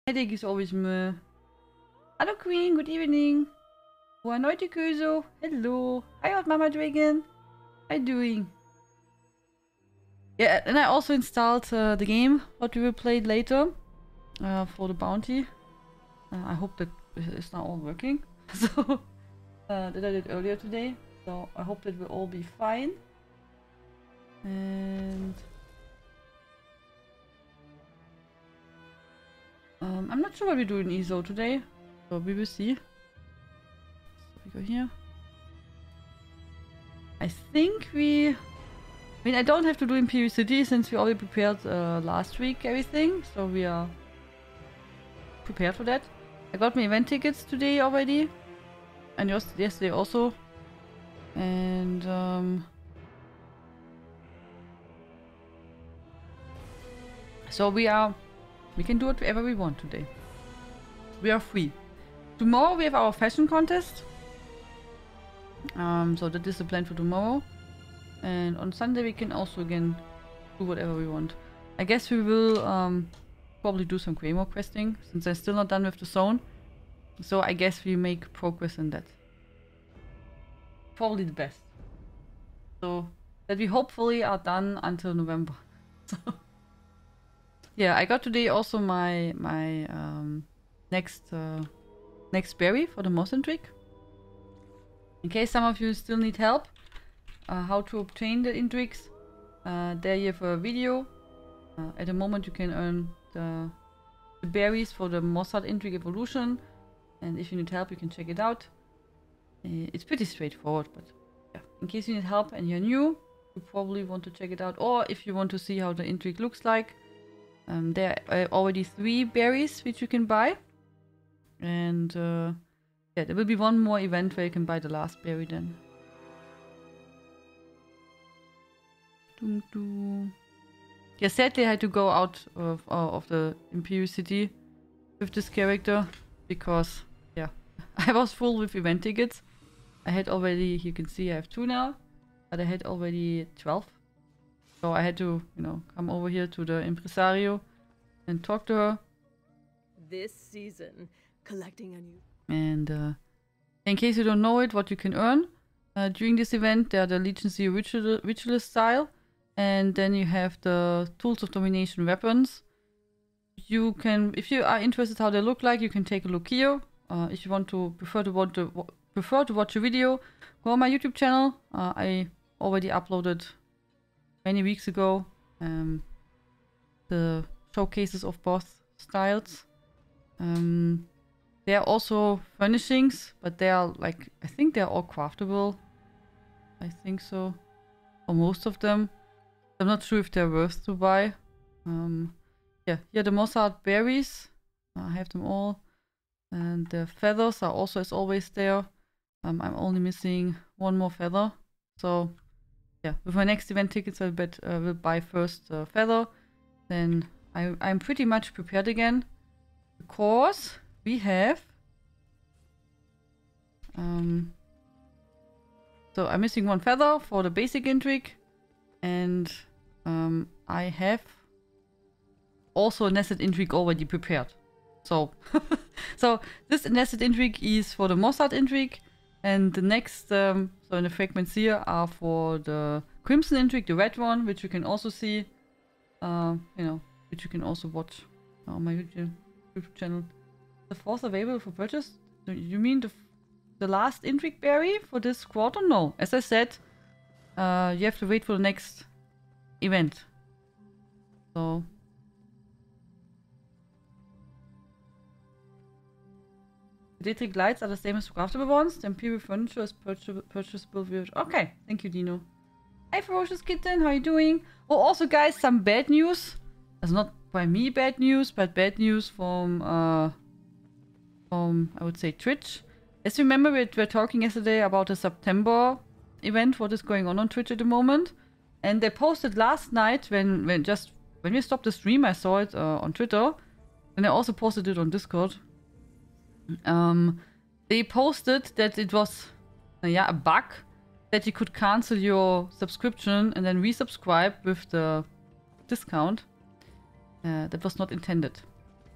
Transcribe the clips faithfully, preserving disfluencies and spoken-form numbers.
Headache is always meh. Hello Queen, good evening. Boa noite, Kuzo. Hello. Hi, Hot Mama Dragon. How you doing? Yeah, and I also installed uh, the game, what we will play later, uh, for the bounty. Uh, I hope that it's now all working. So, uh, that I did earlier today. So, I hope that will all be fine. And... Um, I'm not sure what we do in E S O today. So, we will see. So, we go here. I think we... I mean, I don't have to do Imperial City since we already prepared uh, last week everything. So, we are prepared for that. I got my event tickets today already. And just yesterday also. And, um... so we are... We can do whatever we want today. We are free. Tomorrow we have our fashion contest. Um, so that is the plan for tomorrow. And on Sunday we can also again do whatever we want. I guess we will um, probably do some Greymoor questing, since I'm still not done with the zone. So I guess we make progress in that. Probably the best. So that we hopefully are done until November. So yeah, I got today also my my um, next uh, next berry for the Moss Intrigue. In case some of you still need help, uh, how to obtain the intrigues, uh, there you have a video. Uh, at the moment you can earn the, the berries for the Mossad Intrigue Evolution, and if you need help you can check it out. Uh, it's pretty straightforward, but yeah, in case you need help and you're new, you probably want to check it out, or if you want to see how the intrigue looks like. Um, there are already three berries which you can buy. And uh, yeah, there will be one more event where you can buy the last berry then. Dum -dum. Yeah, sadly I had to go out of, uh, of the Imperial City with this character. Because, yeah, I was full with event tickets. I had already, you can see I have two now. But I had already twelve. So I had to, you know, come over here to the impresario and talk to her. This season, collecting a new... And uh, in case you don't know it, what you can earn uh, during this event, they are the Legion Zero ritual, Ritualist style. And then you have the Tools of Domination weapons. You can, if you are interested how they look like, you can take a look here. Uh, if you want to prefer to watch the, prefer to watch a video, go on my YouTube channel. Uh, I already uploaded many weeks ago um, the showcases of both styles. Um, they are also furnishings, but they are like, I think they are all craftable. I think so. Or most of them. I'm not sure if they're worth to buy. Um, yeah, here the Mossad berries. I have them all. And the feathers are also as always there. Um, I'm only missing one more feather. So yeah, with my next event tickets, I bet uh, will buy first uh, feather. Then I, I'm pretty much prepared again, because we have. Um, so I'm missing one feather for the basic intrigue, and um, I have also a nested intrigue already prepared. So, so this nested intrigue is for the Mossad intrigue. And the next, um, so in the fragments here are for the Crimson Intrigue, the red one, which you can also see, uh, you know, which you can also watch on my YouTube channel. The fourth available for purchase? You mean the the last Intrigue berry for this quarter? No, as I said, uh, you have to wait for the next event. So. The Daedric lights are the same as craftable ones. The Imperial furniture is purchasable, purchasable with... Okay, thank you, Dino. Hi, Ferocious Kitten, how are you doing? Oh, also, guys, some bad news. That's not by me bad news, but bad news from, uh... From, I would say, Twitch. As you remember, we were talking yesterday about the September event, what is going on on Twitch at the moment. And they posted last night, when, when just... When we stopped the stream, I saw it uh, on Twitter. And I also posted it on Discord. Um, they posted that it was, uh, yeah, a bug that you could cancel your subscription and then resubscribe with the discount. Uh, that was not intended.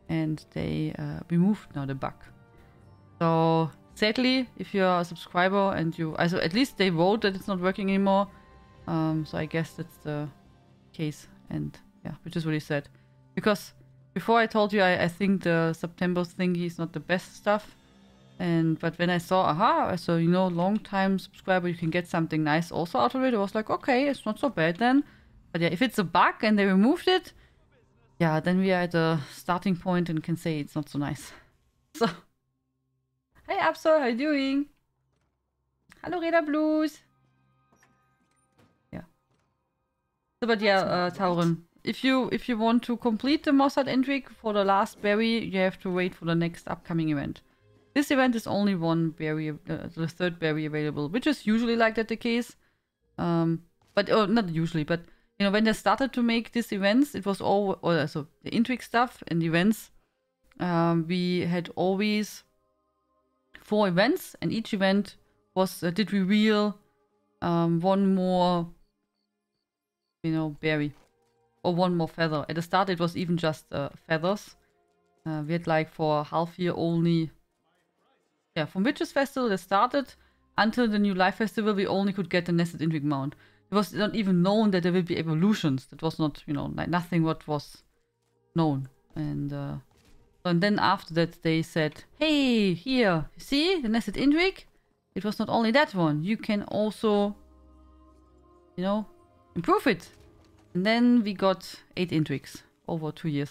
and they uh, removed now the bug. So sadly, if you're a subscriber and you, also at least they wrote that it's not working anymore. Um, so I guess that's the case, and yeah, which is really sad. Because before I told you, I, I think the September thingy is not the best stuff. And but when I saw, aha, so you know, long time subscriber, you can get something nice also out of it. I was like, okay, it's not so bad then. But yeah, if it's a bug and they removed it, yeah, then we are at a starting point and can say it's not so nice. So, hey Absol, how you doing? Hello Reda Blues. Yeah. So, but yeah, uh, Tauren, if you if you want to complete the Mossad Endrick for the last berry, you have to wait for the next upcoming event. This event is only one berry, uh, the third berry available, which is usually like that the case. Um, but oh, not usually, but you know, when they started to make these events, it was all, or so the Endrick stuff and events. Um, we had always four events, and each event was uh, did reveal um, one more, you know, berry or one more feather. At the start, it was even just uh, feathers. Uh, we had like for half year only. Yeah, from Witches Festival that started until the new Live Festival, we only could get the Nested Endrick mount. It was not even known that there will be evolutions. That was not, you know, like nothing what was known. And uh, and then after that, they said, "Hey, here, you see the Nested Endrick? It was not only that one. You can also, you know, improve it." And then we got eight Endricks over two years.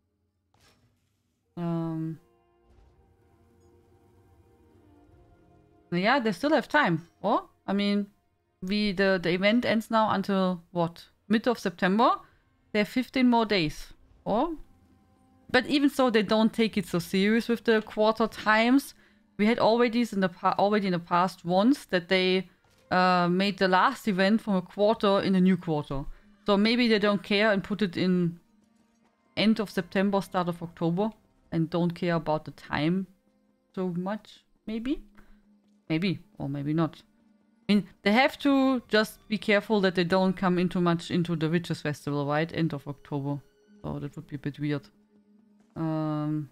Um. Yeah, they still have time. Or, I mean, we the, the event ends now until, what, mid of September? They have fifteen more days. Or? But even so, they don't take it so serious with the quarter times. We had already in the, already in the past once that they uh, made the last event from a quarter in a new quarter. So maybe they don't care and put it in end of September, start of October. And don't care about the time so much, maybe? Maybe, or maybe not. I mean, they have to just be careful that they don't come into much into the Witches Festival, right? End of October. So that would be a bit weird. Um...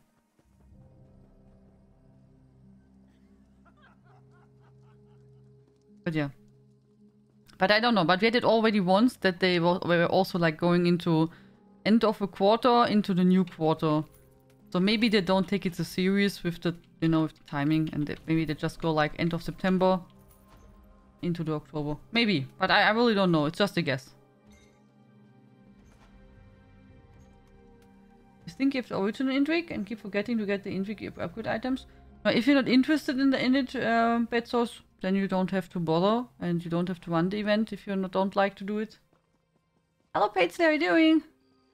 But yeah. But I don't know. But we had it already once that they were also like going into end of a quarter into the new quarter. So maybe they don't take it so serious with the, you know, with the timing, and they, maybe they just go like end of September into the October. Maybe, but I, I really don't know. It's just a guess. You think you have the original Endrick and keep forgetting to get the Endrick upgrade items? Now, if you're not interested in the in it, uh, Betsos, then you don't have to bother, and you don't have to run the event if you not, don't like to do it. Hello, Paisley, how are you doing?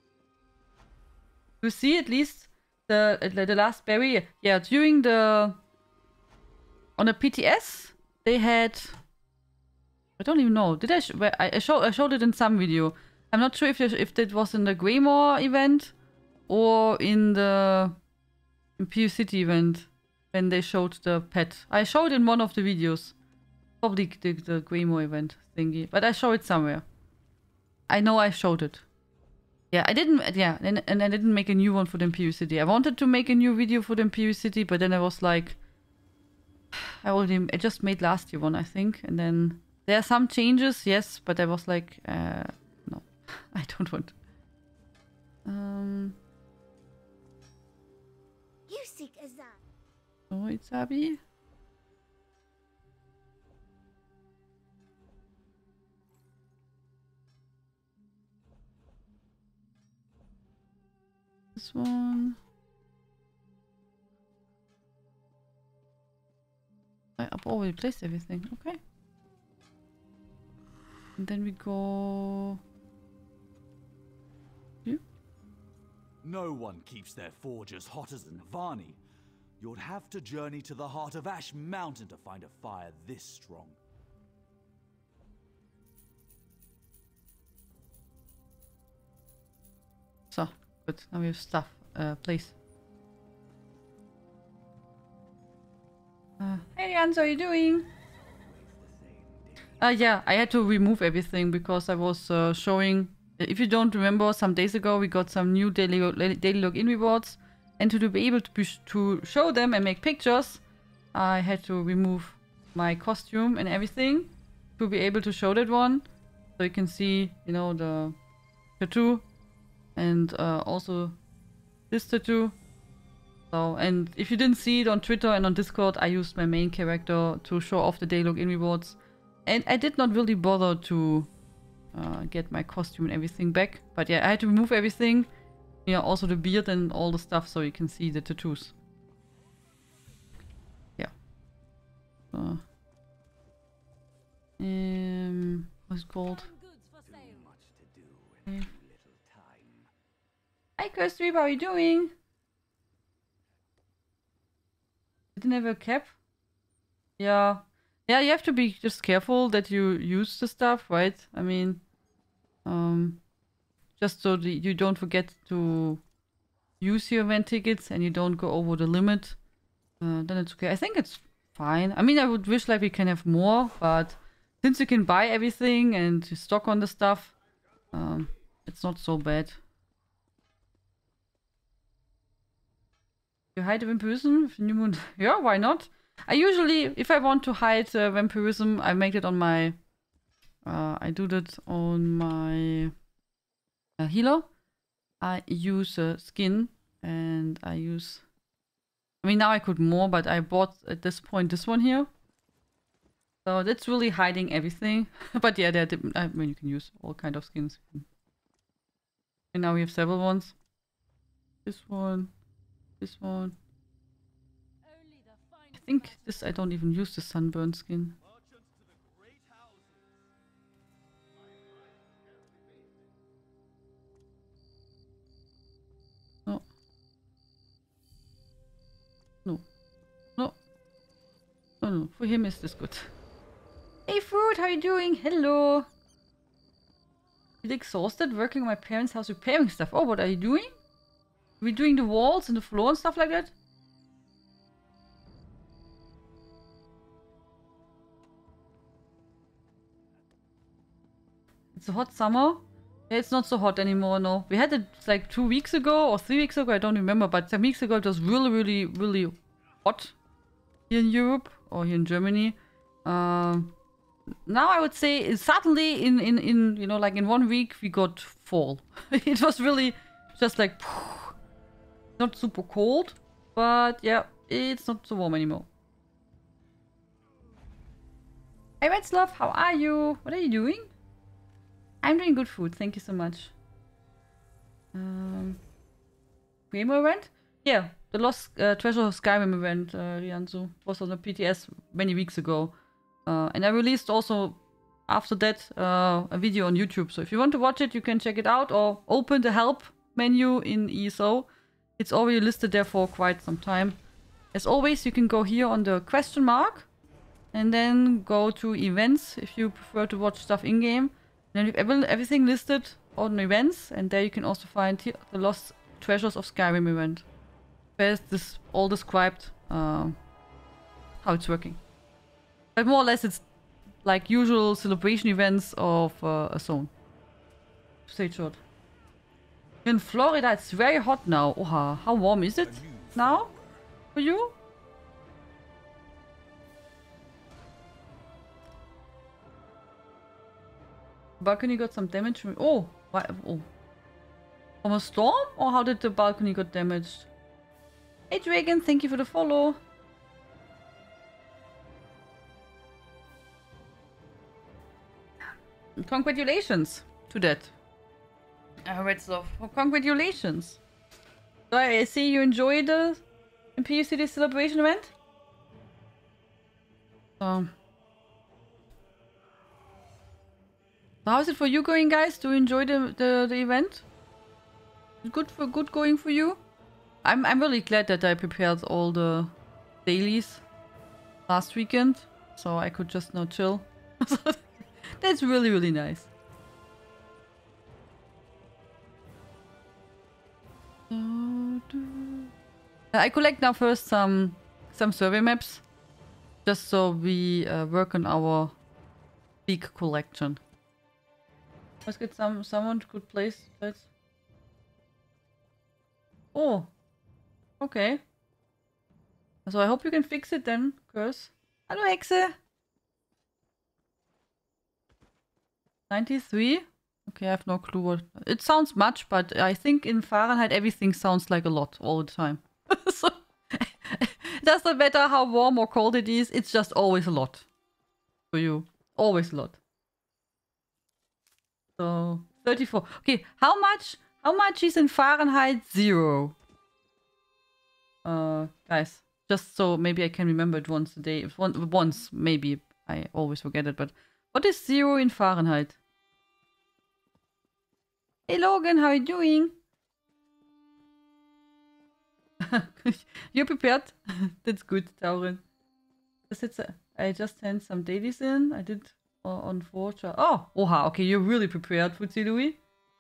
You see, at least the the last berry, yeah, during the on the P T S they had, I don't even know, did I sh I, I showed I showed it in some video. I'm not sure if if that was in the Greymore event or in the Imperial City event when they showed the pet. I showed in one of the videos, probably the, the Greymore event thingy, but I showed it somewhere. I know I showed it. Yeah, I didn't, yeah, and, and I didn't make a new one for the Imperial City. I wanted to make a new video for the Imperial City, but then I was like, I already, I just made last year one, I think, and then there are some changes, yes, but I was like, uh, no, I don't want. Um. You seek Azan. Oh, it's Abby. This one. I've already placed everything. Okay. And then we go. You? No one keeps their forge as hot as Navani. You'd have to journey to the heart of Ash Mountain to find a fire this strong. So, good. Now we have stuff. Uh, place. Uh, hey, Jans, how are you doing? Uh, yeah, I had to remove everything because I was uh, showing... If you don't remember, some days ago we got some new daily, daily login rewards. And to be able to, be sh to show them and make pictures, I had to remove my costume and everything to be able to show that one. So you can see, you know, the tattoo and uh, also this tattoo. So, and if you didn't see it on Twitter and on Discord, I used my main character to show off the day login rewards. And I did not really bother to uh, get my costume and everything back. But yeah, I had to remove everything. Yeah, also the beard and all the stuff so you can see the tattoos. Yeah. So, um, what's it called? Okay. Hi Kirstream, how are you doing? Didn't have a cap? Yeah. Yeah, you have to be just careful that you use the stuff, right? I mean, um, just so that you don't forget to use your event tickets and you don't go over the limit. Uh, then it's okay. I think it's fine. I mean, I would wish like we can have more, but since you can buy everything and you stock on the stuff, um, it's not so bad. You hide vampirism with new moon? Yeah, why not? I usually, if I want to hide uh, vampirism, I make it on my... Uh, I do that on my uh, healer. I use uh, skin and I use... I mean, now I could more, but I bought at this point this one here. So that's really hiding everything. But yeah, there, I mean, you can use all kind of skins. And now we have several ones. This one. This one. I think this, I don't even use the sunburn skin. No. No. No. No, no. For him is this good. Hey Fruit, how are you doing? Hello. Feel exhausted working on my parents' house repairing stuff. Oh, what are you doing? Are we doing the walls and the floor and stuff like that? It's a hot summer. Yeah, it's not so hot anymore, no. We had it like two weeks ago or three weeks ago, I don't remember. But some weeks ago it was really, really, really hot here in Europe or here in Germany. Um, now I would say suddenly in, in, in, you know, like in one week we got fall. It was really just like... Not super cold, but yeah, it's not so warm anymore. Hey Retzlov, how are you? What are you doing? I'm doing good food, thank you so much. Um, Game event? Yeah, the Lost uh, Treasure of Skyrim event, uh, Rianzu, was on the P T S many weeks ago. Uh, and I released also, after that, uh, a video on YouTube. So if you want to watch it, you can check it out or open the help menu in E S O. It's already listed there for quite some time. As always, you can go here on the question mark and then go to events if you prefer to watch stuff in-game. Then you have everything listed on events, and there you can also find here the Lost Treasures of Skyrim event. There's this all described uh, how it's working. But more or less it's like usual celebration events of uh, a zone. To say it short. In Florida, it's very hot now. Oha, how warm is it now for you? Balcony got some damage from... Oh, why, oh. From a storm? Or how did the balcony got damaged? Hey Dragon, thank you for the follow. Congratulations to that. Uh, Retzlov, well, congratulations. So I see you enjoyed the Imperial City celebration event. So, so how is it for you going, guys? Do you enjoy the the, the event? Good for good going for you. I'm I'm really glad that I prepared all the dailies last weekend, so I could just now chill. That's really really nice. I collect now first some some survey maps, just so we uh, work on our big collection. Let's get some someone could place that. Oh, Okay. So I hope you can fix it then, Curse. Hallo Hexe! ninety-three? Okay, I have no clue what... It sounds much, but I think in Fahrenheit everything sounds like a lot all the time. So it doesn't matter how warm or cold it is, it's just always a lot. For you. Always a lot. So, thirty-four. Okay, how much... How much is in Fahrenheit zero? Uh, guys. Just so maybe I can remember it once a day. If one, once, maybe. I always forget it, but... What is zero in Fahrenheit? Hey Logan, how are you doing? You're prepared? That's good, Taurin. I just sent some dailies in. I did uh, on Forger. Oh, oha, okay, you're really prepared, Fuzzy Louis.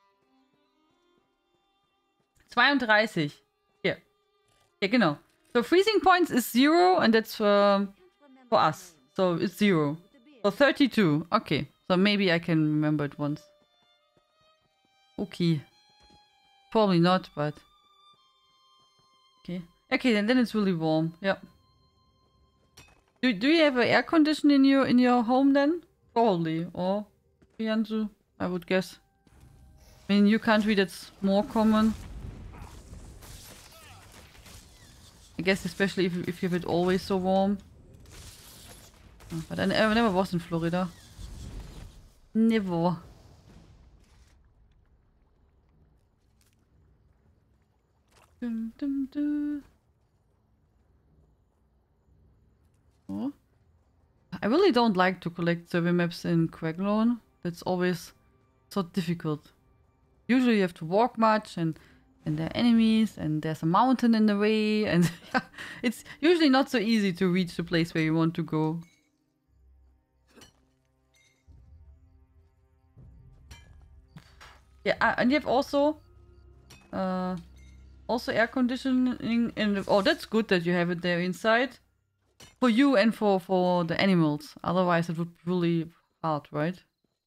thirty-two. Here. Yeah, genau. So freezing points is zero, and that's um, for us. So it's zero. So thirty-two. Okay. So maybe I can remember it once. Okay. Probably not, but... Okay. Okay, then, then it's really warm. Yeah. Do, do you have an air condition in your in your home then? Probably. Or Yanzu, I would guess. I mean, in your country that's more common. I guess especially if, if you have it always so warm. Oh, but I, I never was in Florida. Never. Dum, dum, dum. Oh. I really don't like to collect survey maps in Craigloan. That's always so difficult. Usually you have to walk much, and and there are enemies, and there's a mountain in the way, and it's usually not so easy to reach the place where you want to go. Yeah, uh, and you have also uh, also air conditioning in the... Oh, that's good that you have it there inside. For you and for, for the animals. Otherwise it would be really hard, right?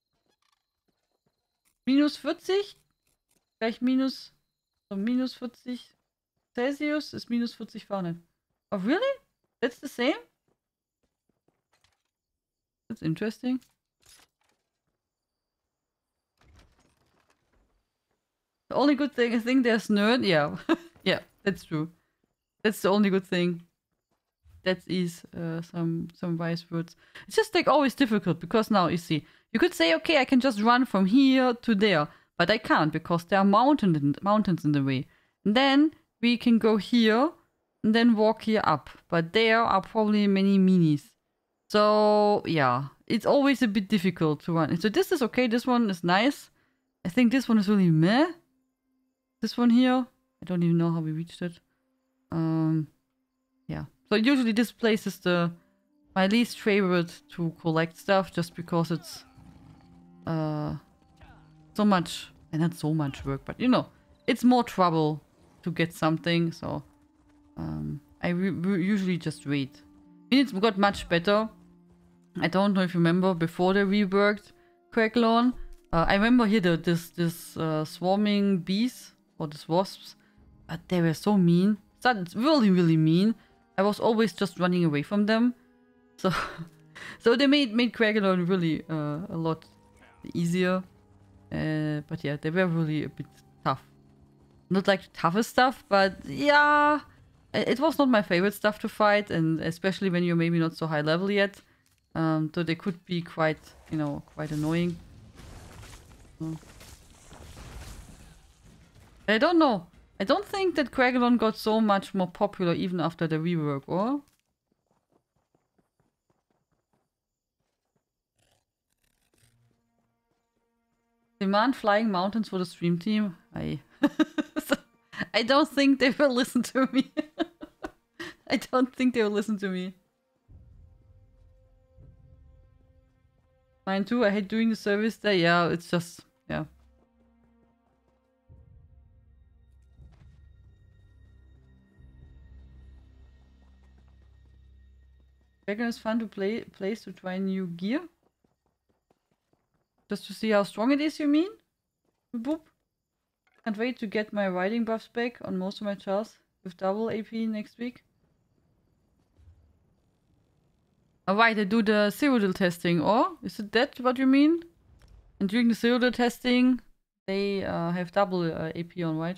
Minus forty? Gleich minus... So minus forty Celsius is minus forty Fahrenheit. Oh, really? That's the same? That's interesting. The only good thing, I think there's nerd. Yeah. Yeah, that's true. That's the only good thing. That is uh, some some wise words. It's just like always difficult because now you see, you could say, okay, I can just run from here to there, but I can't because there are mountain in, mountains in the way. And then we can go here and then walk here up, but there are probably many minis. So yeah, it's always a bit difficult to run. So this is okay. This one is nice. I think this one is really meh. This one here, I don't even know how we reached it. Um, yeah. So usually this place is the my least favorite to collect stuff, just because it's uh so much, and not so much work, but you know, it's more trouble to get something. So um, I re re usually just wait. I mean, it's got much better. I don't know if you remember before they reworked Craigloan. Uh, I remember here the this this uh, swarming bees or these wasps, but they were so mean. That's really really mean. I was always just running away from them. So, so they made made Craigloan really uh, a lot easier. Uh, but yeah, they were really a bit tough. Not like the toughest stuff, but yeah, it was not my favorite stuff to fight, and especially when you're maybe not so high level yet. Um, so they could be quite, you know, quite annoying. So. I don't know. I don't think that Craigloan got so much more popular even after the rework, or? Demand flying mountains for the stream team? I... I don't think they will listen to me. I don't think they will listen to me. Mine too, I hate doing the service there. Yeah, it's just... yeah. Craigloan is fun to play, place to try new gear. Just to see how strong it is, you mean? Boop. Can't wait to get my riding buffs back on most of my chars. with double A P next week. Alright, they do the Cyrodiil testing, or is it that what you mean? And during the Cyrodiil testing, they uh, have double uh, A P on, right?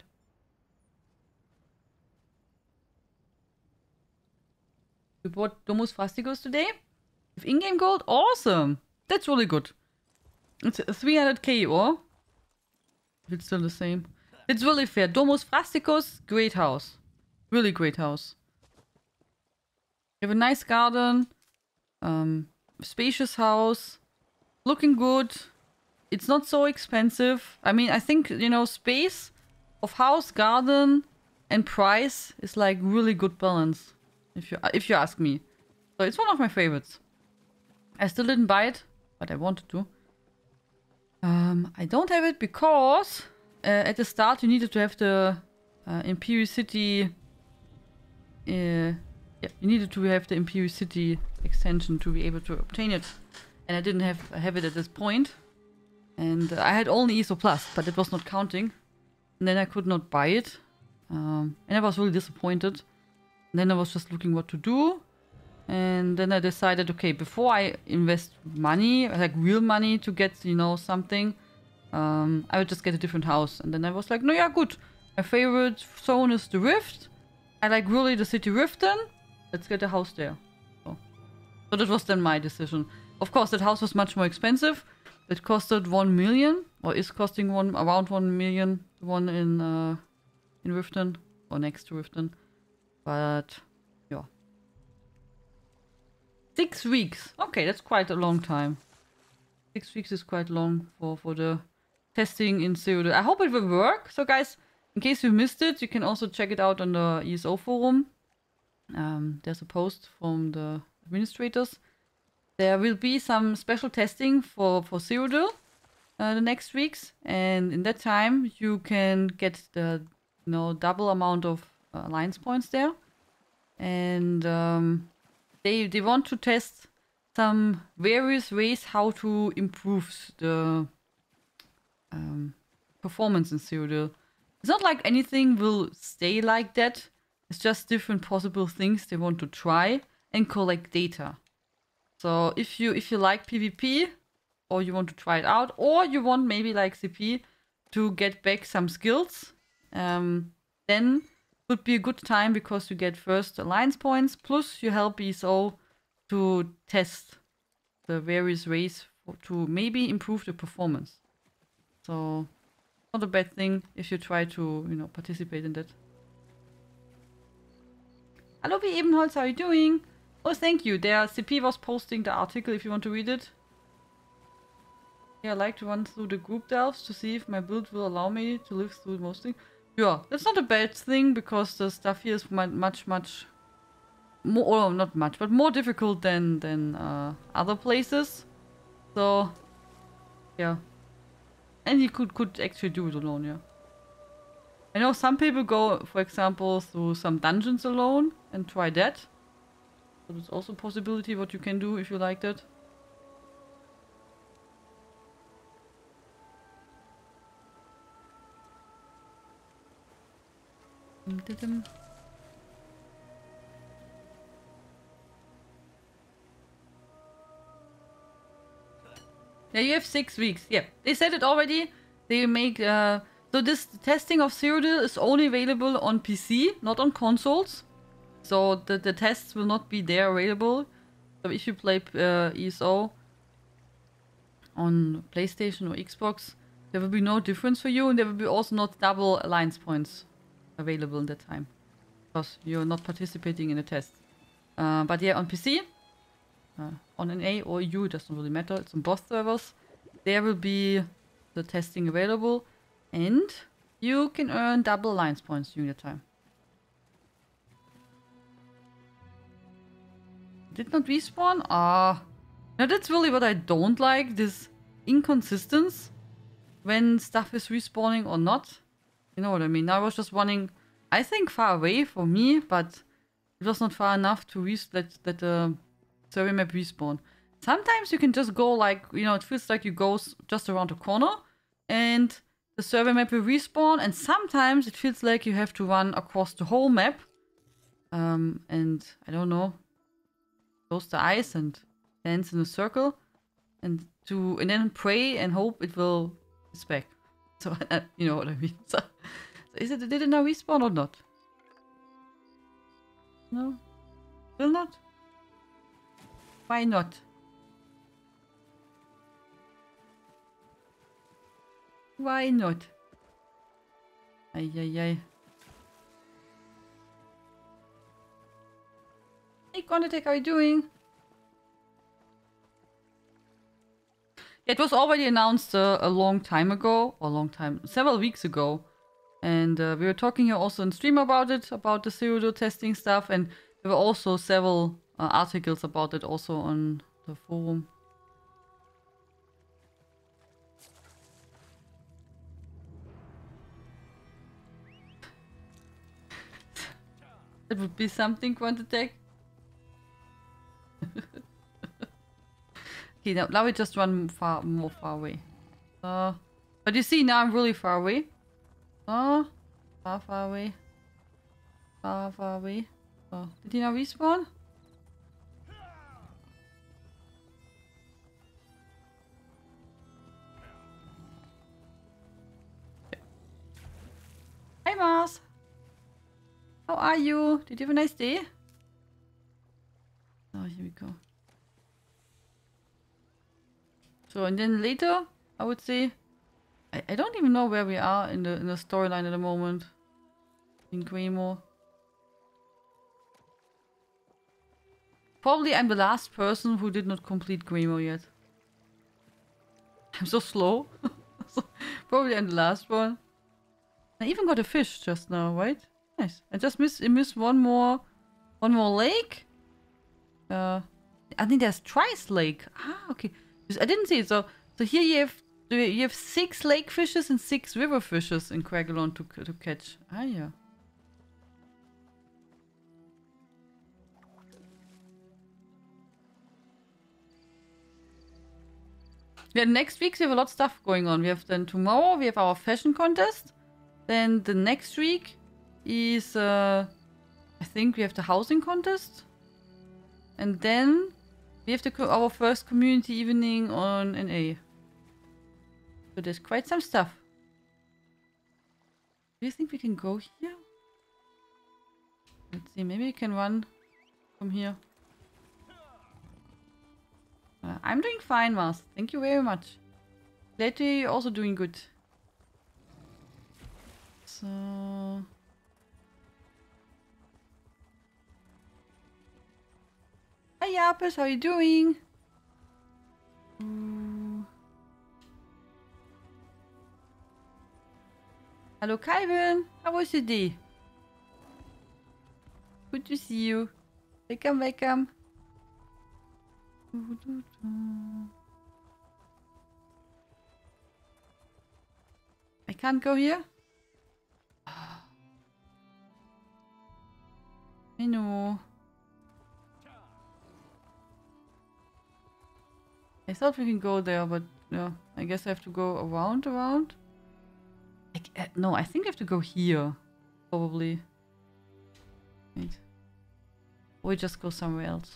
We bought Domus Frasticus today with in-game gold. Awesome! That's really good. It's three hundred K, or? It's still the same. It's really fair. Domus Frasticus, great house. Really great house. You have a nice garden. Um, spacious house. Looking good. It's not so expensive. I mean, I think, you know, space of house, garden, and price is like really good balance. If you if you ask me. So it's one of my favorites. I still didn't buy it, but I wanted to. Um, I don't have it because uh, at the start you needed to have the uh, Imperial City. Uh, yeah, you needed to have the Imperial City extension to be able to obtain it, and I didn't have have it at this point. And uh, I had only E S O Plus, but it was not counting. And then I could not buy it, um, and I was really disappointed. And then I was just looking what to do. And then I decided, okay, before I invest money, like real money to get, you know, something, um, I would just get a different house. And then I was like, no, yeah, good. My favorite zone is the Rift. I like really the city Riften. Let's get a house there. So, so that was then my decision. Of course, that house was much more expensive. It costed one million, or is costing one around one million. The one in uh, in Riften, or next to Riften. But, yeah. Six weeks. Okay, that's quite a long time. Six weeks is quite long for, for the testing in Cyrodiil. I hope it will work. So, guys, in case you missed it, you can also check it out on the E S O forum. Um, there's a post from the administrators. There will be some special testing for, for Cyrodiil uh, the next weeks. And in that time, you can get the you know double amount of Uh, alliance points there, and um, they they want to test some various ways how to improve the um, performance in Cyrodiil. It's not like anything will stay like that. It's just different possible things they want to try and collect data. So if you if you like PvP, or you want to try it out, or you want maybe like C P to get back some skills, um, then would be a good time because you get first alliance points, plus you help E S O to test the various ways for, to maybe improve the performance. So not a bad thing if you try to, you know, participate in that. Hello, V. Ebenholz, how are you doing? Oh, thank you. There, C P was posting the article if you want to read it. Yeah, I like to run through the group delves to see if my build will allow me to live through most things. Yeah, that's not a bad thing because the stuff here is much, much more, or not much, but more difficult than than uh, other places. So, yeah, and you could could actually do it alone. Yeah, I know some people go, for example, through some dungeons alone and try that. So it's also a possibility what you can do if you like that. Yeah, you have six weeks. Yeah, they said it already. They make uh, so this testing of Cyrodiil is only available on P C, not on consoles. So the the tests will not be there available. So if you play uh, E S O on PlayStation or Xbox, there will be no difference for you, and there will be also not double alliance points available in that time, because you're not participating in the test. Uh, but yeah, on P C, uh, on N A or E U, it doesn't really matter. It's on both servers. There will be the testing available, and you can earn double alliance points during the time. Did not respawn? Ah, now that's really what I don't like. This inconsistency when stuff is respawning or not. You know what I mean? I was just running, I think, far away for me, but it was not far enough to res let, let the survey map respawn. Sometimes you can just go like, you know, it feels like you go just around the corner and the survey map will respawn, and sometimes it feels like you have to run across the whole map. Um, and I don't know, close the eyes and dance in a circle, and to and then pray and hope it will it's back. So uh, you know what I mean. So, so is it did it now respawn or not? No, will not. Why not? Why not? Ay ay ay. Hey, Quantitech, how are you doing? It was already announced uh, a long time ago, or a long time, several weeks ago. And uh, we were talking here also in stream about it, about the pseudo testing stuff. And there were also several uh, articles about it also on the forum. That would be something, Quantitech. Okay, now, now we just run far more far away. Uh, but you see, now I'm really far away. Oh, far, far away. Far, far away. Oh, did he now respawn? Hi, Mars. How are you? Did you have a nice day? Oh, here we go. So, and then later, I would say, I, I don't even know where we are in the in the storyline at the moment. In Greymoor. Probably I'm the last person who did not complete Greymoor yet. I'm so slow. So, probably I'm the last one. I even got a fish just now, right? Nice. I just missed I missed one more one more lake. Uh I think there's Trice Lake. Ah, okay. I didn't see it. So, so here you have you have six lake fishes and six river fishes in Craigellon to to catch. Ah, yeah. Yeah, next week we have a lot of stuff going on. We have then tomorrow we have our fashion contest. Then the next week is uh, I think we have the housing contest, and then we have the co our first community evening on N A. So there's quite some stuff. Do you think we can go here? Let's see, maybe we can run from here. Uh, I'm doing fine, Mars. Thank you very much. Glad you're also doing good. So... Hi, Yapis, how are you doing? Mm. Hello, Kyvan. How was your day? Good to see you. Welcome, welcome. I can't go here? I know. I thought we can go there, but yeah, I guess I have to go around, around. I, uh, no, I think I have to go here, probably. Wait. Or we just go somewhere else.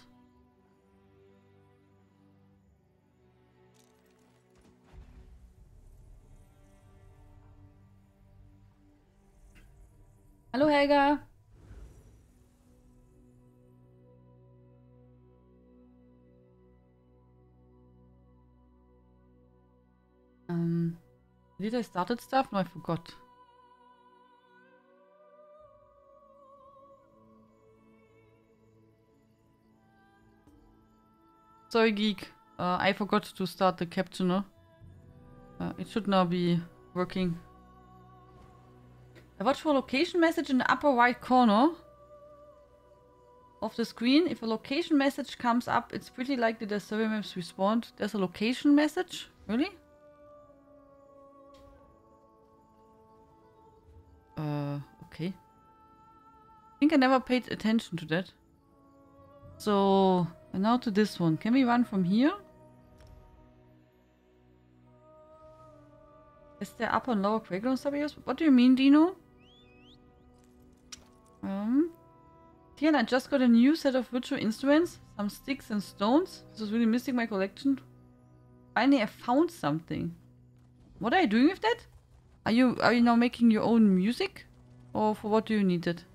Hallo Helga. Um, did I started stuff? No, I forgot. Sorry, Geek. Uh, I forgot to start the captioner. Uh, it should now be working. I watch for a location message in the upper right corner of the screen. If a location message comes up, it's pretty likely the survey maps respawned. There's a location message? Really? Uh, okay. I think I never paid attention to that. So, and now to this one. Can we run from here? Is there upper and lower curriculum subjects? What do you mean, Dino? Um, Tian, I just got a new set of virtual instruments, some sticks and stones. This is really missing my collection. Finally, I found something. What are you doing with that? Are you are you now making your own music, or for what do you need it?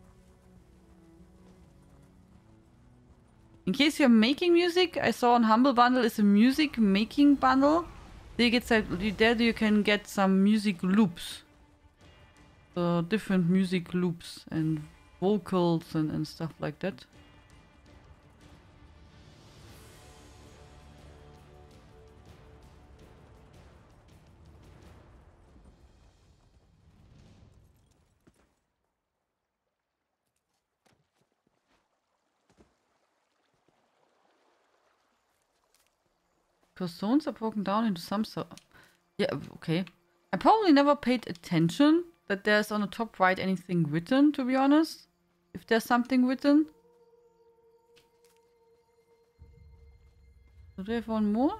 In case you're making music, I saw on Humble Bundle is a music making bundle. There, you get some, there you can get some music loops. So different music loops and vocals and, and stuff like that. Because zones are broken down into some so yeah, okay. I probably never paid attention that there's on the top right anything written, to be honest. If there's something written. Do they have one more?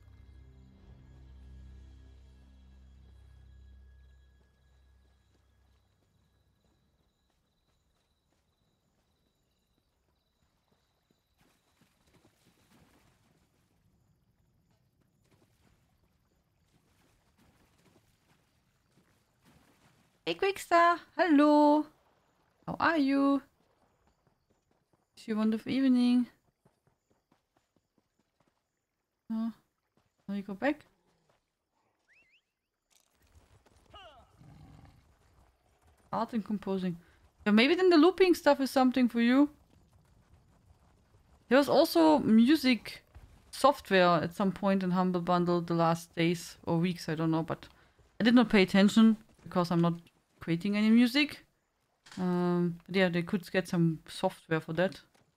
Hey Quickstar, hello. How are you? Wish you a wonderful evening. Uh, will you go back? Art and composing. Yeah, maybe then the looping stuff is something for you. There was also music software at some point in Humble Bundle the last days or weeks, I don't know, but I did not pay attention because I'm not creating any music. Um, but yeah, they could get some software for that.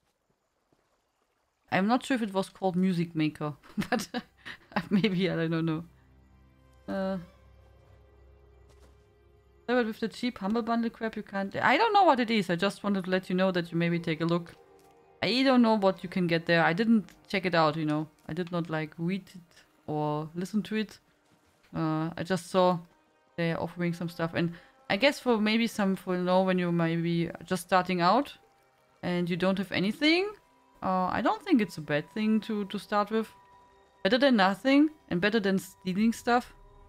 I'm not sure if it was called Music Maker, but maybe, I don't know. Uh, but with the cheap Humble Bundle crap, you can't... I don't know what it is. I just wanted to let you know that you maybe take a look. I don't know what you can get there. I didn't check it out, you know. I did not like read it or listen to it. Uh, I just saw they're offering some stuff. And I guess for maybe some, for you know, when you're maybe just starting out and you don't have anything, uh, I don't think it's a bad thing to, to start with. Better than nothing and better than stealing stuff.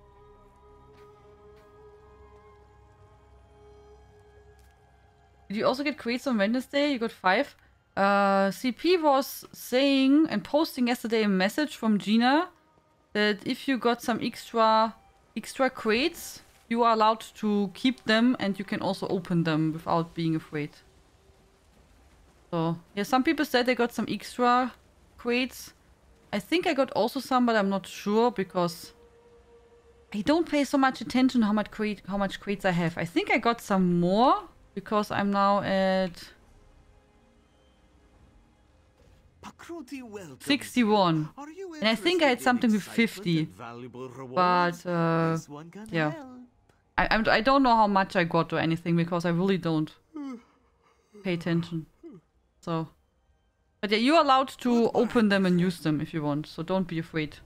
Did you also get crates on Wednesday? You got five. Uh, C P was saying and posting yesterday a message from Gina that if you got some extra extra crates, you are allowed to keep them and you can also open them without being afraid. So, yeah, some people said they got some extra crates. I think I got also some, but I'm not sure because I don't pay so much attention how much crate how much crates I have. I think I got some more because I'm now at sixty-one. And I think I had something with fifty. But, uh, yeah. I, I'm, I don't know how much I got or anything because I really don't pay attention. So. But yeah, you're allowed to open them and use them if you want. So don't be afraid.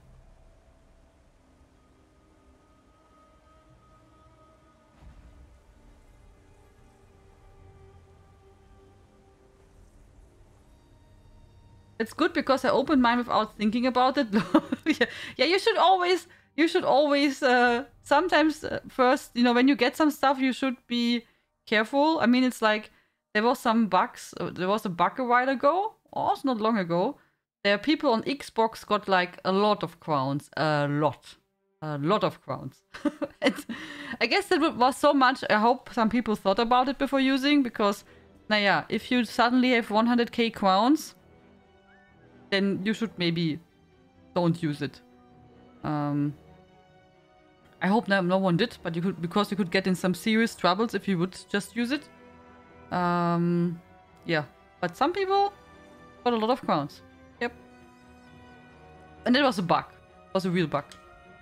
It's good because I opened mine without thinking about it. yeah. yeah, you should always, you should always, uh, sometimes uh, first, you know, when you get some stuff, you should be careful. I mean, it's like, there was some bugs, uh, there was a bug a while ago, or it's not long ago. There are people on Xbox got like a lot of crowns, a lot, a lot of crowns. and I guess that was so much, I hope some people thought about it before using, because, naja, if you suddenly have one hundred K crowns, then you should maybe don't use it. Um, I hope no, no one did, but you could because you could get in some serious troubles if you would just use it. Um, yeah, but some people got a lot of crowns. Yep, and it was a bug. It was a real bug.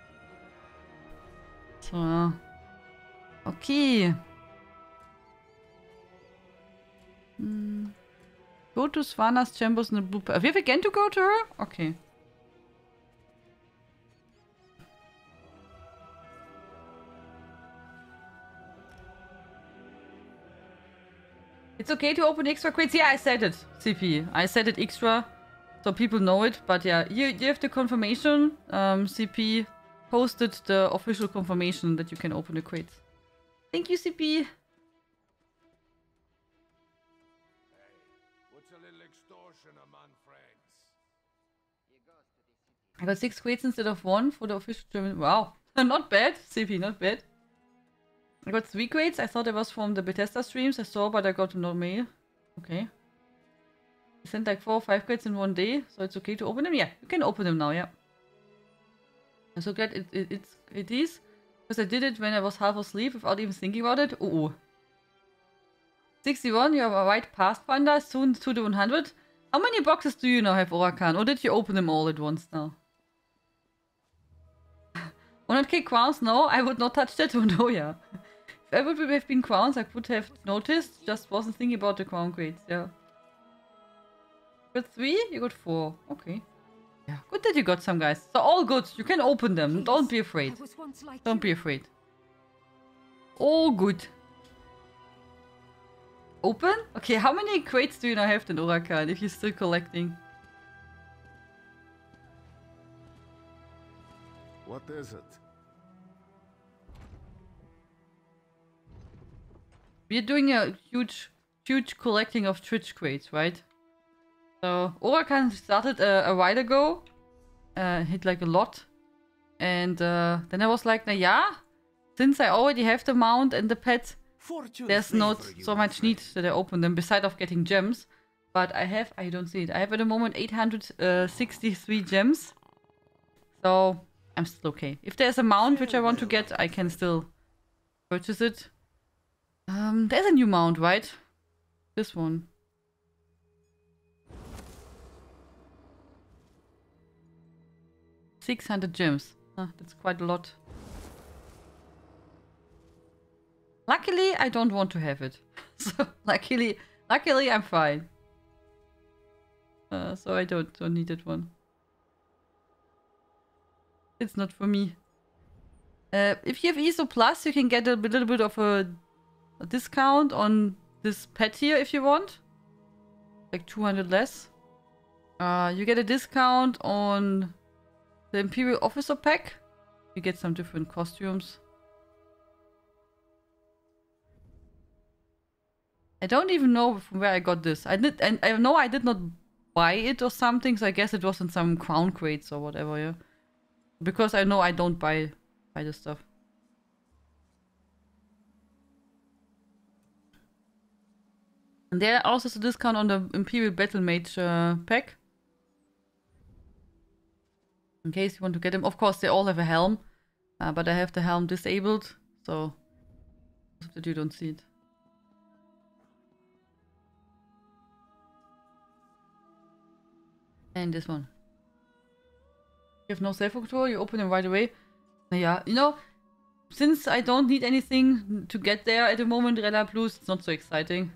So, okay. Hmm. Go to Svana's chambers in the blue... We have again to go to her? Okay. It's okay to open extra crates. Yeah, I said it, C P. I said it extra, so people know it. But yeah, you, you have the confirmation. Um, C P posted the official confirmation that you can open the crates. Thank you, C P. Hey, what's a little extortion among friends? I got six crates instead of one for the official German. Wow, not bad, C P, not bad. I got three crates. I thought it was from the Bethesda streams I saw, but I got no mail. Okay. I sent like four or five crates in one day, so it's okay to open them. Yeah, you can open them now. Yeah. I'm so glad it it it's, it is, because I did it when I was half asleep without even thinking about it. Oh, oh. sixty-one. You have a white Pathfinder soon to the one hundred. How many boxes do you now have, Orakan? Or did you open them all at once now? one hundred K crowns? No, I would not touch that. Oh no, yeah. If I would have been crowns, I would have noticed. Just wasn't thinking about the crown crates, yeah. You got three? You got four. Okay. Yeah, good that you got some, guys. So all good. You can open them. Please, don't be afraid. Like don't you. be afraid. All good. Open? Okay, how many crates do you now have then, Orakan, if you're still collecting? What is it? We're doing a huge, huge collecting of Twitch crates, right? So, Orakan started uh, a while ago. Uh, hit like a lot. And uh, then I was like, nah, yeah, since I already have the mount and the pet, there's not so much need that I open them, beside of getting gems. But I have, I don't see it, I have at the moment eight hundred sixty-three gems. So, I'm still okay. If there's a mount which I want to get, I can still purchase it. Um, there's a new mount, right? This one. six hundred gems. Huh, that's quite a lot. Luckily, I don't want to have it. So, luckily, luckily I'm fine. Uh, so I don't, don't need that one. It's not for me. Uh, if you have E S O Plus, you can get a little bit of a, a discount on this pet here if you want. Like two hundred less. Uh, you get a discount on the Imperial Officer pack. You get some different costumes. I don't even know from where I got this. I did, and I know I did not buy it or something, so I guess it was in some crown crates or whatever, yeah. Because I know I don't buy buy this stuff. And there also is a discount on the Imperial Battle Mage uh, pack. In case you want to get them. Of course, they all have a helm. Uh, but I have the helm disabled, so that you don't see it. And this one. You have no self-control, you open them right away. Yeah, you know, since I don't need anything to get there at the moment, Rella Blues, it's not so exciting.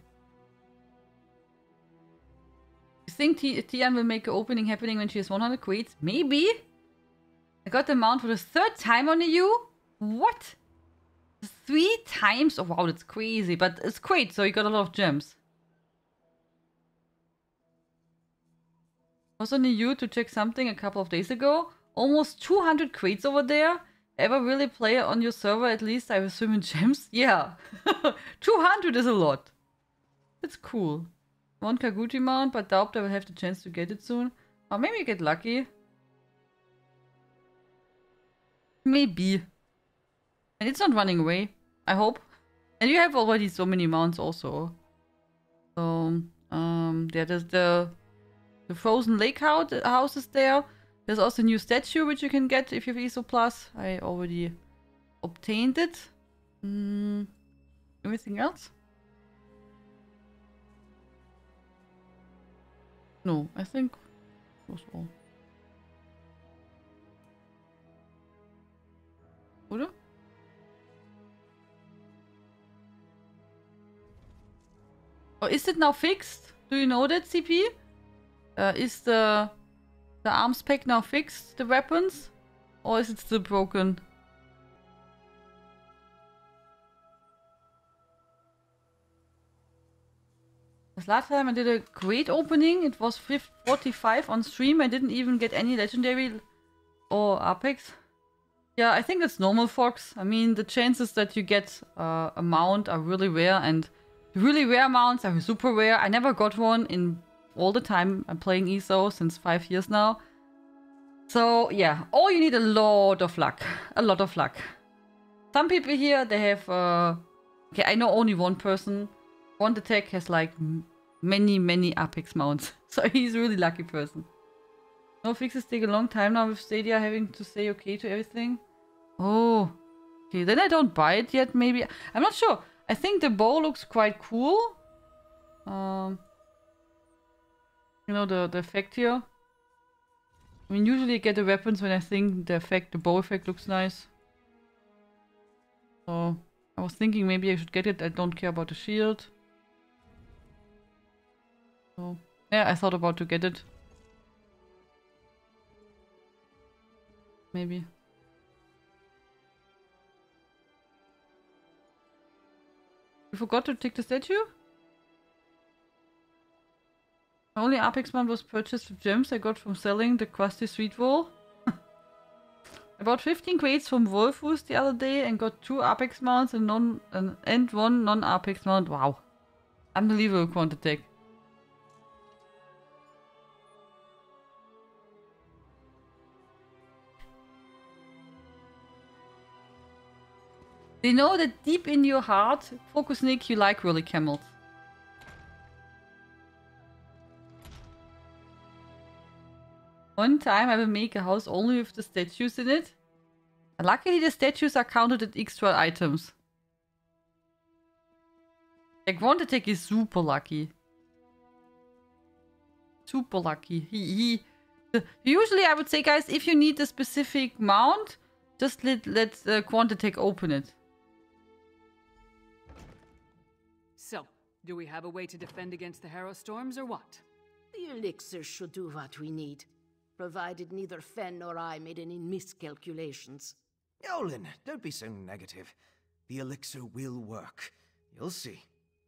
You think Tian will make an opening happening when she has one hundred crates? Maybe? I got the mount for the third time on the U? What? Three times? Oh wow, that's crazy, but it's great, so you got a lot of gems. I was on the U to check something a couple of days ago. Almost two hundred crates over there. Ever really play on your server at least, I assume, in gems? Yeah. two hundred is a lot. That's cool. One Kaguti mount, but doubt I will have the chance to get it soon. Or maybe you get lucky. Maybe. And it's not running away. I hope. And you have already so many mounts also. So, um, yeah, there's the... The Frozen Lake house, house is there. There's also a new statue which you can get if you have E S O Plus. I already obtained it. Mm, anything else? No, I think that was all. Oder? Oh, is it now fixed? Do you know that, C P? Uh, is the the arms pack now fixed, the weapons? Or is it still broken? Because last time I did a great opening, it was forty-five on stream. I didn't even get any legendary or Apex. Yeah, I think it's normal, Fox. I mean, the chances that you get uh, a mount are really rare, and the really rare mounts are super rare. I never got one in all the time I'm playing E S O since five years now. So yeah, or you need a lot of luck. A lot of luck. Some people here, they have... Uh, okay, I know only one person. One Attack has like many, many Apex mounts. So he's a really lucky person. No fixes take a long time now with Stadia having to say okay to everything. Oh. Okay, then I don't buy it yet, maybe. I'm not sure. I think the bow looks quite cool. Um, you know, the, the effect here. I mean, usually I get the weapons when I think the effect, the bow effect looks nice. So, I was thinking maybe I should get it. I don't care about the shield. So, yeah, I thought about to get it. Maybe. You forgot to take the statue? My only Apex mount was purchased with gems I got from selling the crusty sweet roll. I bought fifteen crates from Wolfus the other day and got two Apex mounts and, non and, and one non-Apex mount. Wow. Unbelievable quantity. They know that deep in your heart, Focus Nick, you like really camels. One time I will make a house only with the statues in it. And luckily the statues are counted as extra items. Like Quantatech is super lucky. Super lucky. He, he, usually I would say, guys, if you need a specific mount, just let, let uh, Quantatech open it. So, do we have a way to defend against the Harrow Storms or what? The elixir should do what we need, provided neither Fen nor I made any miscalculations. Yolen, don't be so negative. The elixir will work. You'll see.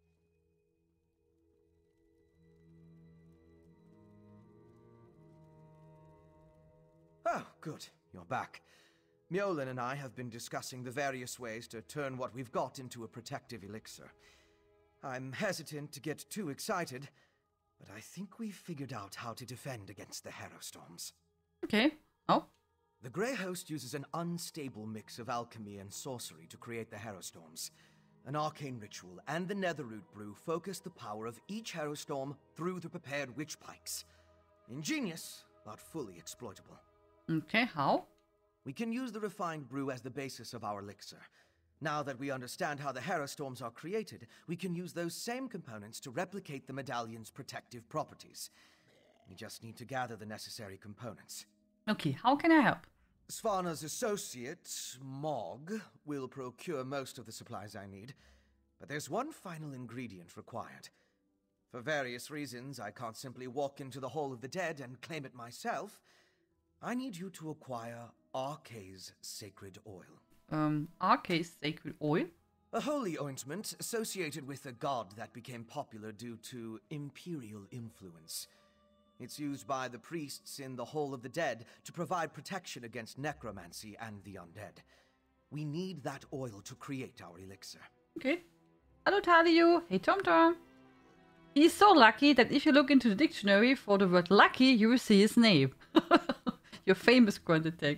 Oh, good. You're back. Mjolnir and I have been discussing the various ways to turn what we've got into a protective elixir. I'm hesitant to get too excited, but I think we've figured out how to defend against the Harrow Storms. Okay. Oh? The Grey Host uses an unstable mix of alchemy and sorcery to create the Harrow Storms. An arcane ritual and the Netherroot brew focus the power of each Harrow Storm through the prepared witch pikes. Ingenious, but fully exploitable. Okay, how? We can use the refined brew as the basis of our elixir. Now that we understand how the Harrow Storms are created, we can use those same components to replicate the medallion's protective properties. We just need to gather the necessary components. Okay, how can I help? Svana's associate, Mog, will procure most of the supplies I need, but there's one final ingredient required. For various reasons, I can't simply walk into the Hall of the Dead and claim it myself. I need you to acquire Arkay's Sacred Oil. Um, Arkay's Sacred Oil? A holy ointment associated with a god that became popular due to imperial influence. It's used by the priests in the Hall of the Dead to provide protection against necromancy and the undead. We need that oil to create our elixir. Okay. Hello, Tadio. Hey, Tom Tom. He's so lucky that if you look into the dictionary for the word lucky, you will see his name. Your famous Quantatech.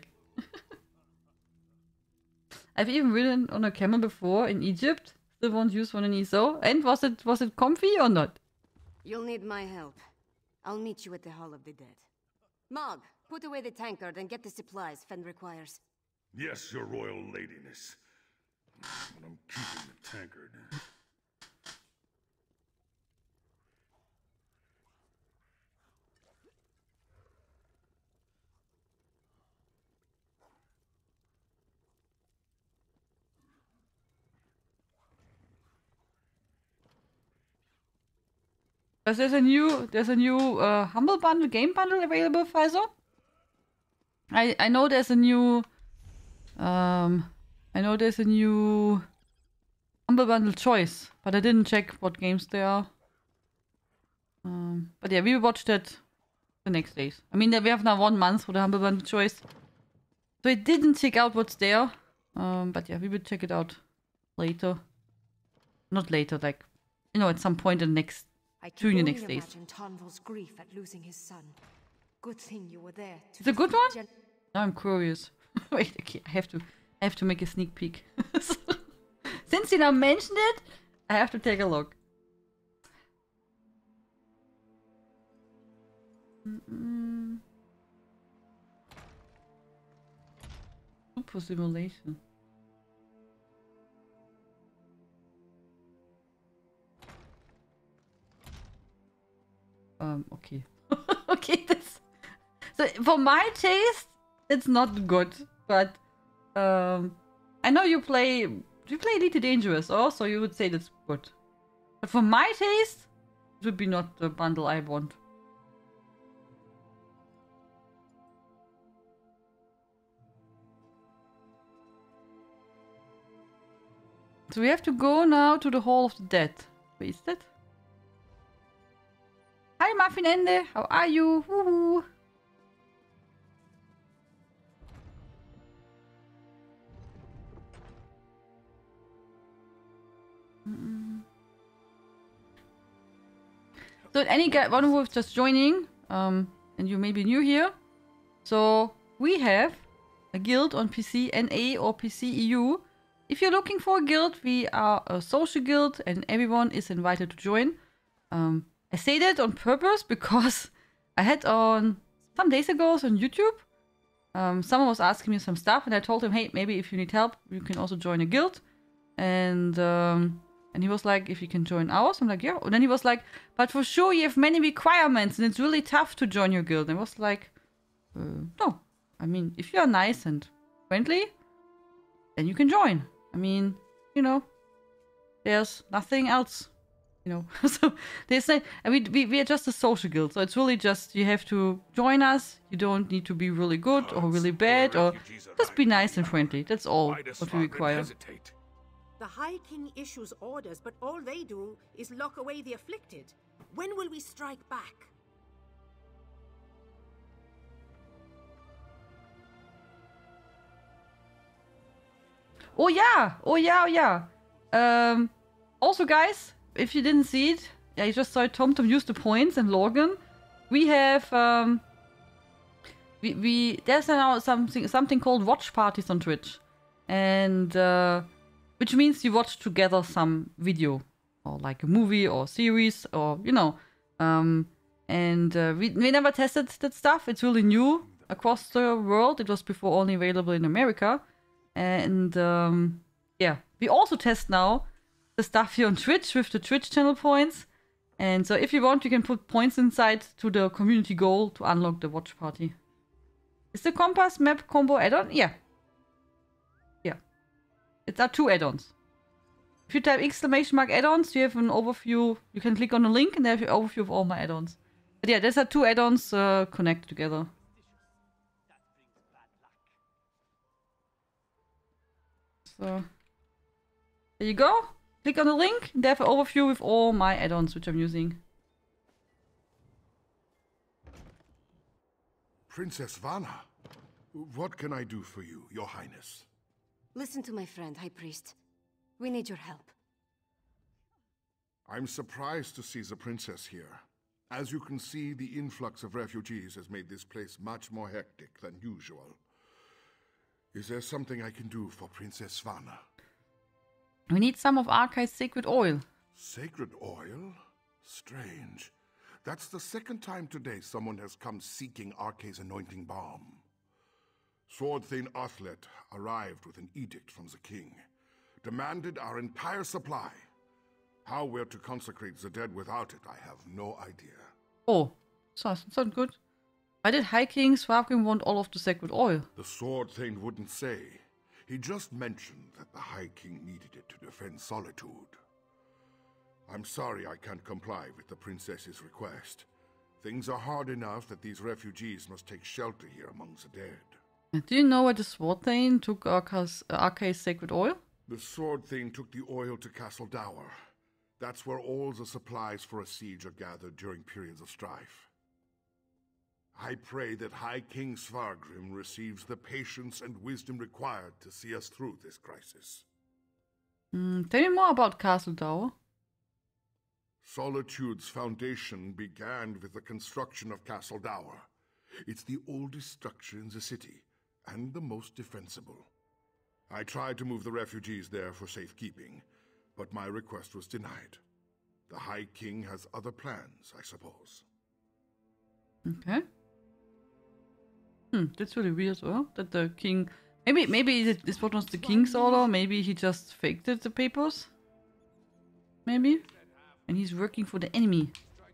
I've even ridden on a camel before in Egypt. Still won't use one in E S O. And was it was it comfy or not? You'll need my help. I'll meet you at the Hall of the Dead. Mog, put away the tankard and get the supplies Fen requires. Yes, your royal ladiness. But I'm keeping the tankard. Because there's a new there's a new uh, Humble Bundle game bundle available, Pfizer. I I know there's a new um I know there's a new Humble Bundle choice, but I didn't check what games they are. Um, but yeah, we will watch that the next days. I mean, we have now one month for the Humble Bundle choice. So I didn't check out what's there. Um, but yeah, we will check it out later. Not later, like, you know, at some point in the next, I can during the only next days. imagine Tonval's grief at losing his son. Good thing you were there. To It's a good defeat one? Gen- Now I'm curious. Wait, okay, I have to, I have to make a sneak peek. Since you now mentioned it, I have to take a look. Mm-mm. Super simulation. Um, okay. Okay, this... So, for my taste, it's not good. But, um... I know you play... You play Elite Dangerous, oh, so you would say that's good. But for my taste, it would be not the bundle I want. So we have to go now to the Hall of the Dead. Where is that? Hi Muffinende, how are you? Woohoo! Mm-mm. So any guy, one who is just joining, um, and you may be new here. So we have a guild on P C N A or P C E U. If you're looking for a guild, we are a social guild and everyone is invited to join. Um, I say that on purpose because I had on some days ago on YouTube, um, someone was asking me some stuff and I told him, hey, maybe if you need help, you can also join a guild. And um, and he was like, if you can join ours, I'm like, yeah. And then he was like, but for sure you have many requirements and it's really tough to join your guild. And I was like, uh, no. I mean, if you are nice and friendly, then you can join. I mean, you know, there's nothing else, you know. So there's no, I mean, we, we are just a social guild. So it's really just, you have to join us. You don't need to be really good or really bad or just be nice and friendly. That's all what we require. The High King issues orders, but all they do is lock away the afflicted. When will we strike back? Oh yeah, oh yeah, oh yeah. Um, also guys, if you didn't see it, yeah, you just saw TomTom use the points and Logan. We have, um, we, we there's now something something called watch parties on Twitch. And, uh, which means you watch together some video. Or like a movie or series or, you know. Um, and uh, we, we never tested that stuff. It's really new across the world. It was before only available in America. And um, yeah, we also test now the stuff here on Twitch with the Twitch channel points. And so if you want, you can put points inside to the community goal to unlock the watch party. Is the compass map combo add-on? Yeah. Yeah. It's are two add-ons. If you type exclamation mark add-ons, you have an overview. You can click on the link and they have an overview of all my add-ons. But yeah, there's are two add-ons uh, connected together. So, there you go. Click on the link and they have an overview with all my add-ons which I'm using. Princess Vana, what can I do for you, Your Highness? Listen to my friend, High Priest. We need your help. I'm surprised to see the princess here. As you can see, the influx of refugees has made this place much more hectic than usual. Is there something I can do for Princess Vana? We need some of Arkai's sacred oil. Sacred oil? Strange. That's the second time today someone has come seeking Arkai's anointing balm. Sword Thane Athlet arrived with an edict from the king. Demanded our entire supply. How we're to consecrate the dead without it, I have no idea. Oh, so that's not good. Why did High King Swarfgrim want all of the sacred oil? The Sword Thane wouldn't say. He just mentioned that the High King needed it to defend Solitude. I'm sorry I can't comply with the princess's request. Things are hard enough that these refugees must take shelter here among the dead. Do you know where the Sword Thane took Arkai's, uh, Arkai's sacred oil? The Sword Thane took the oil to Castle Dower. That's where all the supplies for a siege are gathered during periods of strife. I pray that High King Svargrim receives the patience and wisdom required to see us through this crisis. Mm, tell me more about Castle Dour. Solitude's foundation began with the construction of Castle Dour. It's the oldest structure in the city, and the most defensible. I tried to move the refugees there for safekeeping, but my request was denied. The High King has other plans, I suppose. Okay. Hmm, that's really weird, oh? That the king... Maybe maybe this was the king's order, maybe he just faked it, the papers? Maybe? And he's working for the enemy.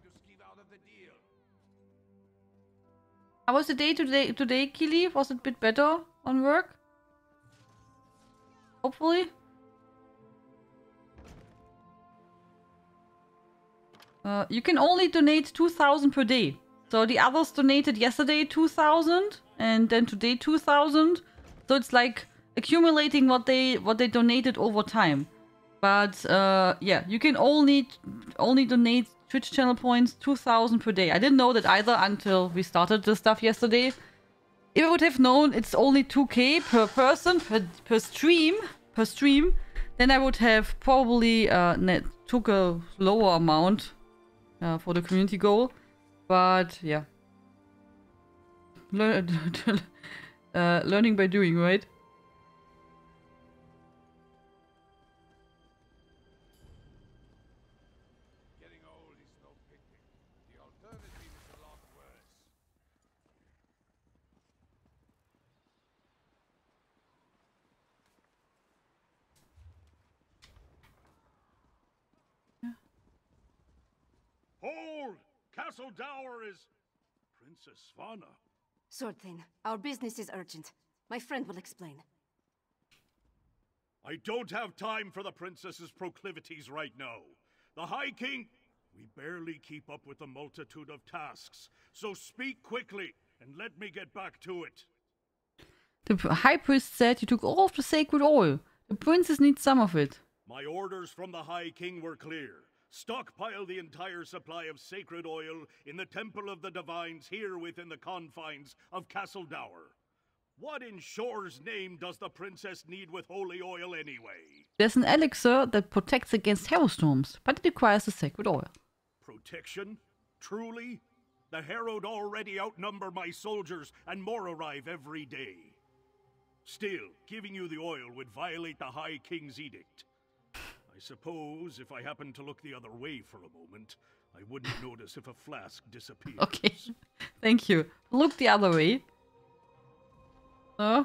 How was the day today, today Kili? Was it a bit better on work? Hopefully? Uh, you can only donate two thousand per day. So the others donated yesterday two thousand and then today two thousand. So it's like accumulating what they what they donated over time. But uh, yeah, you can only only donate Twitch channel points two thousand per day. I didn't know that either until we started this stuff yesterday. If I would have known it's only two K per person per, per stream per stream, then I would have probably uh, net, took a lower amount uh, for the community goal. But yeah, Lear uh, learning by doing, right? Getting old is no picnic. The alternative is a lot worse. Hold! Castle Dour is... Princess Svanna. Swordthane, our business is urgent. My friend will explain. I don't have time for the princess's proclivities right now. The High King... We barely keep up with the multitude of tasks. So speak quickly, and let me get back to it. The High Priest said you took all of the sacred oil. The princess needs some of it. My orders from the High King were clear. Stockpile the entire supply of sacred oil in the Temple of the Divines here within the confines of Castle Dour. What in Shore's name does the princess need with holy oil anyway? There's an elixir that protects against Harrowstorms, but it requires the sacred oil. Protection? Truly? The Herald already outnumber my soldiers and more arrive every day. Still, giving you the oil would violate the High King's edict. I suppose if I happened to look the other way for a moment, I wouldn't notice if a flask disappears. Okay, thank you. Look the other way. Uh.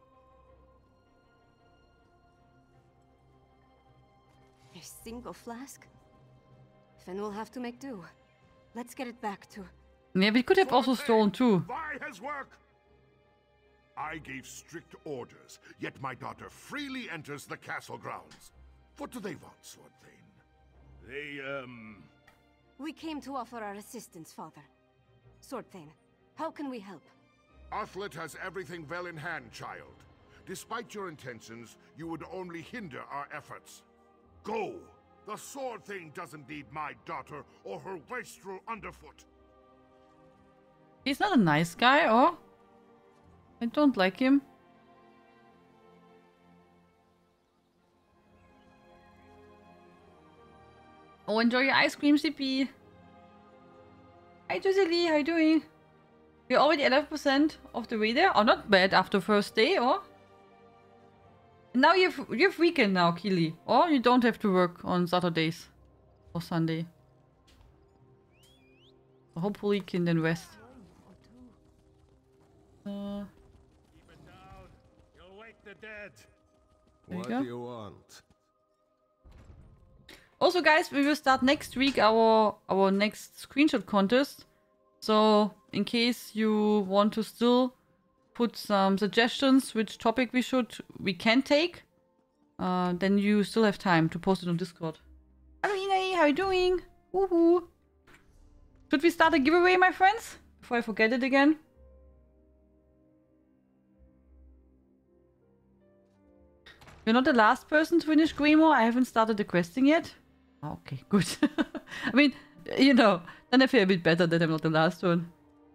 A single flask? Fen will have to make do. Let's get it back to... Yeah, we could have also stolen too. By his work! I gave strict orders, yet my daughter freely enters the castle grounds. What do they want, Swordthane? They, um... We came to offer our assistance, Father. Swordthane, how can we help? Athlet has everything well in hand, child. Despite your intentions, you would only hinder our efforts. Go! The Swordthane doesn't need my daughter or her wastrel underfoot. He's not a nice guy, or? I don't like him. Oh, enjoy your ice cream, C P. Hi, Josie, how you doing? We're already eleven percent of the way there. Oh, not bad after first day, or? And now you have, you have weekend now, Kili. Or you don't have to work on Saturdays or Sunday. So hopefully you can then rest. Uh, Keep it down. You'll wake the dead. What go. do you want? Also, guys, we will start next week our our next screenshot contest. So, in case you want to still put some suggestions which topic we should we can take, uh, then you still have time to post it on Discord. Hello, Ina, how you doing? Woohoo! Should we start a giveaway, my friends? Before I forget it again. You're not the last person to finish Grimo. I haven't started the questing yet. Okay, good. I mean, you know, then I feel a bit better that I'm not the last one.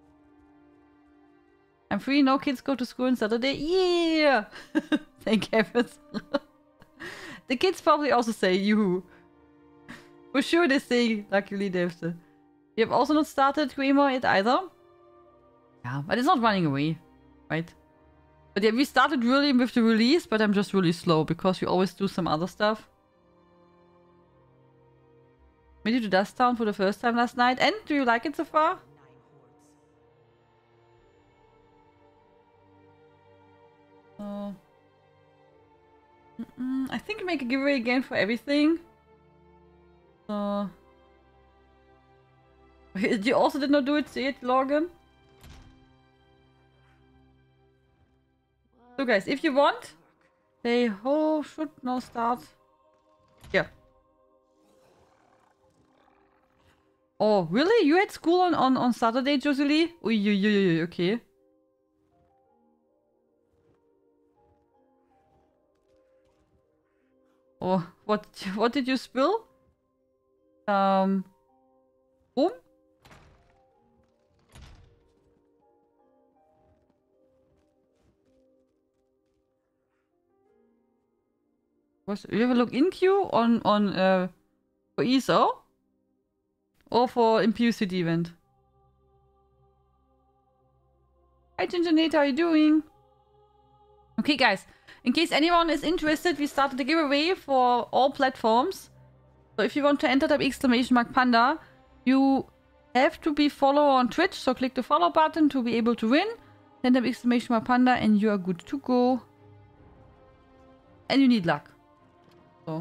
I'm free, no kids go to school on Saturday. Yeah! Thank heavens. The kids probably also say you. For sure they say, luckily they have to. You have also not started Grimo yet either? Yeah, but it's not running away, right? But yeah, we started really with the release, but I'm just really slow because we always do some other stuff. Made it to Dust Town for the first time last night. And do you like it so far? Uh, mm -mm, I think we make a giveaway again for everything. So you also did not do it, see it, Logan? So guys, if you want, they oh should now start. Yeah. Oh, really? You had school on, on, on Saturday, Josie? Ui, ui, ui, ui, okay. Oh, what what did you spill? Um boom? Was you have a look-in queue on on uh for E S O? Or for Impure City event? Hi Ginger Nate, how are you doing? Okay guys, in case anyone is interested, we started a giveaway for all platforms. So if you want to enter, type exclamation mark panda. You have to be follower on Twitch, so click the follow button to be able to win. Then type exclamation mark panda and you are good to go. And you need luck. So.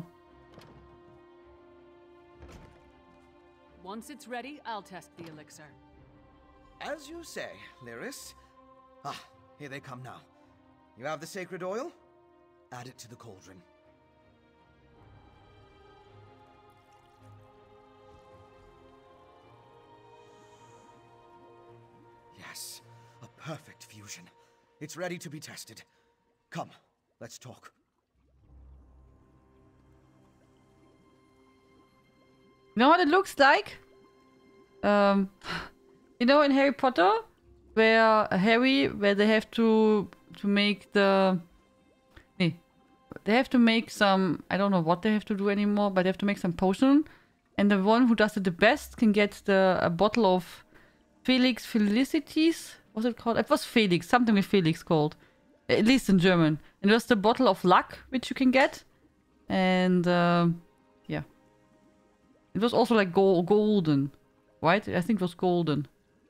Once it's ready, I'll test the elixir. As you say, Lyris. Ah, here they come now. You have the sacred oil? Add it to the cauldron. Yes, a perfect fusion. It's ready to be tested. Come, let's talk. You know what it looks like? Um, you know in Harry Potter, where Harry, where they have to to make the, nee, they have to make some. I don't know what they have to do anymore, but they have to make some potion, and the one who does it the best can get the a bottle of Felix Felicities. What's it called? It was Felix, something with Felix called, at least in German. And it was the bottle of luck which you can get, and um, yeah. It was also like gold, golden, right? I think it was golden.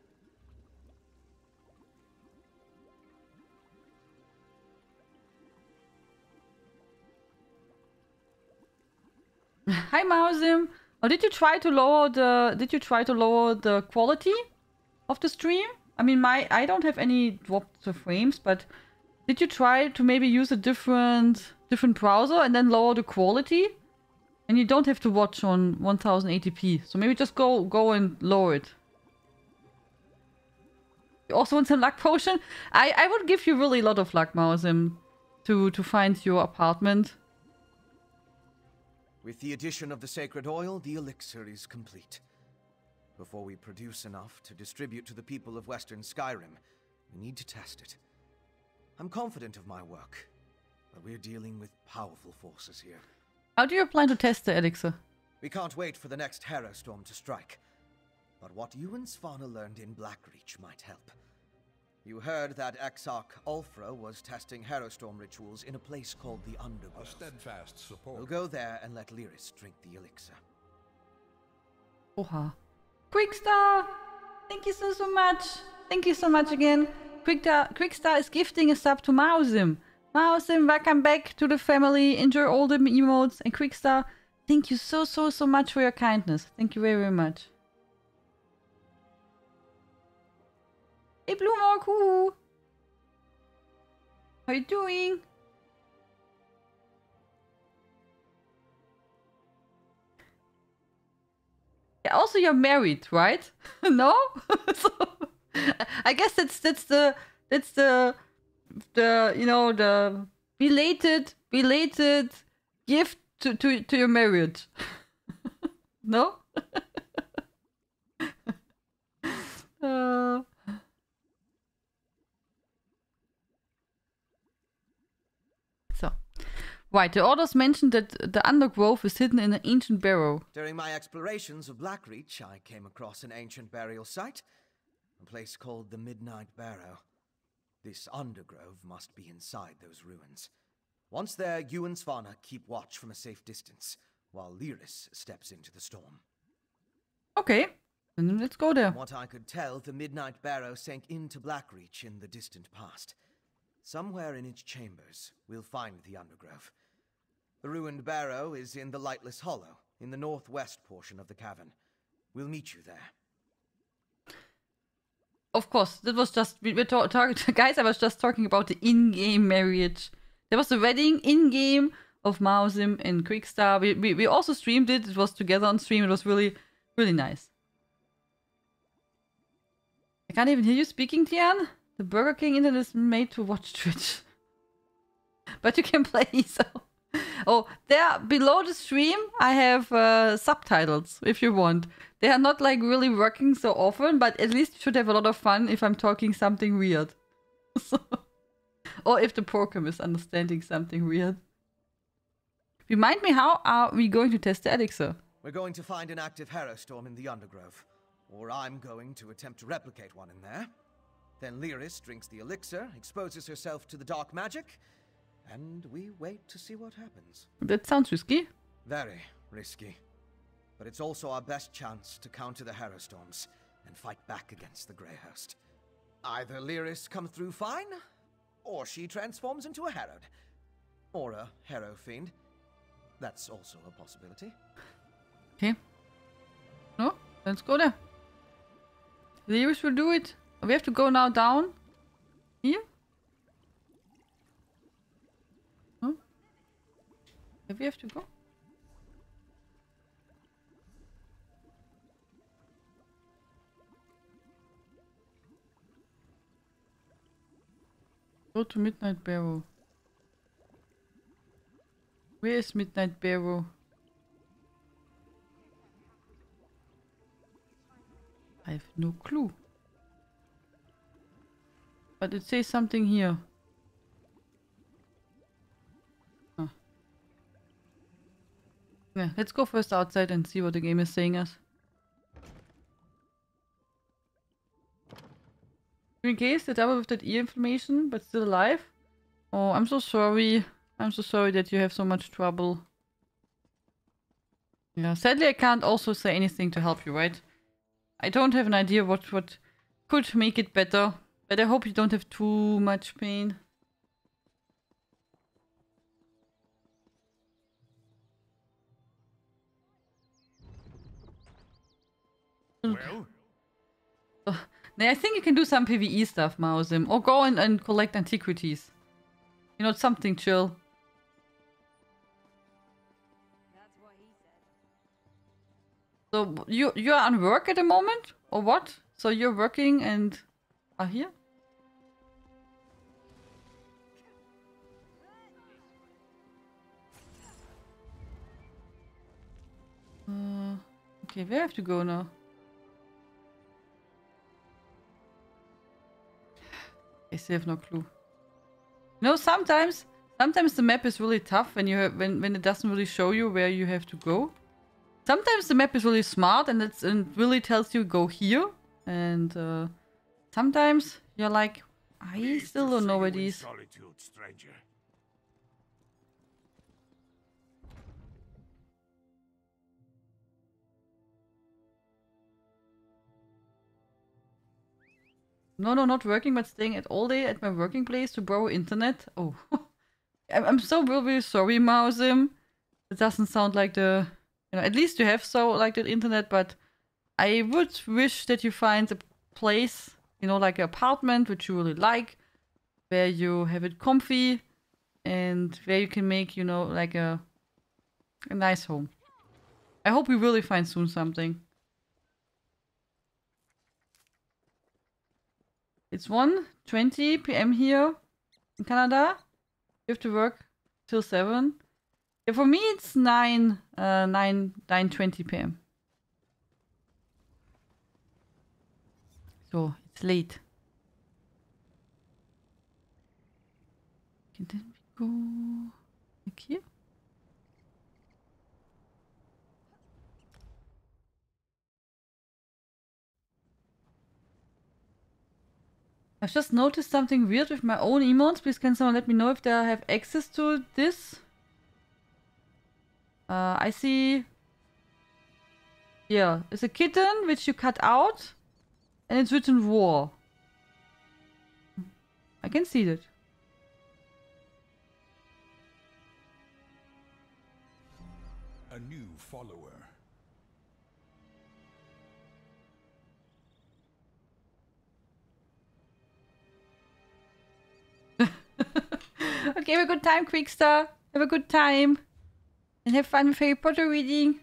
Hi Mausim. Oh, did you try to lower the? Did you try to lower the quality of the stream? I mean, my I don't have any dropped the frames, but did you try to maybe use a different different browser and then lower the quality? And you don't have to watch on ten eighty p. So maybe just go go and lower it. You also want some luck potion? I, I would give you really a lot of luck, Mausim, to, to find your apartment. With the addition of the sacred oil, the elixir is complete. Before we produce enough to distribute to the people of Western Skyrim, we need to test it. I'm confident of my work, but we're dealing with powerful forces here. How do you plan to test the elixir? We can't wait for the next Harrow Storm to strike. But what you and Svanna learned in Blackreach might help. You heard that Exarch Ulfra was testing Harrow Storm rituals in a place called the Undergrowth. A steadfast support. We'll go there and let Lyris drink the elixir. Oha. Quickstar! Thank you so, so much. Thank you so much again. Quickstar, Quickstar is gifting a sub to Mausim. Mausim, welcome back to the family. Enjoy all the emotes. And Quickstar, thank you so, so, so much for your kindness. Thank you very, very much. Hey, Blumog, whoo! How you doing? Yeah, also you're married, right? No? So, I guess that's that's the that's the the you know the belated belated gift to to to your marriage. No? uh... So. Right, the orders mentioned that the undergrowth is hidden in an ancient barrow. During my explorations of Blackreach, I came across an ancient burial site, a place called the Midnight Barrow. This undergrowth must be inside those ruins. Once there, you and Svanna keep watch from a safe distance, while Lyris steps into the storm. Okay, then let's go there. From what I could tell, the Midnight Barrow sank into Blackreach in the distant past. Somewhere in its chambers, we'll find the undergrowth. The ruined barrow is in the Lightless Hollow, in the northwest portion of the cavern. We'll meet you there. Of course, that was just, we were talking, guys, I was just talking about the in-game marriage. There was a wedding in-game of Mausim and Quickstar. We, we, we also streamed it, it was together on stream, it was really, really nice. I can't even hear you speaking, Tian. The Burger King internet is made to watch Twitch. But you can play, so... Oh, there, below the stream, I have uh, subtitles, if you want. They are not, like, really working so often, but at least you should have a lot of fun if I'm talking something weird. Or if the program is understanding something weird. Remind me, how are we going to test the elixir? We're going to find an active Harrowstorm in the undergrowth. Or I'm going to attempt to replicate one in there. Then Lyris drinks the elixir, exposes herself to the dark magic, and we wait to see what happens. That sounds risky. Very risky. But it's also our best chance to counter the Harrowstorms and fight back against the Grey Host. Either Lyris comes through fine, or she transforms into a Harrowed. Or a Harrow Fiend. That's also a possibility. Okay. No, let's go there. Lyris will do it. We have to go now down. Here? Huh? Where we have to go? Go to Midnight Barrow. Where is Midnight Barrow? I have no clue. But it says something here. Huh. Yeah, let's go first outside and see what the game is saying us. In case the double with that ear inflammation, but still alive. Oh, I'm so sorry. I'm so sorry that you have so much trouble. Yeah, sadly I can't also say anything to help you, right? I don't have an idea what, what could make it better. But I hope you don't have too much pain. Well? Uh, I think you can do some PvE stuff, Mausim. Or go and, and collect antiquities. You know, something chill. So, you, you're on work at the moment? Or what? So you're working and... are here? Uh, okay, where have to go now? I still have no clue. You know, sometimes, sometimes the map is really tough when you have, when when it doesn't really show you where you have to go. Sometimes the map is really smart and it's and really tells you go here, and uh, sometimes you're like, I still don't know where these. Solitude, stranger. No, no, not working, but staying at all day at my working place to borrow internet. Oh, I'm, I'm so really sorry, Mausim. It doesn't sound like the, you know, at least you have so like the internet, but I would wish that you find a place, you know, like an apartment which you really like, where you have it comfy, and where you can make, you know, like a a nice home. I hope we really find soon something. It's one twenty p m here in Canada. You have to work till seven. Yeah, for me it's nine, uh, nine, nine twenty p m So, it's late. Okay, then we go like here. I've just noticed something weird with my own emotes. Please can someone let me know if they have access to this? Uh, I see... Yeah, it's a kitten which you cut out. And it's written war. I can see that. A new follower. Okay, have a good time, Quickstar. Have a good time. And have fun with Harry Potter reading.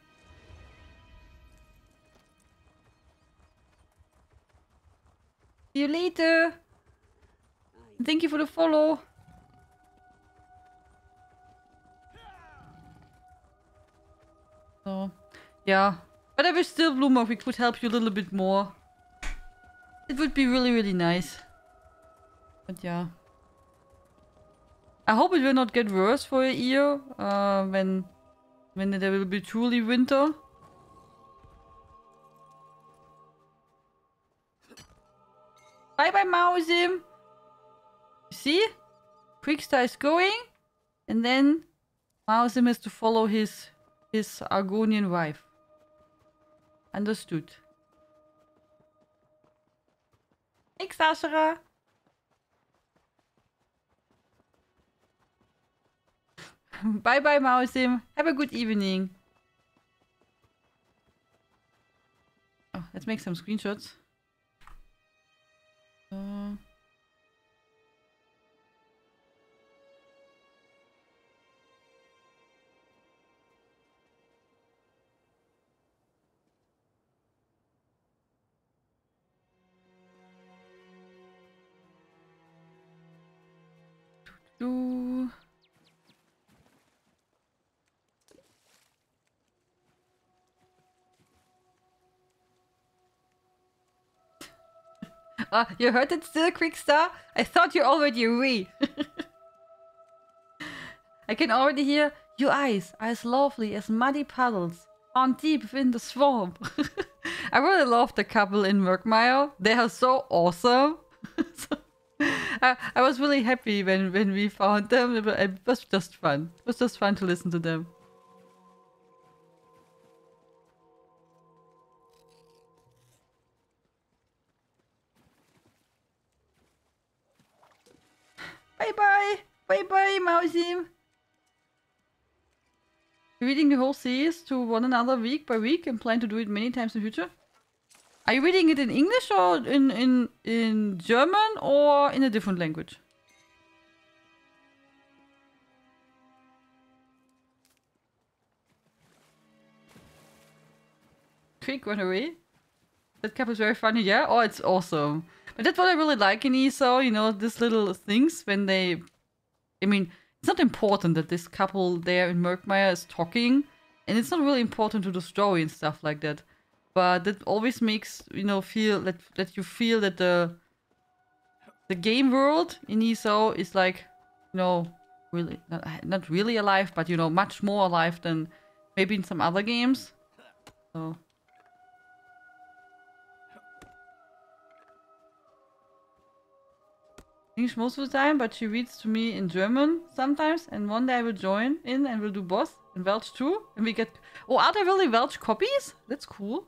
See you later. Thank you for the follow. So, yeah. But I wish still, Bloomer, we could help you a little bit more. It would be really, really nice. But yeah. I hope it will not get worse for a year. Uh, when, when there will be truly winter. Bye bye, Mausim. See? Quickstar is going. And then Mausim has to follow his his Argonian wife. Understood. Thanks, Ashera. Bye bye, Mausim. Have a good evening. Oh, let's make some screenshots. Uh, do Ah, you heard it still, Quickstar? I thought you already re. I can already hear your eyes are as lovely as muddy puddles found deep within the swamp. I really love the couple in Murkmire. They are so awesome. So, I, I was really happy when, when we found them. It was, it was just fun. It was just fun to listen to them. Bye bye! Bye bye, Mausim! Reading the whole series to one another week by week and plan to do it many times in the future? Are you reading it in English or in, in, in German or in a different language? Quick, run away. That cap is very funny, yeah? Oh, it's awesome. But that's what I really like in E S O, you know, these little things when they... I mean, it's not important that this couple there in Murkmire is talking. And it's not really important to the story and stuff like that. But that always makes, you know, feel that, that you feel that the... The game world in E S O is like, you know, really... Not, not really alive, but, you know, much more alive than maybe in some other games. So... English most of the time, but she reads to me in German sometimes, and one day I will join in and we'll do boss and Welsh too, and we get... Oh, are there really Welsh copies? That's cool.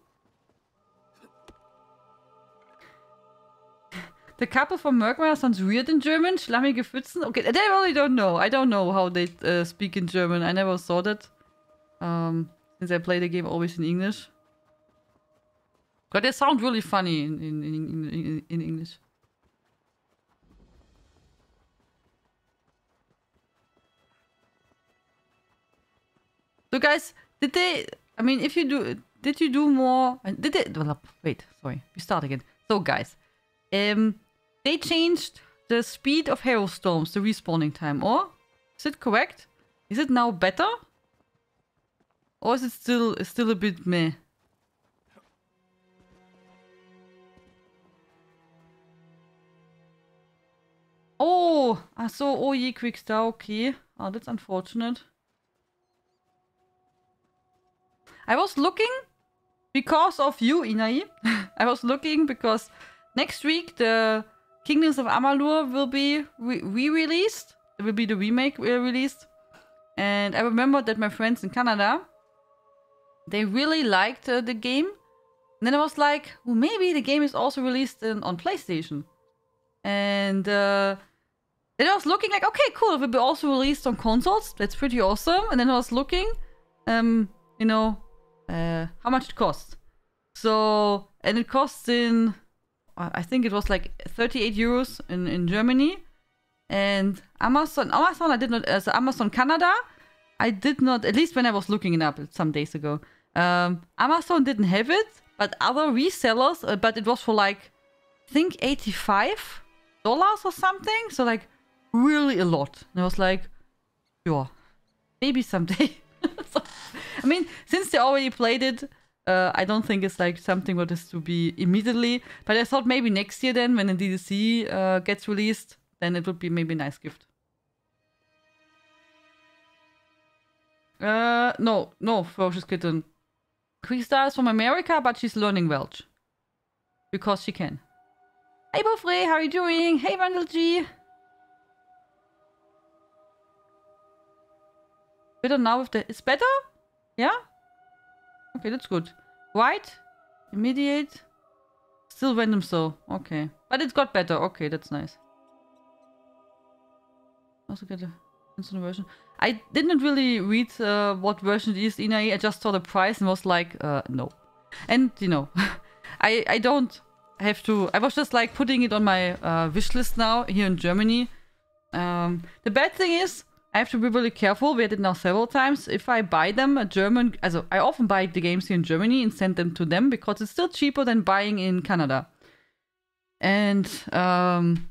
The couple from Murkmire sounds weird in German. Schlammige Pfützen. Okay, they really don't know. I don't know how they uh, speak in German. I never saw that. Um, since I play the game always in English. But they sound really funny in, in, in, in, in English. So guys, did they, I mean, if you do, did you do more, did they, well, wait, sorry, we start again. So guys, um, they changed the speed of Hero Storms, the respawning time, or? Is it correct? Is it now better? Or is it still, still a bit meh? Ach so, oh je, Quickstar, okay. Oh, that's unfortunate. I was looking because of you, Inai. I was looking because next week the Kingdoms of Amalur will be re-released. It will be the remake uh, released. And I remember that my friends in Canada, they really liked uh, the game. And then I was like, well, maybe the game is also released in, on PlayStation. And uh, then I was looking like, okay, cool, it will be also released on consoles. That's pretty awesome. And then I was looking, um, you know, uh, how much it costs. So, and it costs in, I think it was like thirty-eight euros in, in Germany. And Amazon, Amazon, I did not, as uh, so Amazon Canada, I did not, at least when I was looking it up some days ago, um, Amazon didn't have it, but other resellers, uh, but it was for like, I think eighty-five dollars or something, so like, really a lot. And I was like, sure, maybe someday. So, I mean, since they already played it, uh, I don't think it's like something what is to be immediately, but I thought maybe next year then, when the D L C uh, gets released, then it would be maybe a nice gift. Uh, no, no, Ferocious Kitten. Quickstar is from America, but she's learning Welsh. Because she can. Hey Bofre, how are you doing? Hey Vandal G. Better now with the... It's better? Yeah? Okay, that's good. White. Immediate. Still random so. Okay. But it got better. Okay, that's nice. Also get a instant version. I didn't really read uh, what version it is, Inai. I just saw the price and was like, uh, no. And, you know, I, I don't have to... I was just like putting it on my uh, wish list now here in Germany. Um, the bad thing is, I have to be really careful. We had it now several times. If I buy them a German... Also, I often buy the games here in Germany and send them to them because it's still cheaper than buying in Canada. And... Um,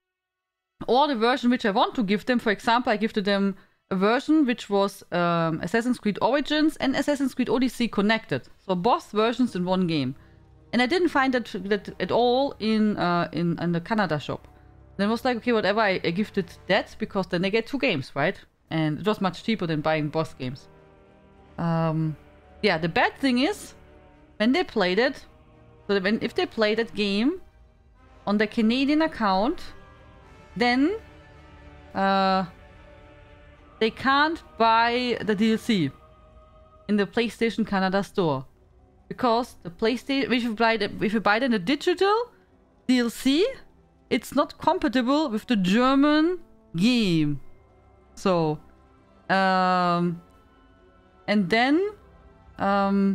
or the version which I want to give them. For example, I gifted them a version which was um, Assassin's Creed Origins and Assassin's Creed Odyssey connected. So both versions in one game. And I didn't find that, that at all in, uh, in in the Canada shop. Then I was like, okay, whatever, I, I gifted that because then they get two games, right? And it was much cheaper than buying both games. Um, yeah, the bad thing is, when they played it, so when, if they play that game on the Canadian account, then uh, they can't buy the D L C in the PlayStation Canada store. Because the PlayStation, if you buy the, if you buy then the digital D L C, it's not compatible with the German game. So, um, and then, um,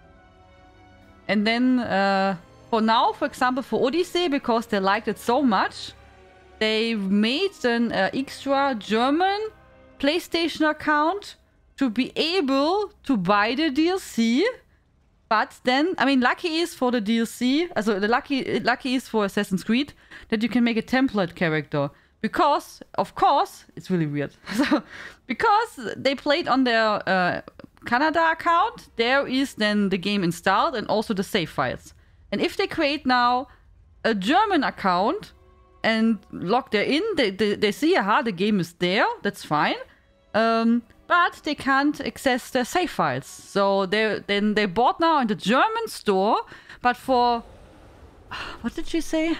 and then, uh, for now, for example, for Odyssey, because they liked it so much, they made an uh, extra German PlayStation account to be able to buy the D L C. But then, I mean, lucky is for the D L C, also the lucky lucky is for Assassin's Creed, that you can make a template character. Because, of course, it's really weird. So, because they played on their uh, Canada account, there is then the game installed and also the save files. And if they create now a German account and log there in, they, they, they see, aha, the game is there, that's fine. Um, but they can't access their save files. So they then they bought now in the German store, but for, what did she say?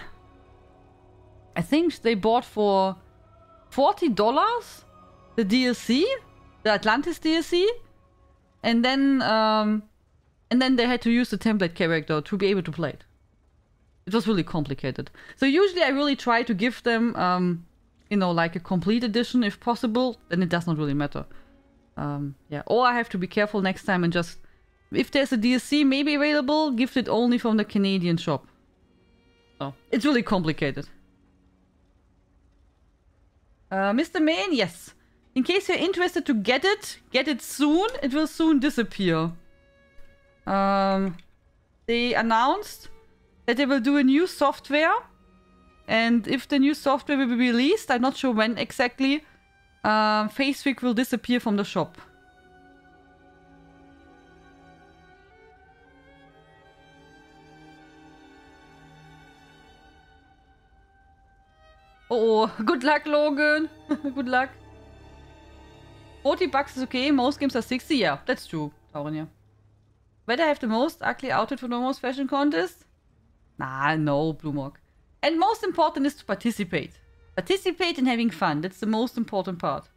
I think they bought for forty dollars the D L C, the Atlantis D L C, and then um, and then they had to use the template character to be able to play it. It was really complicated. So usually I really try to give them, um, you know, like a complete edition if possible. Then it does not really matter. Um, yeah, or I have to be careful next time and just, if there's a D L C maybe available, gift it only from the Canadian shop. So it's really complicated. Uh, Mister Main, yes. In case you're interested to get it, get it soon. It will soon disappear. Um, they announced that they will do a new software. And if the new software will be released, I'm not sure when exactly, uh, Facewick will disappear from the shop. Oh, good luck, Logan. Good luck. forty bucks is okay. Most games are sixty. Yeah, that's true, Taurenia. Whether I have the most ugly outfit for the most fashion contest? Nah, no, Blumog. And most important is to participate. Participate in having fun. That's the most important part.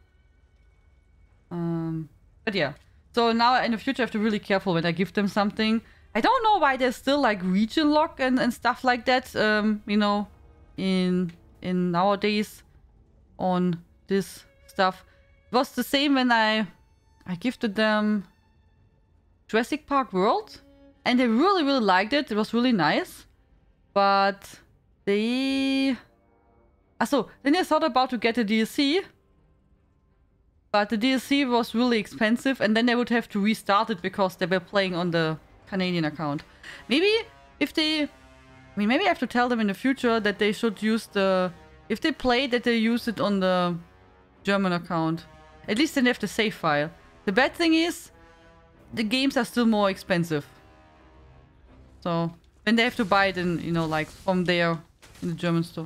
Um, but yeah. So now in the future I have to be really careful when I give them something. I don't know why there's still like region lock and, and stuff like that, um, you know, in in nowadays on this stuff. It was the same when I I gifted them Jurassic Park World, and they really really liked it. It was really nice, but they also then I thought about to get a D L C, but the D L C was really expensive, and then they would have to restart it because they were playing on the Canadian account. Maybe if they, I mean, maybe I have to tell them in the future that they should use the, if they play, that they use it on the German account. At least then they have the save file. The bad thing is, the games are still more expensive. So, then they have to buy it in, you know, like from there in the German store.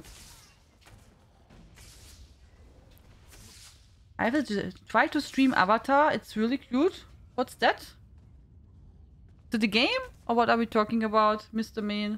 I have to try to stream Avatar. It's really cute. What's that? To the game? Or what are we talking about, Mister Main?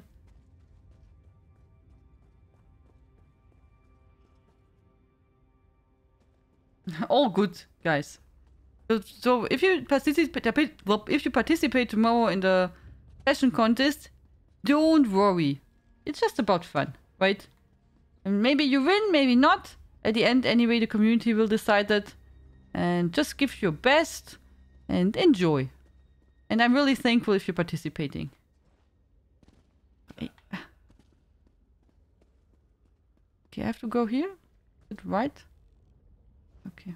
All good, guys. So, so if you participate, if you participate tomorrow in the fashion contest, don't worry. It's just about fun, right? And maybe you win, maybe not. At the end, anyway, the community will decide that. And just give your best and enjoy. And I'm really thankful if you're participating. Okay, okay I have to go here? Is it right? Okay.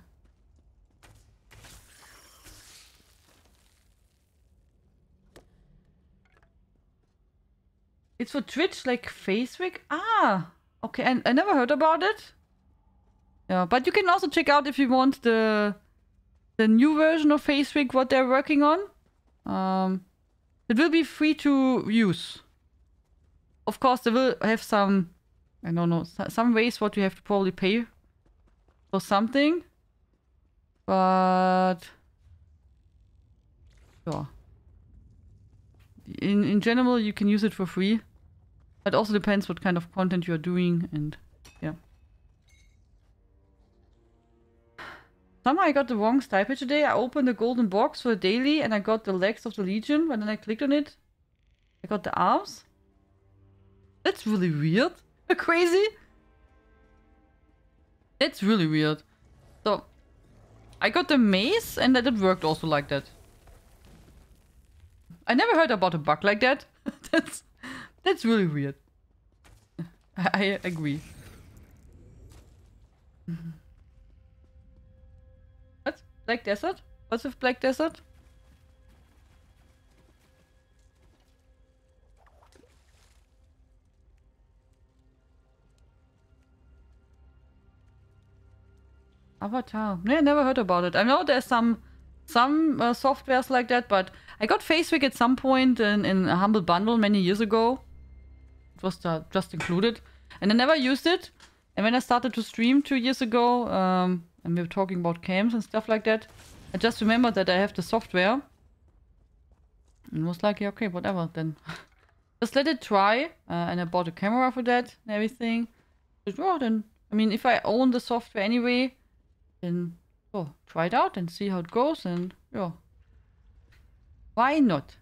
It's for Twitch, like FaceRig? Ah! Okay, and I never heard about it. Yeah, but you can also check out if you want the the new version of FaceRig, what they're working on. Um, it will be free to use. Of course, they will have some, I don't know, some ways what you have to probably pay for something. But yeah. In in general, you can use it for free. It also depends what kind of content you're doing, and yeah. Somehow I got the wrong stipend today. I opened the golden box for a daily and I got the legs of the Legion, but then I clicked on it. I got the arms. That's really weird. Crazy. That's really weird. So, I got the mace and that it worked also like that. I never heard about a bug like that. that's that's really weird. I, I agree. What? Black Desert? What's with Black Desert? Avatar. No, I never heard about it. I know there's some some uh, softwares like that, but I got FaceRig at some point in, in a Humble Bundle many years ago. It was uh, just included. And I never used it. And when I started to stream two years ago, um, and we were talking about cams and stuff like that, I just remembered that I have the software. And was like, yeah, okay, whatever, then. Just let it try. Uh, and I bought a camera for that and everything. But, oh, then, I mean, if I own the software anyway, then oh, try it out and see how it goes, and yeah, why not?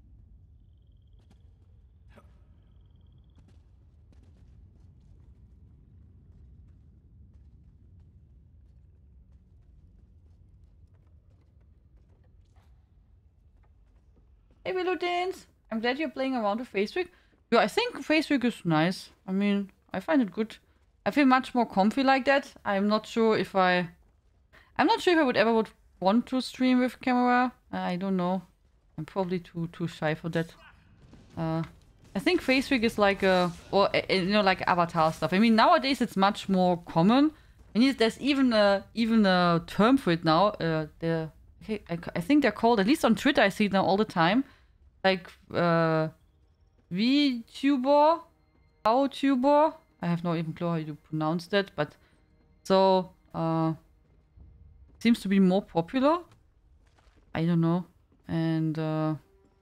Hey Willow Dance, I'm glad you're playing around with FaceRig. Yeah, I think FaceRig is nice. I mean, I find it good. I feel much more comfy like that. I'm not sure if I I'm not sure if I would ever would want to stream with camera. I don't know. I'm probably too too shy for that. Uh, I think FaceRig is like a, or uh, you know, like Avatar stuff. I mean, nowadays it's much more common. I mean, there's even a even a term for it now. Uh, the okay, I, I think they're called, at least on Twitter, I see it now all the time, like uh, VTuber, VTuber, I have no even clue how you pronounce that, but so uh, seems to be more popular. I don't know, and uh,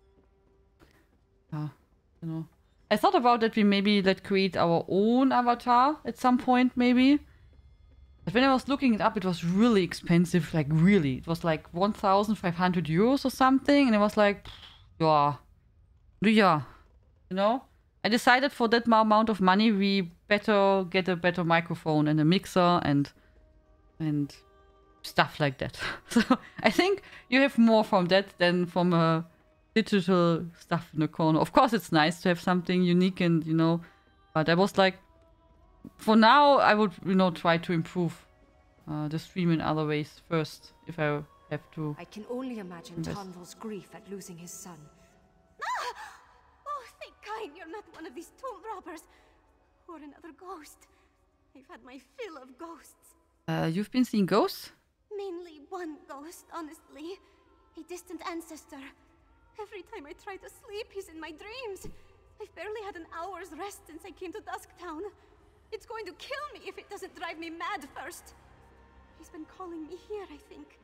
uh, you know, I thought about that we maybe let create our own avatar at some point, maybe. But when I was looking it up, it was really expensive, like really. It was like one thousand five hundred euros or something, and it was like, yeah, yeah, you know. I decided for that amount of money, we better get a better microphone and a mixer and and stuff like that. So I think you have more from that than from a digital stuff in the corner. Of course, it's nice to have something unique and, you know, but I was like, for now, I would, you know, try to improve uh, the stream in other ways first, if I have to. I can only imagine invest. Tonval's grief at losing his son. Ah! Oh, thank God you're not one of these tomb robbers. Or another ghost. I've had my fill of ghosts. Uh, you've been seeing ghosts? Mainly one ghost, honestly. A distant ancestor. Every time I try to sleep, he's in my dreams. I've barely had an hour's rest since I came to Dusktown. It's going to kill me if it doesn't drive me mad first. He's been calling me here, I think.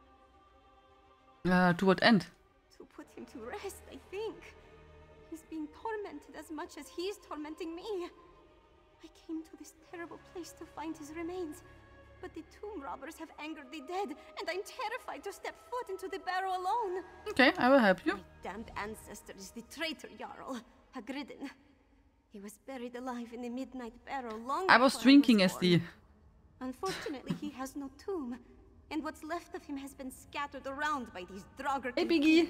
Uh, to what end? To put him to rest, I think. He's being tormented as much as he's tormenting me. I came to this terrible place to find his remains. But the tomb robbers have angered the dead, and I'm terrified to step foot into the barrow alone. Okay, I will help you. My damned ancestor is the traitor Jarl, Hagridden. He was buried alive in the Midnight Barrow long I was before drinking I as was the... born. Unfortunately, he has no tomb, and what's left of him has been scattered around by these Draugr Hey, Biggie.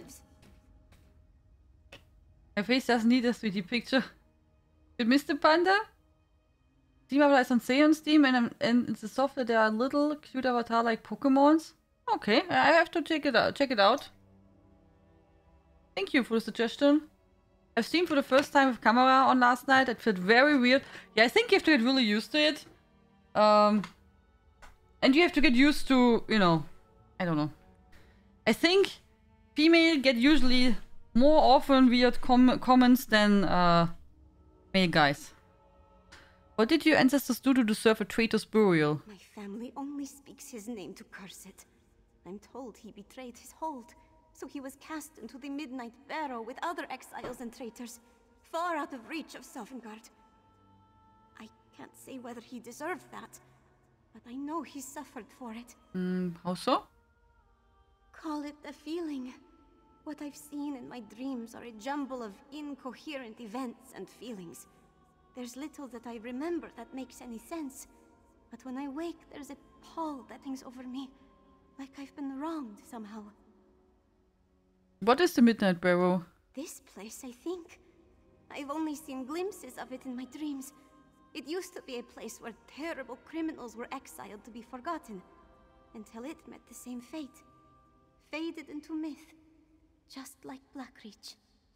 My face doesn't need a three D picture. You missed the panda? Steam Avatar is on sale on Steam, and, um, and it's a software. There are little cute avatar like Pokemons. Okay, I have to check it out. Check it out. Thank you for the suggestion. I've streamed for the first time with camera on last night. It felt very weird. Yeah, I think you have to get really used to it. Um, and you have to get used to, you know, I don't know. I think female get usually more often weird com comments than uh, male guys. What did your ancestors do to deserve a traitor's burial? My family only speaks his name to curse it. I'm told he betrayed his hold, so he was cast into the Midnight Barrow with other exiles and traitors, far out of reach of Sovngarde. I can't say whether he deserved that, but I know he suffered for it. Mm, how so? Call it a feeling. What I've seen in my dreams are a jumble of incoherent events and feelings. There's little that I remember that makes any sense, but when I wake, there's a pall that hangs over me, like I've been wronged somehow. What is the Midnight Barrow? This place, I think. I've only seen glimpses of it in my dreams. It used to be a place where terrible criminals were exiled to be forgotten, until it met the same fate. Faded into myth, just like Blackreach.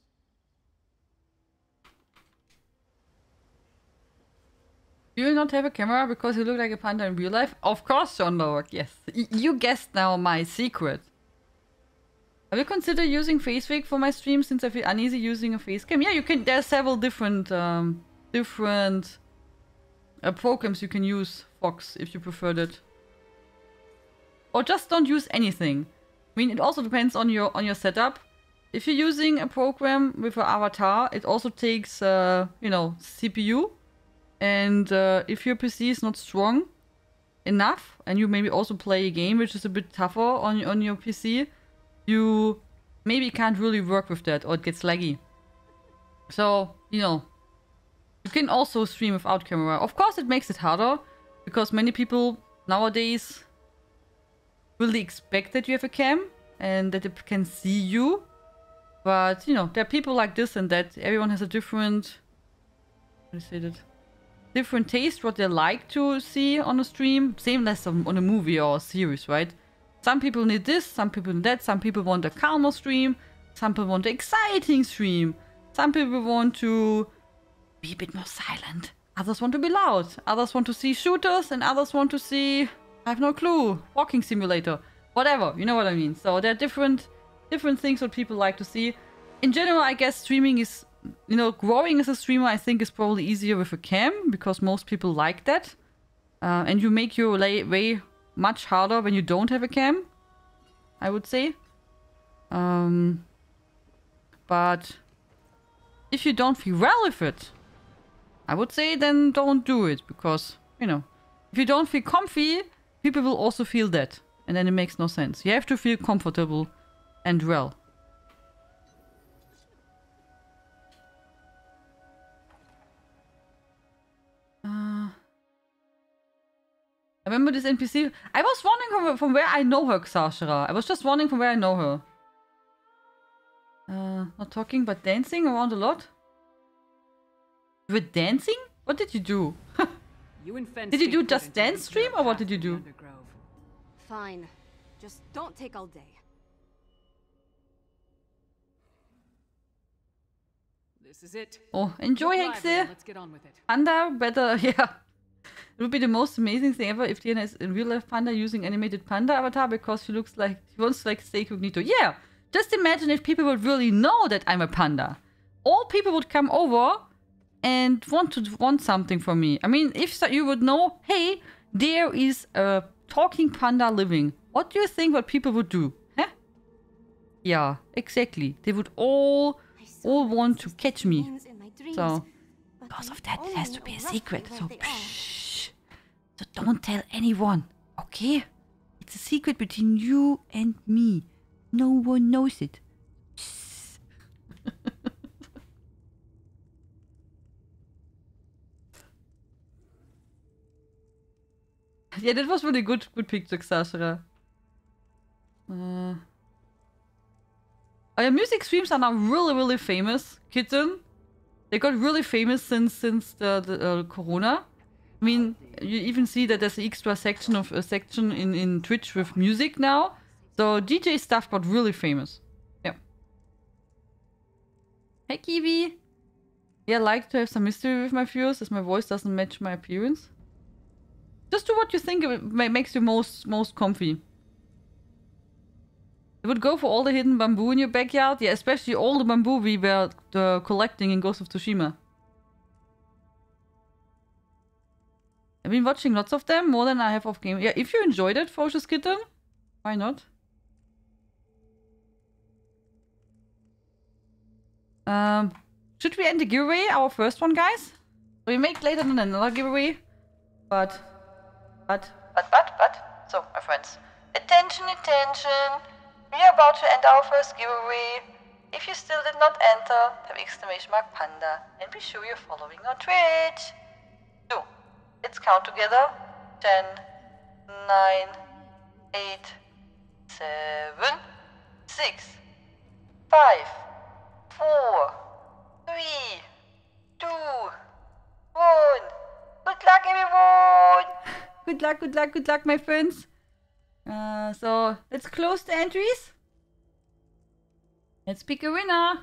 Do you not have a camera because you look like a panda in real life? Of course, John Lowak, yes. Y you guessed now my secret. I will consider using FaceWig for my stream since I feel uneasy using a face cam. Yeah, you can. There are several different, um, different uh, programs you can use, Fox, if you prefer that. Or just don't use anything. I mean, it also depends on your on your setup. If you're using a program with an avatar, it also takes, uh, you know, C P U. And uh, if your P C is not strong enough, and you maybe also play a game which is a bit tougher on, on your P C, you maybe can't really work with that, or it gets laggy. So, you know, you can also stream without camera. Of course, it makes it harder, because many people nowadays really expect that you have a cam, and that it can see you. But, you know, there are people like this and that. Everyone has a different... How do you say that? Different taste, what they like to see on a stream. Same as on a movie or a series, right? Some people need this, some people need that. Some people want a calmer stream. Some people want an exciting stream. Some people want to be a bit more silent. Others want to be loud. Others want to see shooters, and others want to see... I have no clue. Walking simulator. Whatever, you know what I mean. So there are different, different things what people like to see. In general, I guess streaming is you know, growing as a streamer, I think, is probably easier with a cam because most people like that. Uh, and you make your lay way much harder when you don't have a cam, I would say. Um, but if you don't feel well with it, I would say then don't do it because, you know, if you don't feel comfy, people will also feel that. And then it makes no sense. You have to feel comfortable and well. Uh, I remember this N P C. I was wondering from, from where I know her, Xashara. I was just wondering from where I know her. Uh, not talking, but dancing around a lot. You were dancing? What did you do? You and Fen Did you do stay put just until we dance clear stream a or what path did you to the do? Undergrove. Fine. Just don't take all day. This is it. Oh, enjoy, Look lively and Hexe! Let's get on with it. Panda, better, yeah. It would be the most amazing thing ever if Diana is in real life Panda using animated Panda avatar because she looks like, she wants like stay cognito. Yeah! Just imagine if people would really know that I'm a panda. All people would come over and want to want something from me. I mean, if so, you would know, hey, there is a talking panda living. What do you think what people would do? Huh? Yeah, exactly. They would all all want to catch me. So, because of that, it has to be a secret. So, shh. So don't tell anyone, okay? It's a secret between you and me. No one knows it. Yeah, that was really good, good picture, Xashara. Uh, oh yeah, music streams are now really, really famous. Kitten, they got really famous since since the, the uh, Corona. I mean, you even see that there's an extra section of a section in in Twitch with music now. So D J stuff got really famous. Yeah. Hey Kiwi. Yeah, I like to have some mystery with my viewers as my voice doesn't match my appearance. Just do what you think makes you most most comfy. You would go for all the hidden bamboo in your backyard? Yeah, especially all the bamboo we were uh, collecting in Ghost of Tsushima. I've been watching lots of them, more than I have of game. Yeah, if you enjoyed it, Ferocious Kitten, why not? Um, should we end the giveaway, our first one, guys? We make later than another giveaway, but... But, but, but, but, so, my friends, attention, attention, we are about to end our first giveaway. If you still did not enter, type exclamation mark panda, and be sure you're following on Twitch. So, let's count together. ten, nine, eight, seven, six, five, four, three, two, one. Good luck, everyone! Good luck, good luck, good luck, my friends. Uh, so, let's close the entries. Let's pick a winner.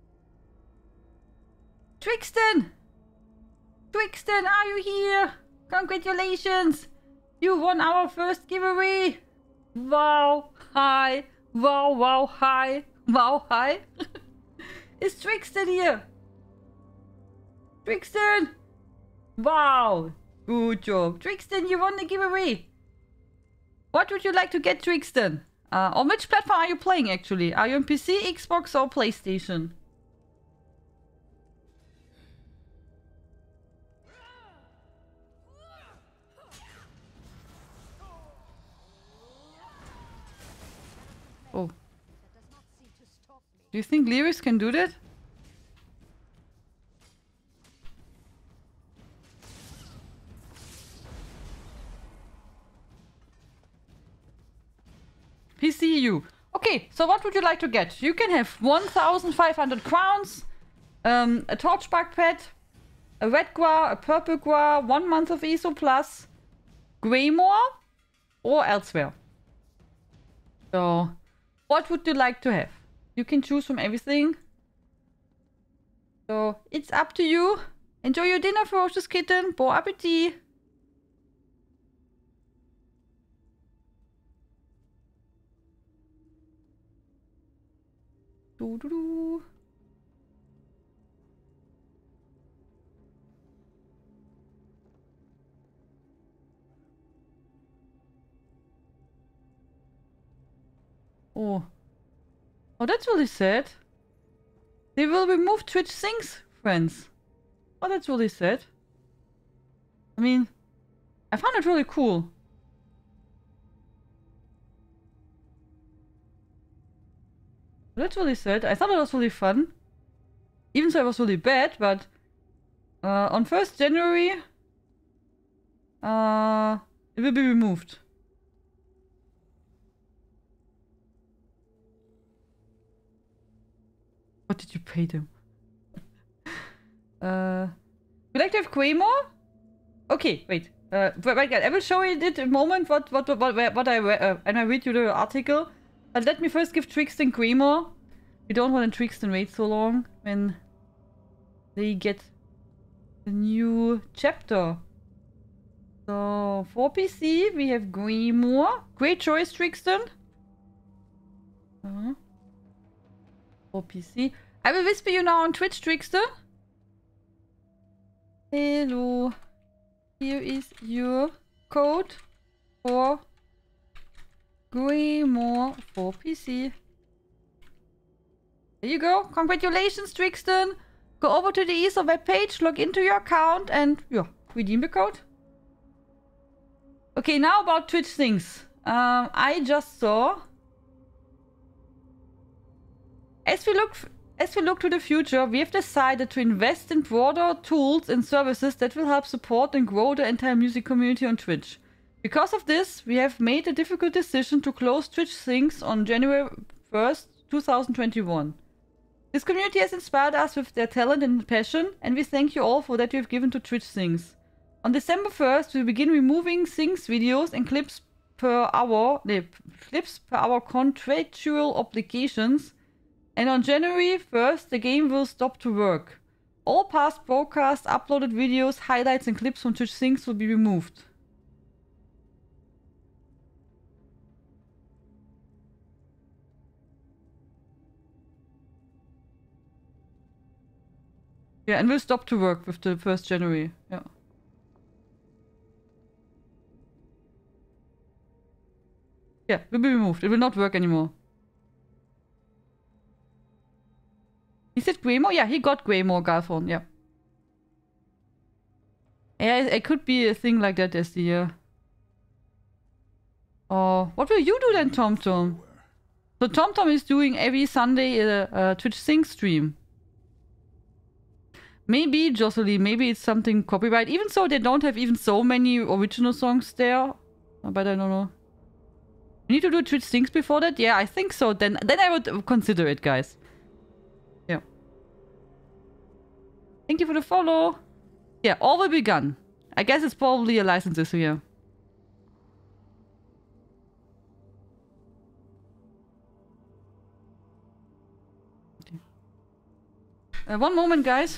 Twixton! Twixton, are you here? Congratulations! You won our first giveaway! Wow, hi! Wow, wow, hi! Wow, hi! Is Twixton here? Twixton! Wow! Good job. Twixton, you won the giveaway! What would you like to get, Twixton? Uh, on which platform are you playing, actually? Are you on P C, Xbox, or PlayStation? Oh. Do you think Lyris can do that? P C U. Okay, so what would you like to get? You can have one thousand five hundred crowns, um, a Torchbark pet, a red Gua, a purple Gua, one month of E S O Plus, Greymore, or elsewhere. So, what would you like to have? You can choose from everything. So, it's up to you. Enjoy your dinner, Ferocious Kitten. Bon appetit. Do, do, do. Oh. Oh, that's really sad. They will remove Twitch Things, friends. Oh, that's really sad. I mean, I found it really cool. That's really sad. I thought it was really fun. Even though it was really bad, but uh, on first January, uh, it will be removed. What did you pay them? uh, would you like to have Quaymore? Okay, wait. Uh, wait, I will show you it in a moment. What, what, what, what, what I uh, and I read you the article. But let me first give Trixton Quaymore. We don't want Trixton wait so long when they get the new chapter. So for P C we have Grimoire. Great choice, Trixton. Uh-huh. For P C. I will whisper you now on Twitch, Trixton. Hello. Here is your code for Grimoire for P C. There you go. Congratulations, Trixton. Go over to the E S O webpage, log into your account, and yeah, redeem the code. Okay, now about Twitch things. Um, I just saw. As we look, as we look to the future, we have decided to invest in broader tools and services that will help support and grow the entire music community on Twitch. Because of this, we have made a difficult decision to close Twitch Things on January first, two thousand twenty-one. This community has inspired us with their talent and passion, and we thank you all for that you have given to Twitch Things. On December first, we begin removing Things videos and clips per hour, no, clips per hour contractual obligations, and on January first, the game will stop to work. All past broadcasts, uploaded videos, highlights, and clips from Twitch Things will be removed. Yeah, and we'll stop to work with the first January. Yeah. Yeah, will be removed. It will not work anymore. He said Grimoire? Yeah, he got Grimoire, Galphon. Yeah. Yeah, it, it could be a thing like that this year. Oh, what will you do then, TomTom? So TomTom is doing every Sunday a, a Twitch Things stream. Maybe, Jocelyn, maybe it's something copyright. Even so, they don't have even so many original songs there. But I don't know. We need to do Twitch Things before that? Yeah, I think so. Then, then I would consider it, guys. Yeah. Thank you for the follow. Yeah, all will be gone. I guess it's probably a license issue here. Okay. Uh, one moment, guys.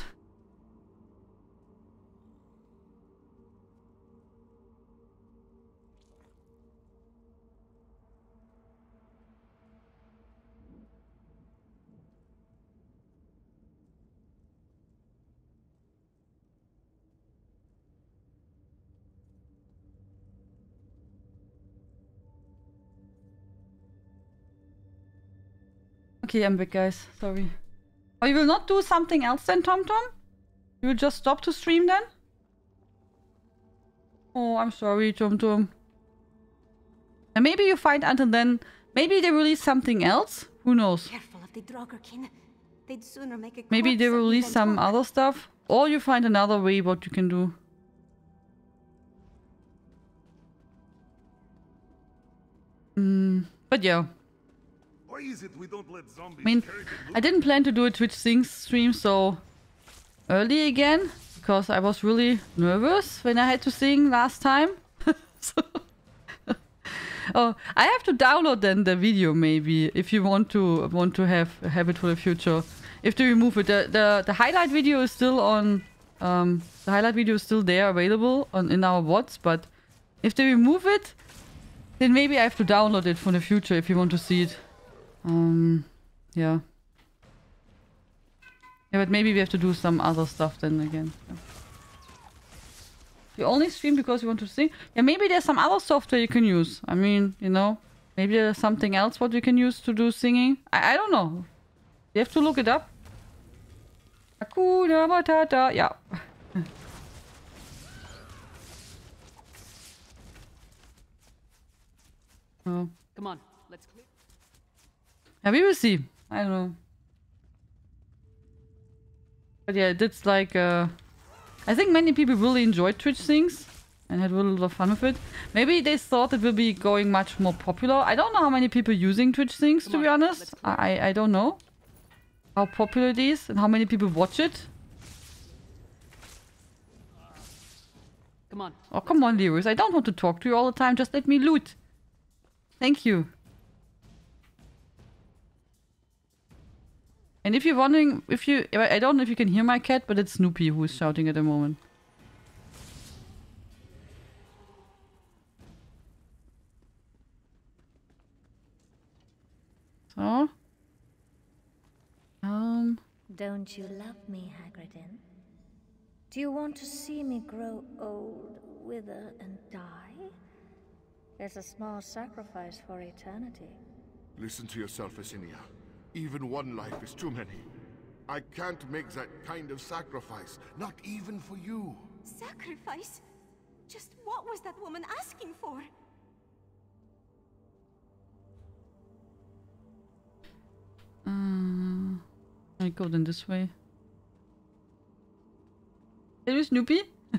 Okay, I'm back, guys. Sorry. Oh, you will not do something else then, TomTom? You will just stop to stream then? Oh, I'm sorry, TomTom. And maybe you find until then, maybe they release something else? Who knows? Careful of the Draugr-kin. They'd sooner make a Maybe they will release some talk. Other stuff? Or you find another way what you can do. Mm, but yeah. Why is it we don't let zombies I mean, I didn't plan to do a Twitch Things stream so early again, because I was really nervous when I had to sing last time. So oh, I have to download then the video maybe if you want to want to have have it for the future. If they remove it, the the, the highlight video is still on. Um, the highlight video is still there available on in our V O Ds, but if they remove it, then maybe I have to download it for the future if you want to see it. Um, yeah. Yeah, but maybe we have to do some other stuff then again. Yeah. You only stream because you want to sing? Yeah, maybe there's some other software you can use. I mean, you know, Maybe there's something else what you can use to do singing. I, I don't know. You have to look it up. Hakuna Matata. Yeah. Oh. Come on, let's clear. Yeah, we will see. I don't know. But yeah, it's like, uh, I think many people really enjoyed Twitch things and had really a lot of fun with it. Maybe they thought it will be going much more popular. I don't know how many people using Twitch things, to be honest. I, I don't know how popular it is and how many people watch it. Come on. Oh, come on, Lewis. I don't want to talk to you all the time. Just let me loot. Thank you. And if you're wondering, if you... I don't know if you can hear my cat, but it's Snoopy who is shouting at the moment. So... Um... Don't you love me, Hagridin? Do you want to see me grow old, wither, and die? There's a small sacrifice for eternity. Listen to yourself, Esinia. Even one life is too many. I can't make that kind of sacrifice, not even for you. Sacrifice? Just what was that woman asking for? Uh, I go then this way. Hello, Snoopy?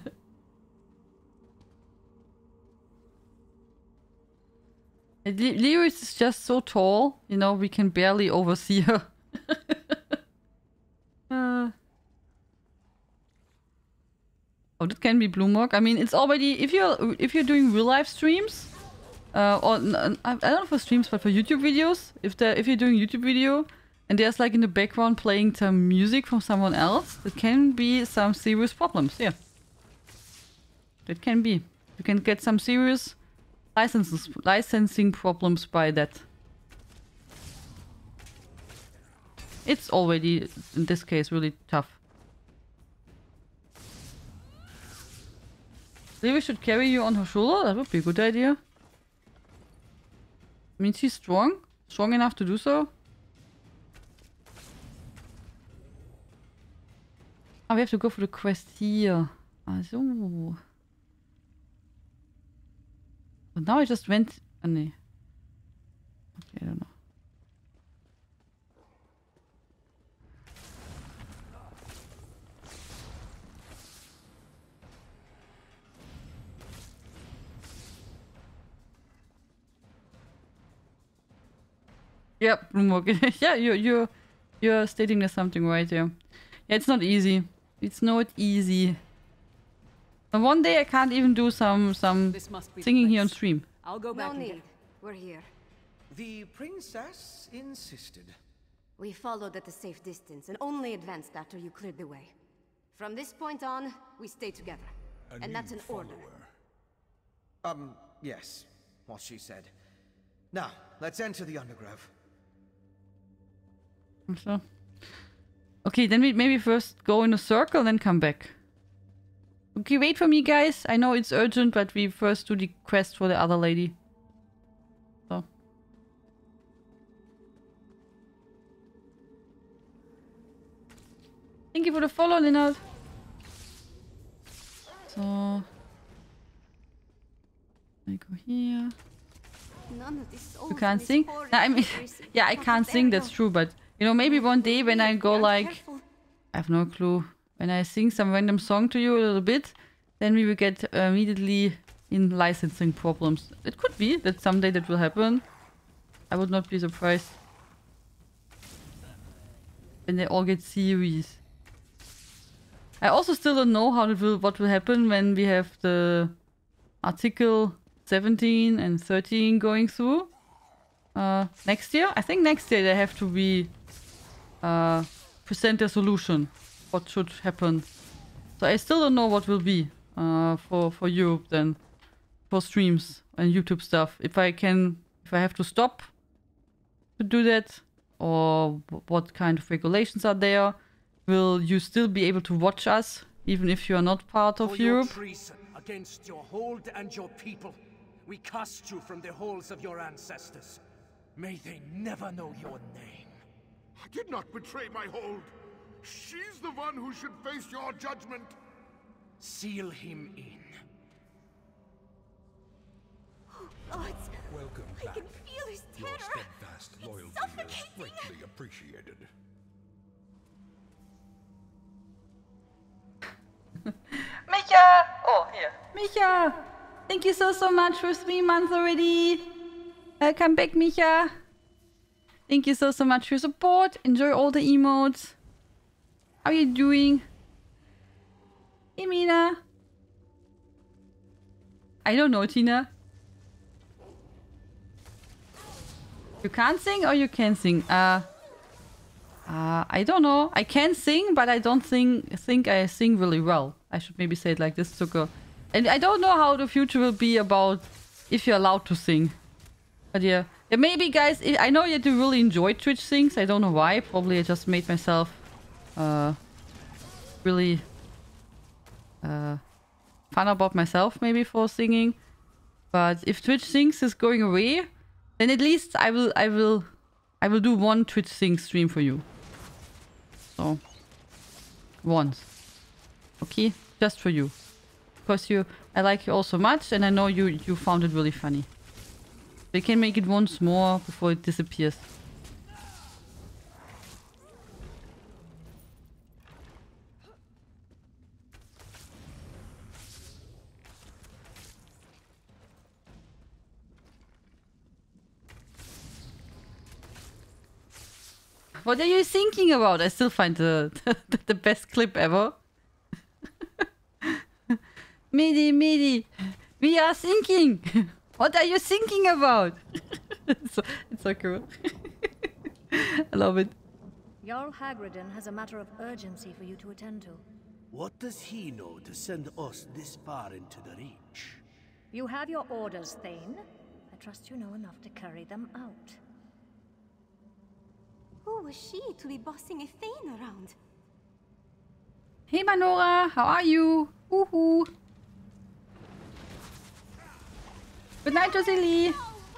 Leo is just so tall, you know, we can barely oversee her. uh. Oh, that can be Bloomberg. I mean, it's already, if you're if you're doing real life streams, uh, or I don't know for streams, but for YouTube videos, if the if you're doing YouTube video and there's like in the background playing some music from someone else, it can be some serious problems. Yeah, that can be. You can get some serious licenses, licensing problems by that. It's already, in this case, really tough. Maybe we should carry you on her shoulder? That would be a good idea. I mean, she's strong. Strong enough to do so. Oh, we have to go for the quest here. Ah, so. But now I just went... Oh, nee. Okay, I don't know. Yep, Bloomberg. Yeah, you you you're stating there's something right here. Yeah, it's not easy. It's not easy. And one day I can't even do some some singing here on stream. I'll go back. No and need. get... We're here. The princess insisted. We followed at a safe distance and only advanced after you cleared the way. From this point on, we stay together. A and that's an follower. order. Um, yes. What she said. Now, let's enter the Undergrove. So. Okay, then we maybe first go in a circle, then come back. Okay, wait for me, guys. I know it's urgent, but we first do the quest for the other lady. So. Thank you for the follow, Leonard. So. I go here. None of this You can't sing? No, I mean, yeah, I can't sing, that's true, but you know, maybe one day when I go like, I have no clue, when I sing some random song to you a little bit, then we will get uh, immediately in licensing problems. It could be that someday that will happen. I would not be surprised. When they all get serious. I also still don't know how it will, what will happen when we have the Article seventeen and thirteen going through. Uh, next year? I think next year they have to be uh, present a solution. What should happen. So I still don't know what will be uh, for, for Europe then. For streams and YouTube stuff. If I can, if I have to stop to do that, or what kind of regulations are there. Will you still be able to watch us, even if you are not part of For Europe? your treason against your hold and your people, we cast you from the halls of your ancestors. May they never know your name. I did not betray my hold. She's the one who should face your judgment. Seal him in. Oh, gods. Welcome I back. can feel his terror. Your steadfast loyalty is suffocating. greatly appreciated. Micha! Oh, here. Micha! Thank you so, so much for three months already. Welcome back, Micha. Thank you so, so much for your support. Enjoy all the emotes. How are you doing? Hey, Mina. I don't know, Tina. You can't sing or you can sing? Uh, uh, I don't know. I can sing, but I don't think, think I sing really well. I should maybe say it like this, Zuko. And I don't know how the future will be about if you're allowed to sing. But yeah. Yeah, maybe, guys, I know you do really enjoy Twitch things. I don't know why. Probably I just made myself uh, really uh, fun about myself, maybe, for singing. But if Twitch Sings is going away, then at least I will, I will, I will do one Twitch Sing stream for you. So, once, okay, just for you, because you, I like you all so much, and I know you, you found it really funny. We can make it once more before it disappears. What are you thinking about? I still find the the, the best clip ever. Midi, Midi, we are thinking. What are you thinking about? it's, so, it's so cool. I love it. Jarl Hagridin has a matter of urgency for you to attend to. What does he know to send us this far into the Reach? You have your orders, Thane. I trust you know enough to carry them out. Who was she to be bossing a Thane around? Hey Manora, how are you? Woohoo! Good night, Josie.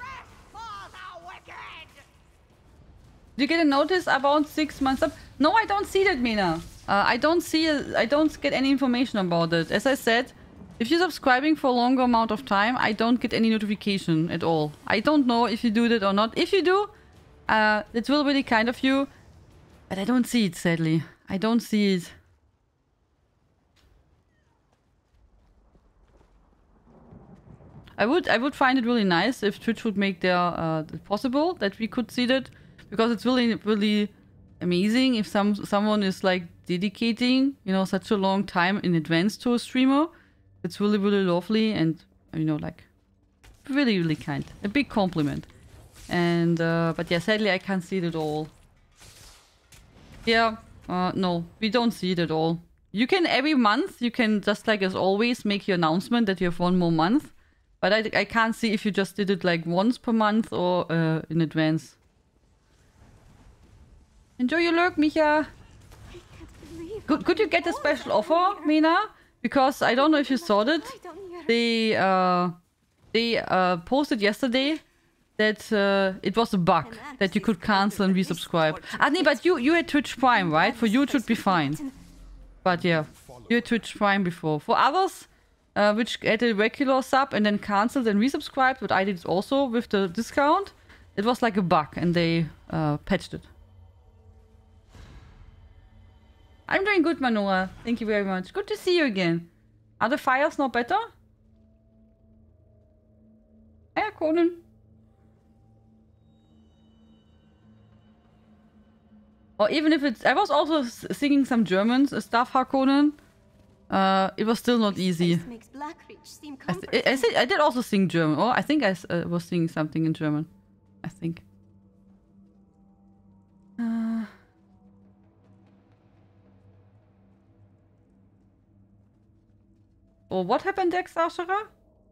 Do you get a notice about six months up? No, I don't see that, Mina. Uh, I don't see. A, I don't get any information about it. As I said, if you're subscribing for a longer amount of time, I don't get any notification at all. I don't know if you do that or not. If you do, uh, it's really, really kind of you. But I don't see it, sadly. I don't see it. I would I would find it really nice if Twitch would make their uh, it possible that we could see that, because it's really really amazing if some someone is like dedicating, you know, such a long time in advance to a streamer. It's really really lovely and, you know, like really really kind. A big compliment. And uh, but yeah, sadly I can't see it at all. Yeah, uh, no, we don't see it at all. You can every month, you can just like as always make your announcement that you have one more month. But I, I can't see if you just did it like once per month or uh, in advance. Enjoy your lurk, Micha. Could, could you get a special offer, Mina? Because I don't know if you saw it. They uh, they uh, posted yesterday that uh, it was a bug that you could cancel and resubscribe. Ah, nee, but you you had Twitch Prime, right? For you it should be fine. But yeah, you had Twitch Prime before. For others, Uh, which had a regular sub and then cancelled and resubscribed, but I did also with the discount. It was like a bug and they uh, patched it. I'm doing good, Manora. Thank you very much. Good to see you again. Are the fires now better? Hey, Conan. Or even if it's... I was also singing some German stuff, Harkonnen. Uh, it was still not easy. Makes Blackreach seem I, th I, th I did also sing German. Oh, I think I uh, was singing something in German. I think. Uh... Oh, what happened, Dex Ashera?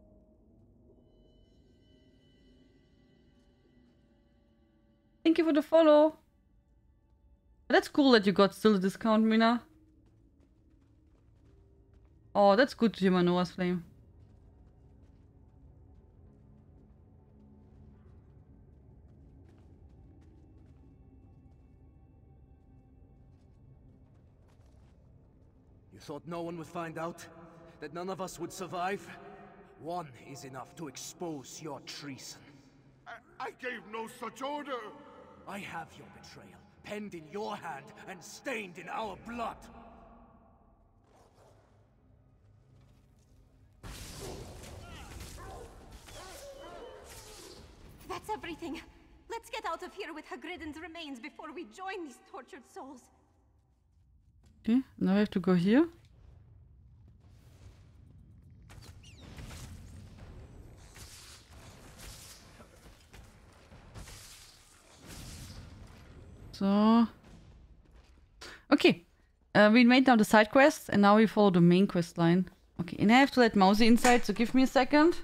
Thank you for the follow. That's cool that you got still a discount, Mina. Oh, that's good to hear, Manoa's Flame. You thought no one would find out? That none of us would survive? One is enough to expose your treason. I, I gave no such order! I have your betrayal, penned in your hand and stained in our blood! That's everything. Let's get out of here with Hagridden's remains before we join these tortured souls. Okay, now I have to go here. So... Okay. Uh, we made now the side quests and now we follow the main quest line. Okay, and I have to let Mousy inside, so give me a second.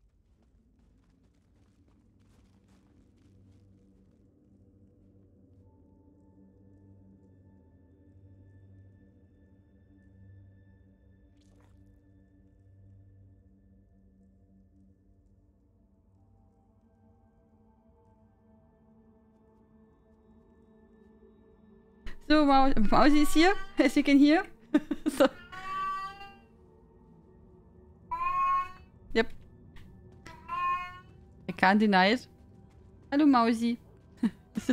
So Mau Mousy is here, as you can hear. So. Yep. I can't deny it. Hallo Mousy. Was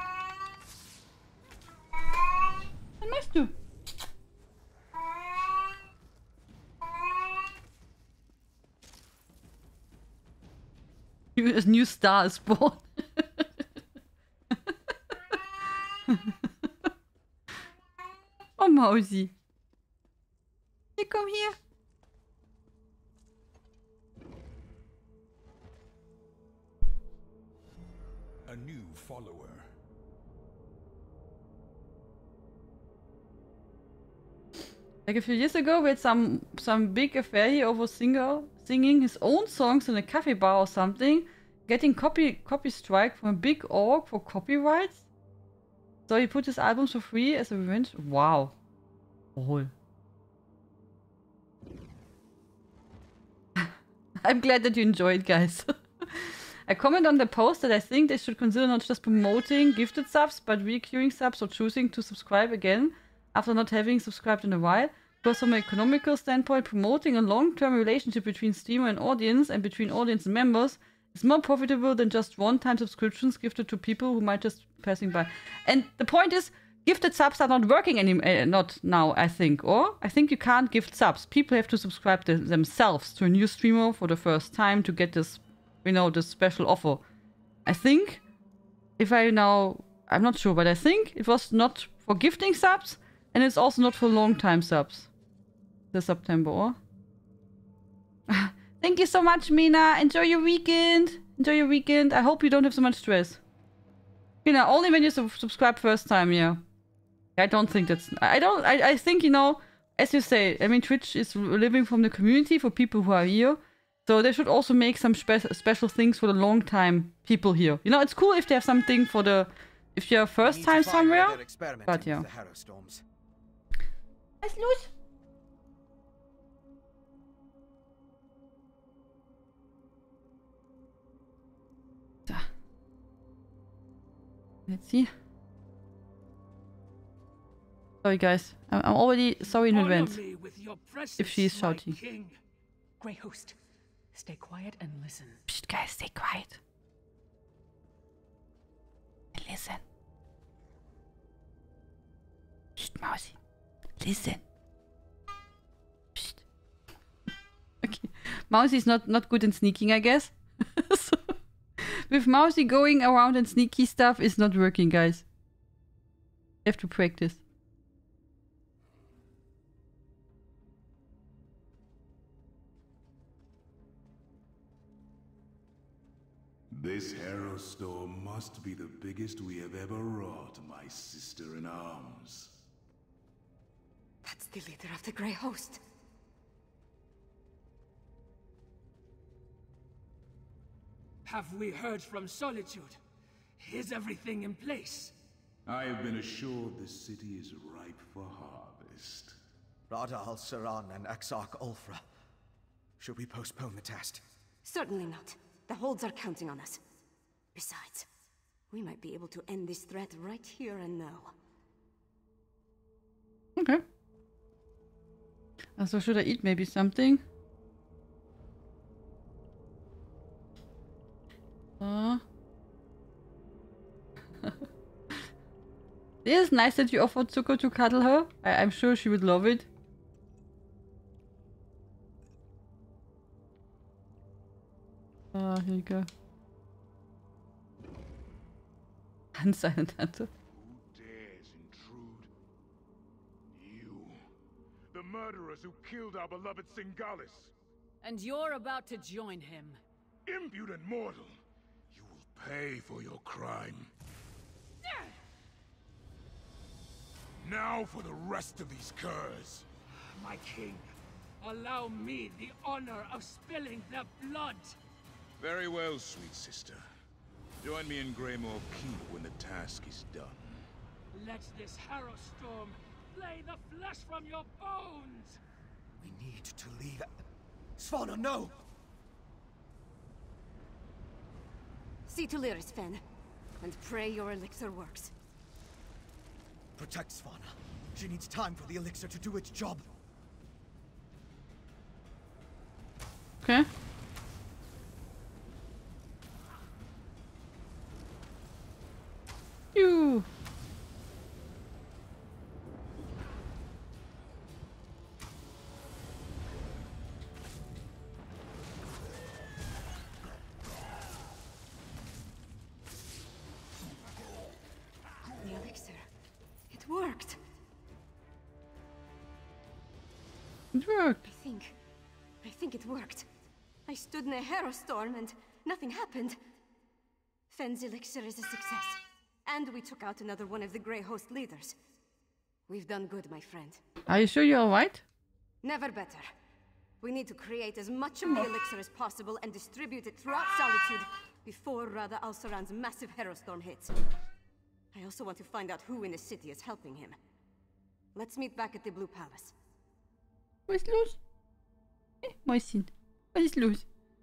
machst du? A new star is born. Oh, Mousy. Hier, komm hier. A new follower. Like a few years ago, we had some some big affair here over singer singing his own songs in a cafe bar or something, getting copy copy strike from a big org for copyrights. So he put his albums for free as a revenge. Wow. Oh. I'm glad that you enjoyed, guys. I comment on the post that I think they should consider not just promoting gifted subs, but recurring subs or choosing to subscribe again after not having subscribed in a while. Because from an economical standpoint, promoting a long-term relationship between streamer and audience and between audience and members is more profitable than just one-time subscriptions gifted to people who might just be passing by. And the point is, gifted subs are not working anymore, uh, not now, I think. Or I think you can't gift subs. People have to subscribe to themselves to a new streamer for the first time to get this, you know, this special offer. I think, if I now, I'm not sure, but I think it was not for gifting subs, and it's also not for long-time subs. This September, or? Thank you so much, Mina. Enjoy your weekend. Enjoy your weekend. I hope you don't have so much stress. You know, only when you sub subscribe first time, yeah. I don't think that's... I don't... I, I think, you know, as you say, I mean, Twitch is living from the community for people who are here. So they should also make some spe special things for the long time people here. You know, it's cool if they have something for the... If you're first time somewhere. But yeah. Was ist los? So. Let's see. Sorry guys, I'm, I'm already sorry in advance if she is shouting. Grey Host, stay quiet and listen. Psst guys, stay quiet. And listen. Psst, Mousy. Listen. Psst. Okay. Mousy is not, not good in sneaking, I guess. So, with Mousy going around and sneaky stuff is not working, guys. You have to practice. This Harrow storm must be the biggest we have ever wrought, my sister-in-arms. That's the leader of the Grey Host. Have we heard from Solitude? Is everything in place? I have been assured the city is ripe for harvest. Radal, Saran, and Exarch Ulfra. Should we postpone the test? Certainly not. The holds are counting on us. Besides, we might be able to end this threat right here and now. Okay. So should I eat maybe something? Uh. It is nice that you offered Zuko to cuddle her. I I'm sure she would love it. Ah, uh, here you go. Unsilent Hunter. Who dares intrude? You. The murderers who killed our beloved Singalis. And you're about to join him. Impudent mortal. You will pay for your crime. Now for the rest of these curs. My king, allow me the honor of spilling their blood. Very well, sweet sister. Join me in Greymore Keep when the task is done. Let this Harrow Storm flay the flesh from your bones! We need to leave. Svanna, no! See to Lyris, Fen, and pray your elixir works. Protect Svanna. She needs time for the elixir to do its job. Okay. You. The elixir. It worked. It worked. I think. I think it worked. I stood in a Harrow Storm and nothing happened. Fen's elixir is a success. And we took out another one of the Grey Host leaders. We've done good, my friend. Are you sure you're alright? Never better. We need to create as much of the elixir as possible and distribute it throughout Solitude before Rada al-Saran's massive Harrow Storm hits. I also want to find out who in the city is helping him. Let's meet back at the Blue Palace. Was ist los? Eh, Mäuschen. Was ist los?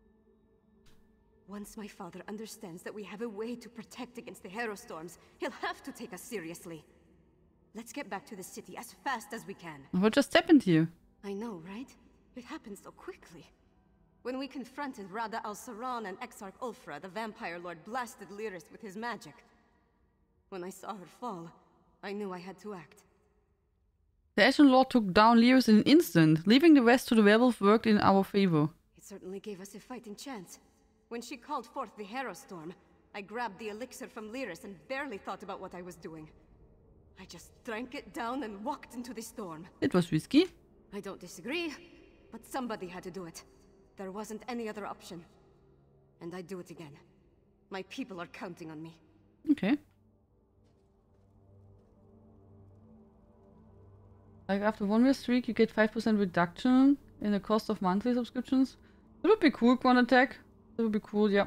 Once my father understands that we have a way to protect against the Harrow Storms, he'll have to take us seriously. Let's get back to the city as fast as we can. What just happened to you? I know, right? It happened so quickly. When we confronted Rada al-Saran and Exarch Ulfra, the Vampire Lord blasted Lyris with his magic. When I saw her fall, I knew I had to act. The Ashen Lord took down Lyris in an instant. Leaving the rest to the werewolf worked in our favor. It certainly gave us a fighting chance. When she called forth the Harrow Storm, I grabbed the elixir from Lyris and barely thought about what I was doing. I just drank it down and walked into the storm. It was risky. I don't disagree, but somebody had to do it. There wasn't any other option. And I'd do it again. My people are counting on me. Okay. Like after one year streak, you get five percent reduction in the cost of monthly subscriptions. That would be cool, Quan Attack. That would be cool, yeah.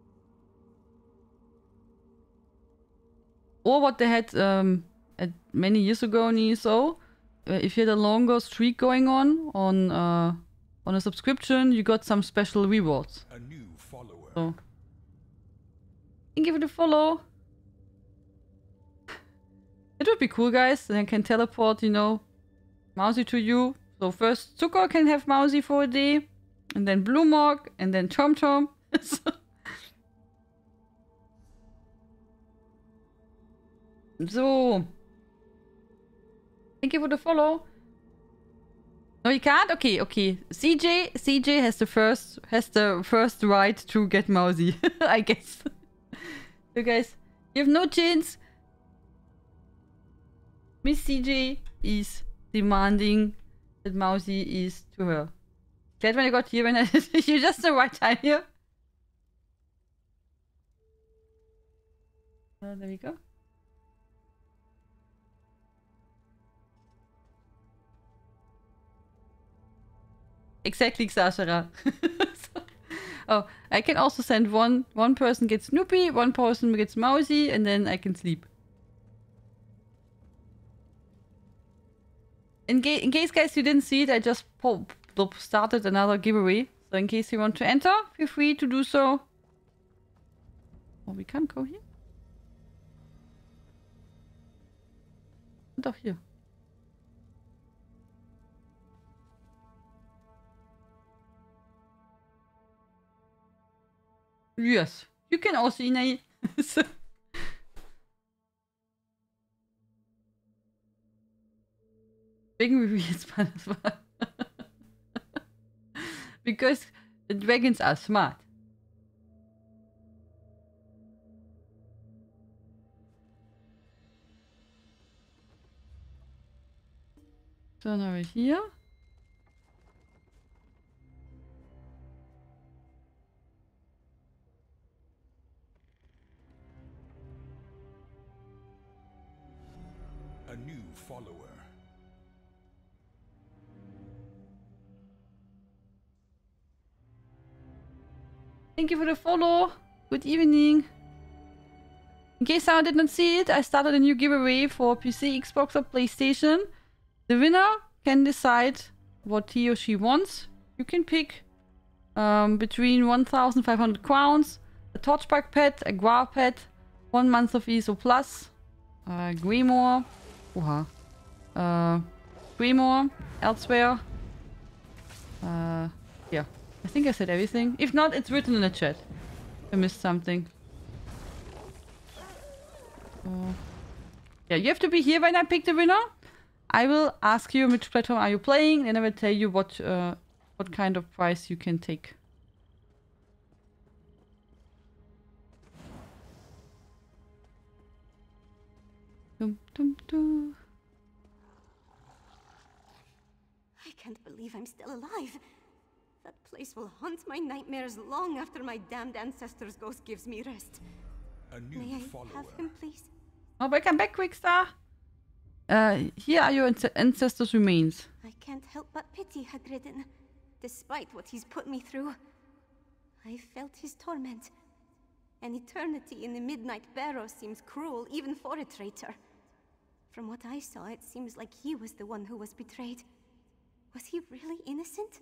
Or what they had um, at many years ago in E S O. Uh, if you had a longer streak going on on uh, on a subscription, you got some special rewards. A new follower. So, you can give it a follow. It would be cool, guys. Then I can teleport, you know, Mousy to you. So first Zuko can have Mousy for a day, and then Blue Mog, and then Tom Tom. So. Thank you for the follow. No, you can't? Okay, okay. C J C J has the first has the first right to get Mousy, I guess. So guys, you have no chance. Miss C J is demanding that Mousy is to her. Glad when I got here when I you're just the right time here. Uh, there we go. Exactly, Xashara. So, oh, I can also send one one person gets Snoopy, one person gets Mousy, and then I can sleep. In, in case, guys, you didn't see it, I just pop, pop started another giveaway. So in case you want to enter, feel free to do so. Oh, we can't go here. Doch, hier. Yes, you can also in a... Deswegen wie jetzt mal das war. Because the dragons are smart. So, dann habe ich hier. A new follower. Thank you for the follow. Good evening. In case someone did not see it, I started a new giveaway for P C, Xbox or PlayStation. The winner can decide what he or she wants. You can pick um, between one thousand five hundred crowns, a Torchspark pet, a Guar pet, one month of E S O Plus, uh, Grimoire, oha, uh, Grimoire, Elsewhere. Uh, yeah, I think I said everything. If not, it's written in the chat. I missed something. Uh, yeah, you have to be here when I pick the winner. I will ask you which platform are you playing, and I will tell you what uh, what kind of prize you can take. Dum, dum, dum. I can't believe I'm still alive. That place will haunt my nightmares long after my damned ancestor's ghost gives me rest. A new May I follower. have him, please? Oh, welcome back, Quickstar. Uh, here are your ancestors' remains. I can't help but pity Hagridden, despite what he's put me through. I felt his torment. An eternity in the Midnight Barrow seems cruel, even for a traitor. From what I saw, it seems like he was the one who was betrayed. Was he really innocent?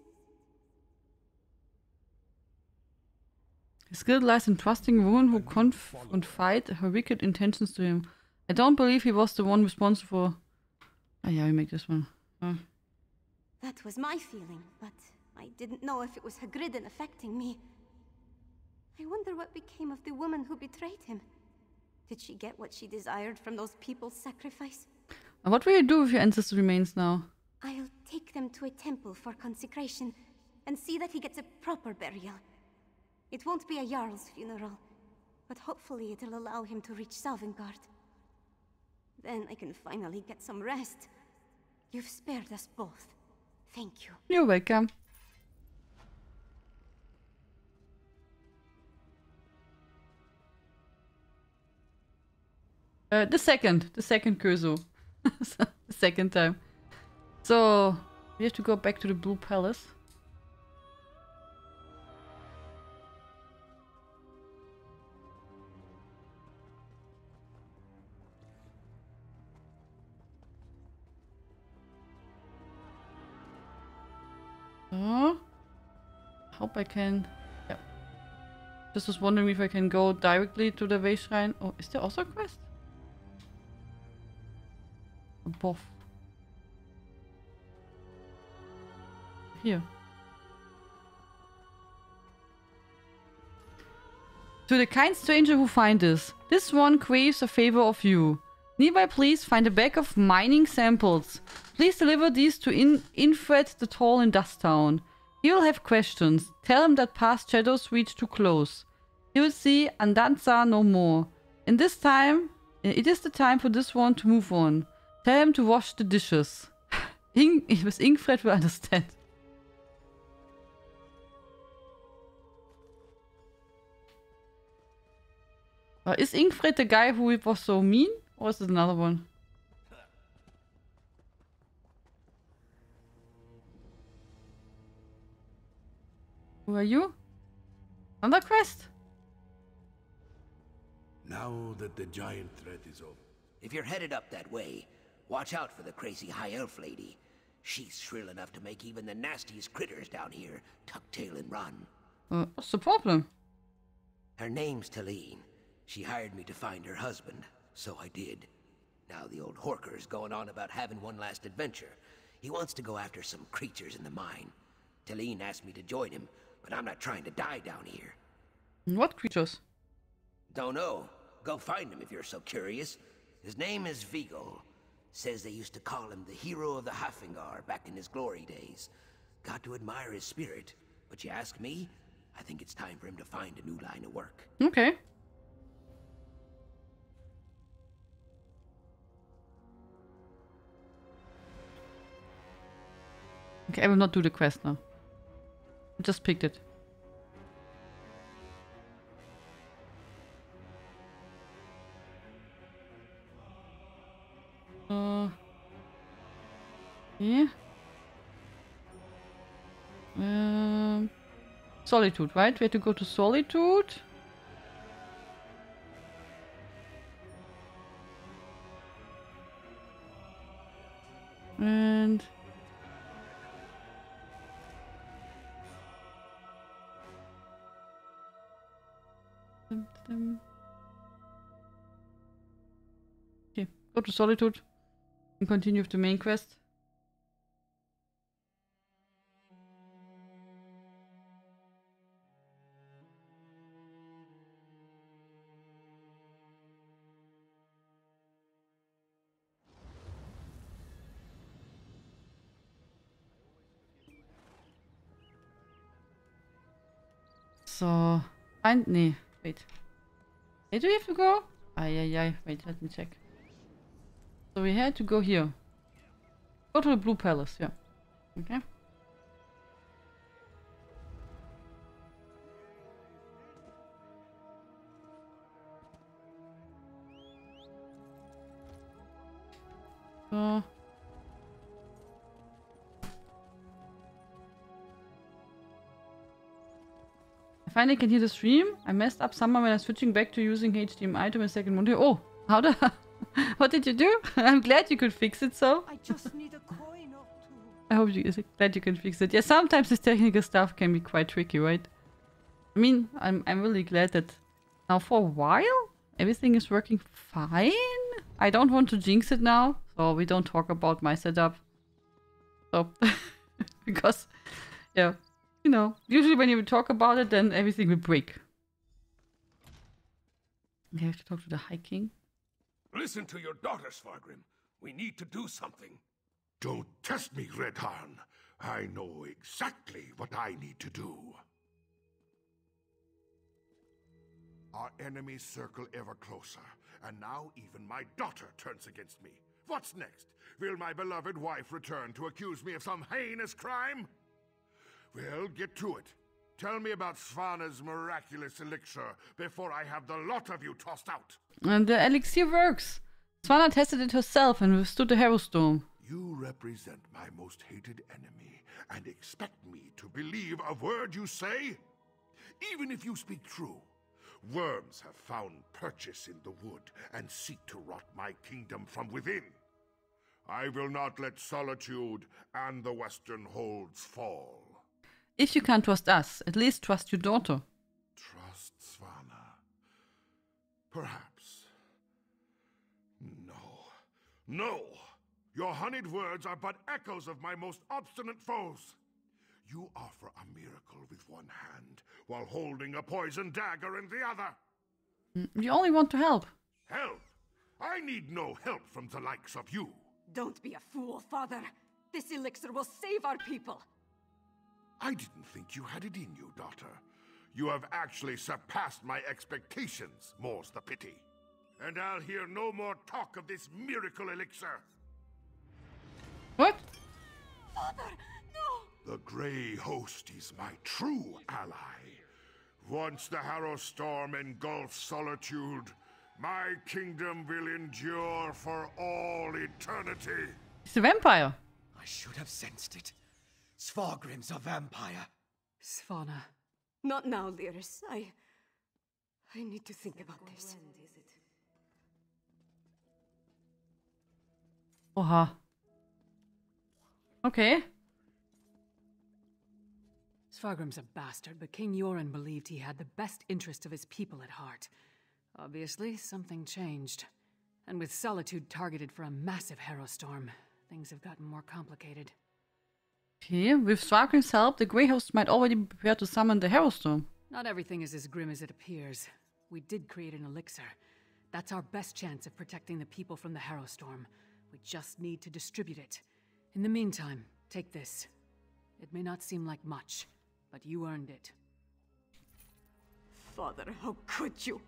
His skill lies in trusting a woman who conf confide her wicked intentions to him. I don't believe he was the one responsible for... Oh yeah, we make this one. Uh. That was my feeling, but I didn't know if it was Hagridden affecting me. I wonder what became of the woman who betrayed him. Did she get what she desired from those people's sacrifice? And what will you do with your ancestors' remains now? I'll take them to a temple for consecration and see that he gets a proper burial. It won't be a Jarl's funeral, but hopefully it'll allow him to reach Sovngarde. Then I can finally get some rest. You've spared us both. Thank you. You're welcome. Uh, the second, the second Curso. The second time. So, we have to go back to the Blue Palace. So, hope I can. Yeah. Just was wondering if I can go directly to the Way Shrine. Oh, is there also a quest? Above. Here. To the kind stranger who finds this, this one craves a favor of you. Nearby, please find a bag of mining samples. Please deliver these to In Infred the Tall in Dusttown. He will have questions. Tell him that past shadows reach too close. He will see Andanza no more. In this time, it is the time for this one to move on. Tell him to wash the dishes. In with Ingfred will understand. Uh, is Ingfred the guy who was so mean? Or is it another one? Who are you? Another quest? Now that the giant threat is over. If you're headed up that way, watch out for the crazy high elf lady. She's shrill enough to make even the nastiest critters down here tuck tail and run. Uh, what's the problem? Her name's Talene. She hired me to find her husband, so I did. Now the old Horker's going on about having one last adventure. He wants to go after some creatures in the mine. Talene asked me to join him, but I'm not trying to die down here. What creatures? Don't know. Go find him if you're so curious. His name is Vigo. Says they used to call him the hero of the Hafingar back in his glory days. Got to admire his spirit. But you ask me, I think it's time for him to find a new line of work. Okay. Okay, I will not do the quest now. I just picked it. Uh, yeah. Um, Solitude, right? We have to go to Solitude. And okay, go to Solitude and continue with the main quest. So, find nee, wait. Where do we have to go? Ay, ay, ay. Wait, let me check. So we had to go here. Go to the Blue Palace, yeah. Okay. So. I finally can hear the stream. I messed up somehow when I was switching back to using H D M I to my second monitor. Oh, how the... What did you do? I'm glad you could fix it, so. I just need a coin or two. I hope you glad you can fix it. Yeah, sometimes this technical stuff can be quite tricky, right? I mean, I'm I'm really glad that now for a while everything is working fine. I don't want to jinx it now, so we don't talk about my setup. So because yeah, you know, usually when you talk about it, then everything will break. I have to talk to the High King. Listen to your daughter, Svargrim. We need to do something. Don't test me, Redharn. I know exactly what I need to do. Our enemies circle ever closer, and now even my daughter turns against me. What's next? Will my beloved wife return to accuse me of some heinous crime? Well, get to it. Tell me about Svana's miraculous elixir before I have the lot of you tossed out. And the elixir works. Svana tested it herself and withstood the Harrowstorm. You represent my most hated enemy and expect me to believe a word you say? Even if you speak true, worms have found purchase in the wood and seek to rot my kingdom from within. I will not let Solitude and the Western Holds fall. If you can't trust us, at least trust your daughter. Trust Svana? Perhaps. No. No! Your honeyed words are but echoes of my most obstinate foes. You offer a miracle with one hand, while holding a poisoned dagger in the other. We only want to help. Help? I need no help from the likes of you. Don't be a fool, father. This elixir will save our people. I didn't think you had it in you, daughter. You have actually surpassed my expectations, more's the pity. And I'll hear no more talk of this miracle elixir. What? Father, no! The Grey Host is my true ally. Once the Harrowstorm engulfs Solitude, my kingdom will endure for all eternity. He's a vampire. I should have sensed it. Svargrim's a vampire. Svana. Not now, Lyris. I... I need to think about this. Oha. Okay. Svargrim's a bastard, but King Yoren believed he had the best interest of his people at heart. Obviously, something changed. And with Solitude targeted for a massive Harrowstorm, things have gotten more complicated. Okay, with Svargrim's help, the Grey Host might already be prepared to summon the Harrowstorm. Not everything is as grim as it appears. We did create an elixir. That's our best chance of protecting the people from the Harrowstorm. We just need to distribute it. In the meantime, take this. It may not seem like much, but you earned it. Father, how could you?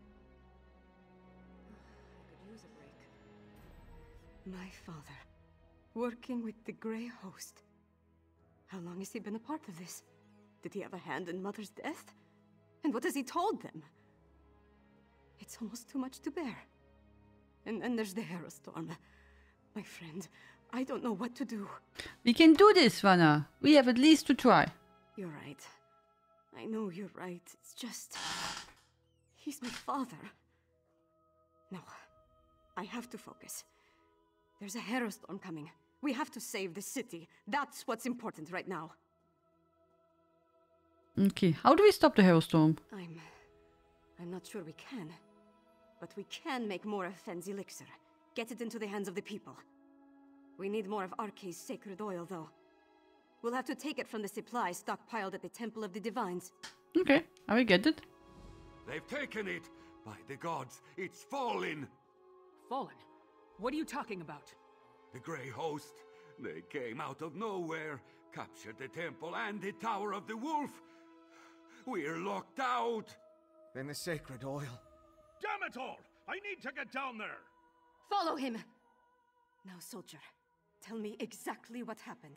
I could use a break. My father, working with the Grey Host. How long has he been a part of this? Did he have a hand in Mother's death? And what has he told them? It's almost too much to bear. And then there's the Harrowstorm. My friend, I don't know what to do. We can do this, Vanna. We have at least to try. You're right. I know you're right. It's just... he's my father. No. I have to focus. There's a Harrowstorm coming. We have to save the city. That's what's important right now. Okay, how do we stop the Harrowstorm? I'm... I'm not sure we can. But we can make more of Fenn's elixir. Get it into the hands of the people. We need more of Arkay's sacred oil, though. We'll have to take it from the supply stockpiled at the Temple of the Divines. Okay, I will get it. They've taken it! By the gods, it's fallen! Fallen? What are you talking about? The Grey Host. They came out of nowhere, captured the temple and the Tower of the Wolf. We're locked out! Then the sacred oil. Damn it all! I need to get down there! Follow him! Now, soldier, tell me exactly what happened.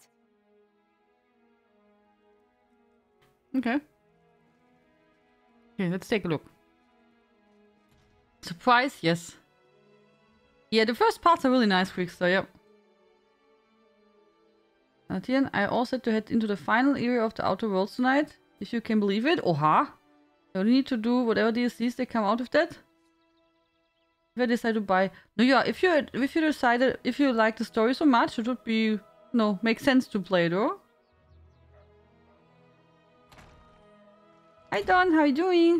Okay. Okay, let's take a look. Surprise, yes. Yeah, the first parts are really nice, Quickstar, yep. Atien, I also had to head into the final area of the Outer Worlds tonight. If you can believe it. Oha! I only need to do whatever D L Cs that come out of that. If I decide to buy... No, yeah, if you if you decided... If you like the story so much, it would be... No, make sense to play though. Hi Don, how are you doing?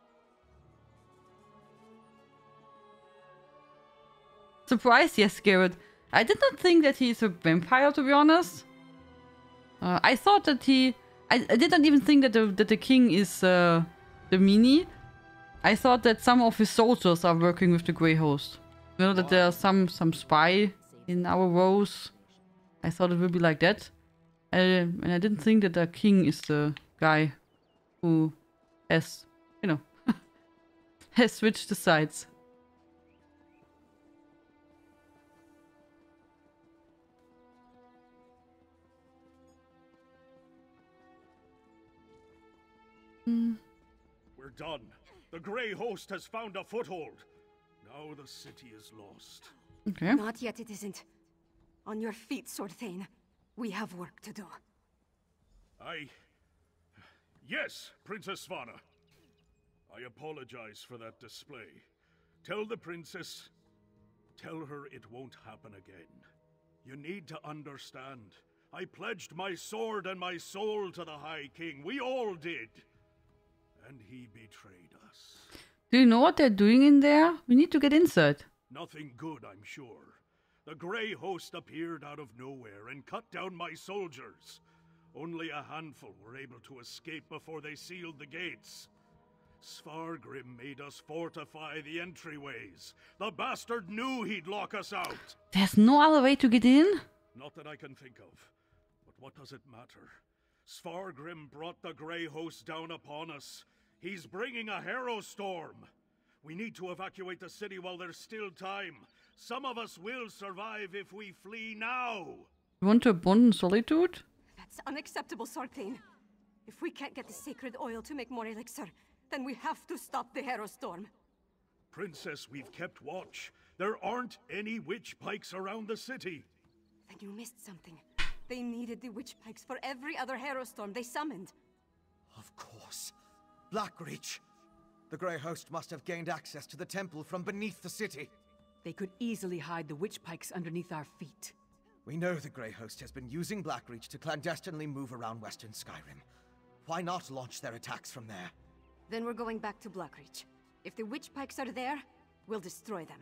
Surprise, yes, Garrett. I did not think that he's a vampire, to be honest. Uh, I thought that he... I, I did not even think that the, that the king is uh, the Mini. I thought that some of his soldiers are working with the Grey Host. You know, that there's some, some spy in our rows. I thought it would be like that. Uh, and I didn't think that the king is the guy who has, you know, has switched the sides. Mm. We're done. The Grey Host has found a foothold. Now the city is lost. Okay. Not yet, it isn't. On your feet, Sword Thane. We have work to do. I... Yes, Princess Svanna. I apologize for that display. Tell the princess... Tell her it won't happen again. You need to understand. I pledged my sword and my soul to the High King. We all did. And he betrayed us. Do you know what they're doing in there? We need to get inside. Nothing good, I'm sure. The Grey Host appeared out of nowhere and cut down my soldiers. Only a handful were able to escape before they sealed the gates. Svargrim made us fortify the entryways. The bastard knew he'd lock us out. There's no other way to get in? Not that I can think of. But what does it matter? Svargrim brought the Grey Host down upon us. He's bringing a Harrowstorm. We need to evacuate the city while there's still time. Some of us will survive if we flee now. You want to abandon Solitude? That's unacceptable, Sword Thane. If we can't get the sacred oil to make more elixir, then we have to stop the Harrowstorm. Princess, we've kept watch. There aren't any witch pikes around the city. Then you missed something. They needed the witch pikes for every other Harrowstorm they summoned. Of course. Blackreach. The Grey Host must have gained access to the temple from beneath the city. They could easily hide the witch pikes underneath our feet. We know the Grey Host has been using Blackreach to clandestinely move around Western Skyrim. Why not launch their attacks from there? Then we're going back to Blackreach. If the witch pikes are there, we'll destroy them.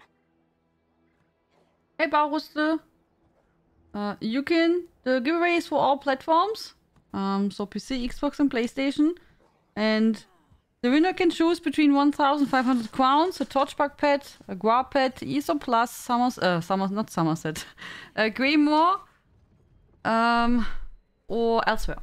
Hey Bauruste. Uh, you can... The giveaway is for all platforms. Um, so P C, Xbox and PlayStation. And The winner can choose between one thousand five hundred crowns, a Torchbug pet, a Guar pet, E S O Plus, Summers, uh, Summers, not Somerset, a Greymore, um, or elsewhere.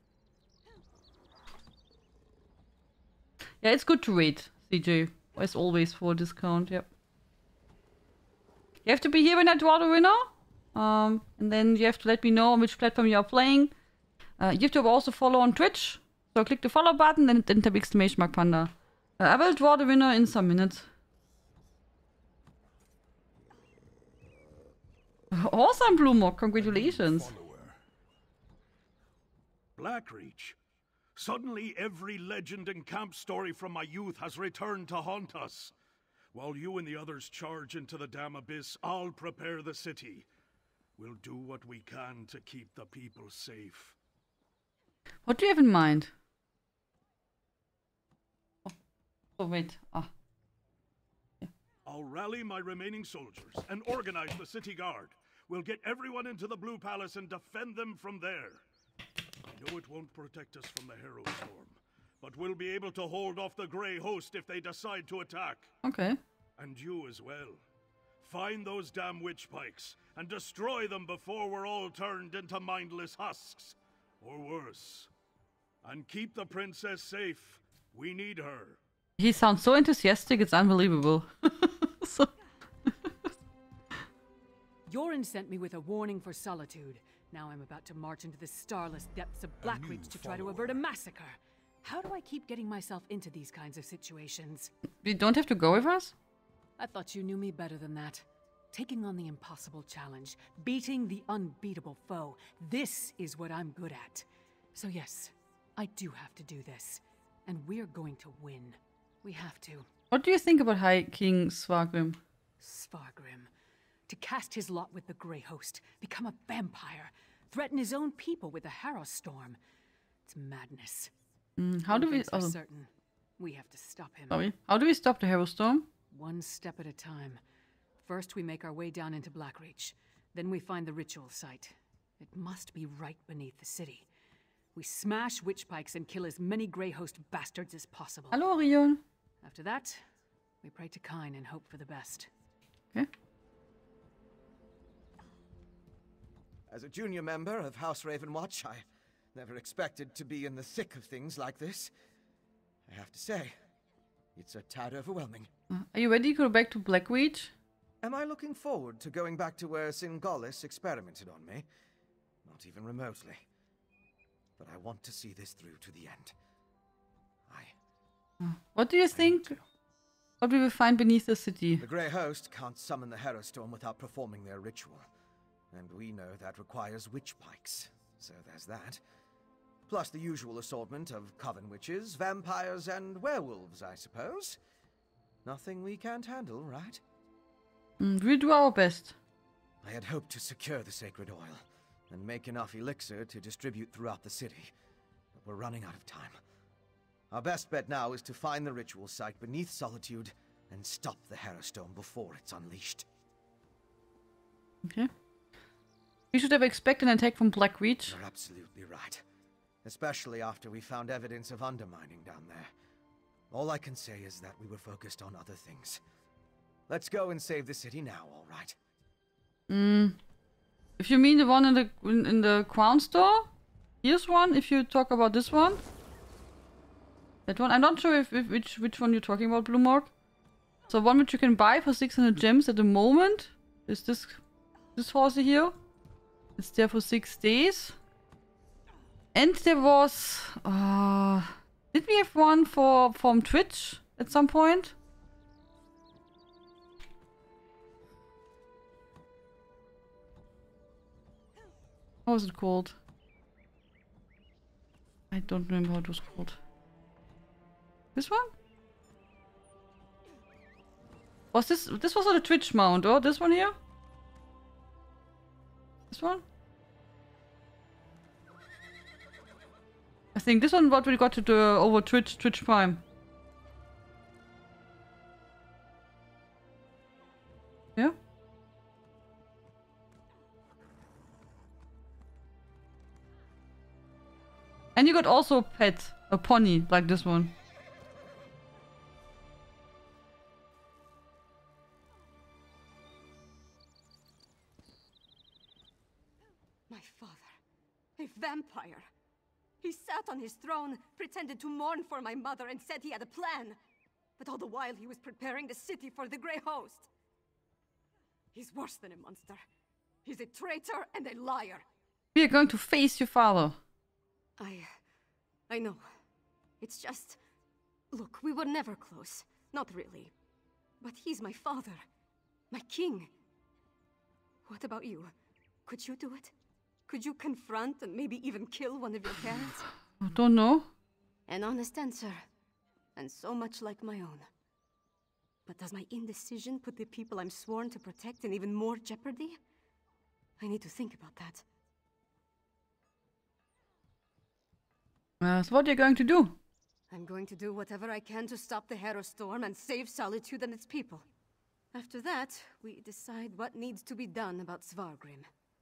Yeah, it's good to wait, C J, as always, for a discount, yep. You have to be here when I draw the winner, um, and then you have to let me know on which platform you are playing. Uh, you have to also follow on Twitch. So click the follow button, then, then type exclamation mark panda. Uh, I will draw the winner in some minutes. Awesome, Blumok. Congratulations. Blackreach. Suddenly every legend and camp story from my youth has returned to haunt us. While you and the others charge into the damn abyss, I'll prepare the city. We'll do what we can to keep the people safe. What do you have in mind? Oh, wait. Ah. Yeah. I'll rally my remaining soldiers and organize the city guard. We'll get everyone into the Blue Palace and defend them from there. I know it won't protect us from the Harrow Storm, but we'll be able to hold off the Grey Host if they decide to attack. Okay. And you as well. Find those damn witch pikes and destroy them before we're all turned into mindless husks. Or worse. And keep the princess safe. We need her. He sounds so enthusiastic, it's unbelievable. so Yoren sent me with a warning for Solitude. Now I'm about to march into the starless depths of Blackreach to try to avert a massacre. How do I keep getting myself into these kinds of situations? You don't have to go with us? I thought you knew me better than that. Taking on the impossible challenge, beating the unbeatable foe. This is what I'm good at. So yes, I do have to do this. And we're going to win. We have to. What do you think about High King Svargrim? Svargrim. To cast his lot with the Grey Host, become a vampire, threaten his own people with the Harrow Storm. It's madness. Mm, how do we... Oh. Oh. Certain. We have to stop him. Sorry. How do we stop the Harrow Storm? One step at a time. First we make our way down into Blackreach. Then we find the ritual site. It must be right beneath the city. We smash witch pikes and kill as many Grey Host bastards as possible. Hello, Orion. After that, we pray to Kyne and hope for the best. Okay. As a junior member of House Ravenwatch, I never expected to be in the thick of things like this. I have to say, it's a tad overwhelming. Uh, are you ready to go back to Blackreach? Am I looking forward to going back to where Singolis experimented on me? Not even remotely. But I want to see this through to the end. I... Uh, what do you think? What we will find beneath the city? The Grey Host can't summon the Harrow Storm without performing their ritual. And we know that requires witch pikes. So there's that. Plus the usual assortment of coven witches, vampires, and werewolves, I suppose. Nothing we can't handle, right? Mm, we'll do our best. I had hoped to secure the sacred oil and make enough elixir to distribute throughout the city. But we're running out of time. Our best bet now is to find the ritual site beneath Solitude and stop the Harrow Storm before it's unleashed. Okay. We should have expected an attack from Blackreach. You're absolutely right. Especially after we found evidence of undermining down there. All I can say is that we were focused on other things. Let's go and save the city now, all right? Hmm. If you mean the one in the in, in the Crown Store, here's one. If you talk about this one, that one. I'm not sure if, if which which one you're talking about, Blumok. So one which you can buy for six hundred gems at the moment is this this horsey here. It's there for six days. And there was... Uh, did we have one for from Twitch at some point? What was it called? I don't remember how it was called. This one? Was this... This was on a Twitch mount, or this one here? This one? I think this one what we got to do over Twitch, Twitch Prime. Yeah? And you got also a pet, a pony, like this one. vampire. He sat on his throne, pretended to mourn for my mother, and said he had a plan. But all the while he was preparing the city for the Grey Host. He's worse than a monster. He's a traitor and a liar. We are going to face your father. I... I know. It's just... Look, we were never close. Not really. But he's my father. My king. What about you? Could you do it? Could you confront and maybe even kill one of your parents? I don't know. An honest answer. And so much like my own. But does my indecision put the people I'm sworn to protect in even more jeopardy? I need to think about that. Uh, so what are you going to do? I'm going to do whatever I can to stop the Harrow Storm and save Solitude and its people. After that, we decide what needs to be done about Svargrim.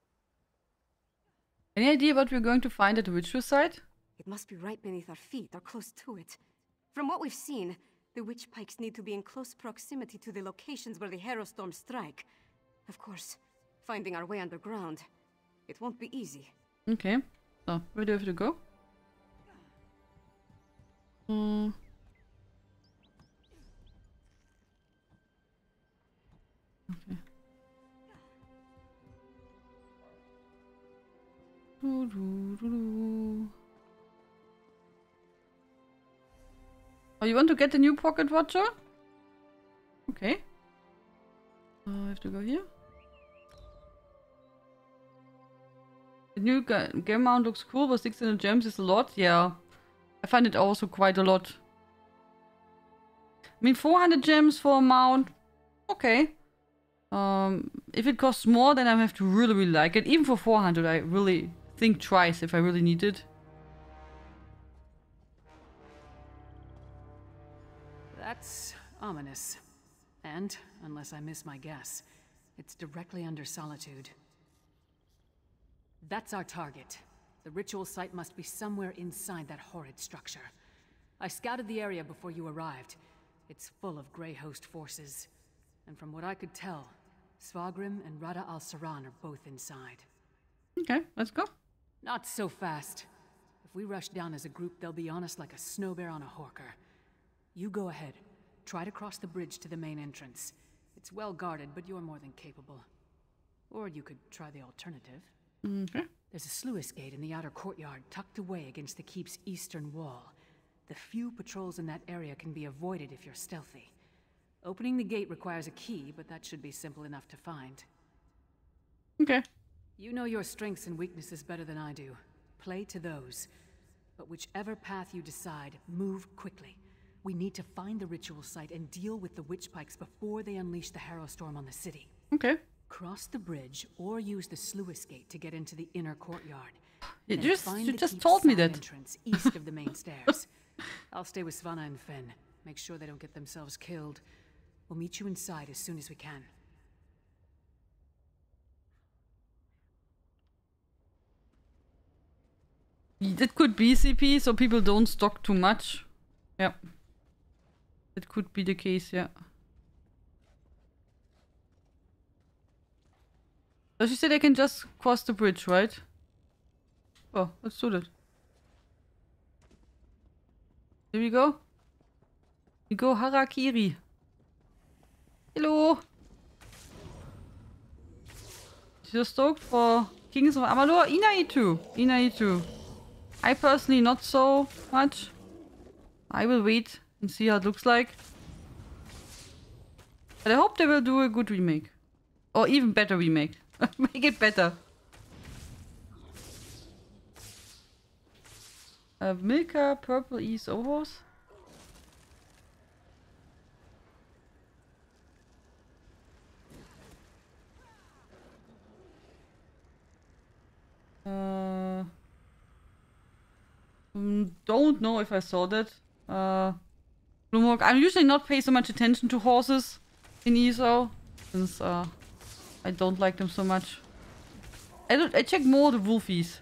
Any idea what we're going to find at the ritual site? It must be right beneath our feet, or close to it. From what we've seen, the witch pikes need to be in close proximity to the locations where the Harrow Storms strike. Of course, finding our way underground, it won't be easy. Okay, so where do we have to go? Hmm. Okay. Doo, doo, doo, doo. Oh, you want to get the new pocket watcher? Okay. Uh, I have to go here. The new game mount looks cool, but six hundred gems is a lot. Yeah, I find it also quite a lot. I mean, four hundred gems for a mount, okay. Um, if it costs more, then I have to really, really like it. Even for four hundred, I really think twice if I really need it. That's ominous. And, unless I miss my guess, it's directly under Solitude. That's our target. The ritual site must be somewhere inside that horrid structure. I scouted the area before you arrived. It's full of Grey Host forces. And from what I could tell, Svargrim and Rada al-Saran are both inside. Okay, let's go. Not so fast. If we rush down as a group, they'll be on us like a snow bear on a horker. You go ahead. Try to cross the bridge to the main entrance. It's well guarded, but you're more than capable. Or you could try the alternative. Okay. There's a sluice gate in the outer courtyard, tucked away against the keep's eastern wall. The few patrols in that area can be avoided if you're stealthy. Opening the gate requires a key, but that should be simple enough to find. Okay. You know your strengths and weaknesses better than I do. Play to those. But whichever path you decide, move quickly. We need to find the ritual site and deal with the witch pikes before they unleash the Harrow Storm on the city. Okay. Cross the bridge or use the sluice gate to get into the inner courtyard. You Then just find you the just keep's told me side that. entrance east of the main stairs. I'll stay with Svanna and Fen. Make sure they don't get themselves killed. We'll meet you inside as soon as we can. That could be C P, so people don't stock too much. Yeah. That could be the case, yeah. So she said I can just cross the bridge, right? Oh, let's do that. Here we go. We go Harakiri. Hello! You're stoked for Kings of Amalur? Inai too. Inai too. I personally not so much. I will wait and see how it looks like. But I hope they will do a good remake. Or even better remake. Make it better. Uh, Milka, Purple East Ovos. Uh, mm, don't know if I saw that. Uh, Blumog, I usually not pay so much attention to horses in E S O, since uh, I don't like them so much. I don't. I check more the wolfies.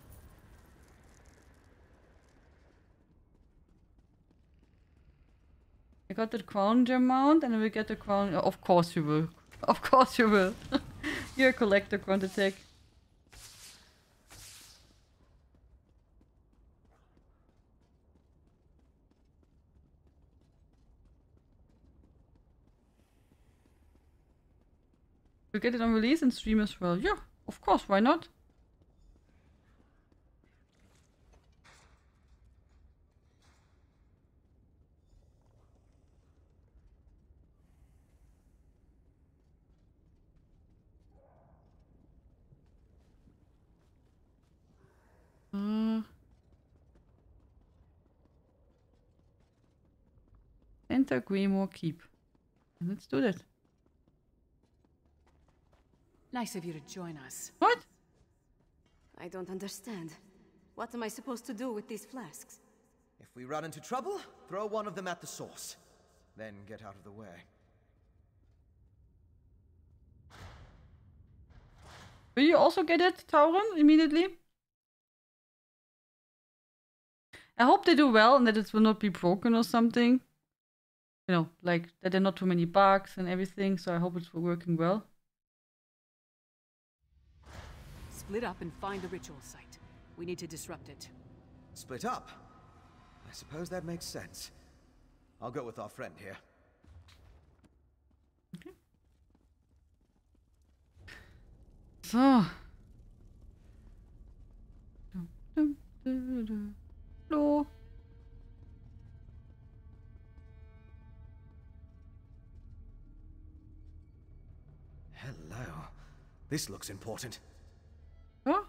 I got the crown gem mount, and I will get the crown. Of course you will. Of course you will. You're a collector, Grunt Attack. We get it on release and stream as well. Yeah, of course, why not? Uh, enter Greymore Keep. Let's do that. Nice of you to join us. What? I don't understand. What am I supposed to do with these flasks? If we run into trouble, throw one of them at the source. Then get out of the way. Will you also get it, Tauren, immediately? I hope they do well and that it will not be broken or something. You know, like that there are not too many bugs and everything, so I hope it's working well. Split up and find the ritual site. We need to disrupt it. Split up? I suppose that makes sense. I'll go with our friend here. Okay. So. Hello. Hello. This looks important. Huh?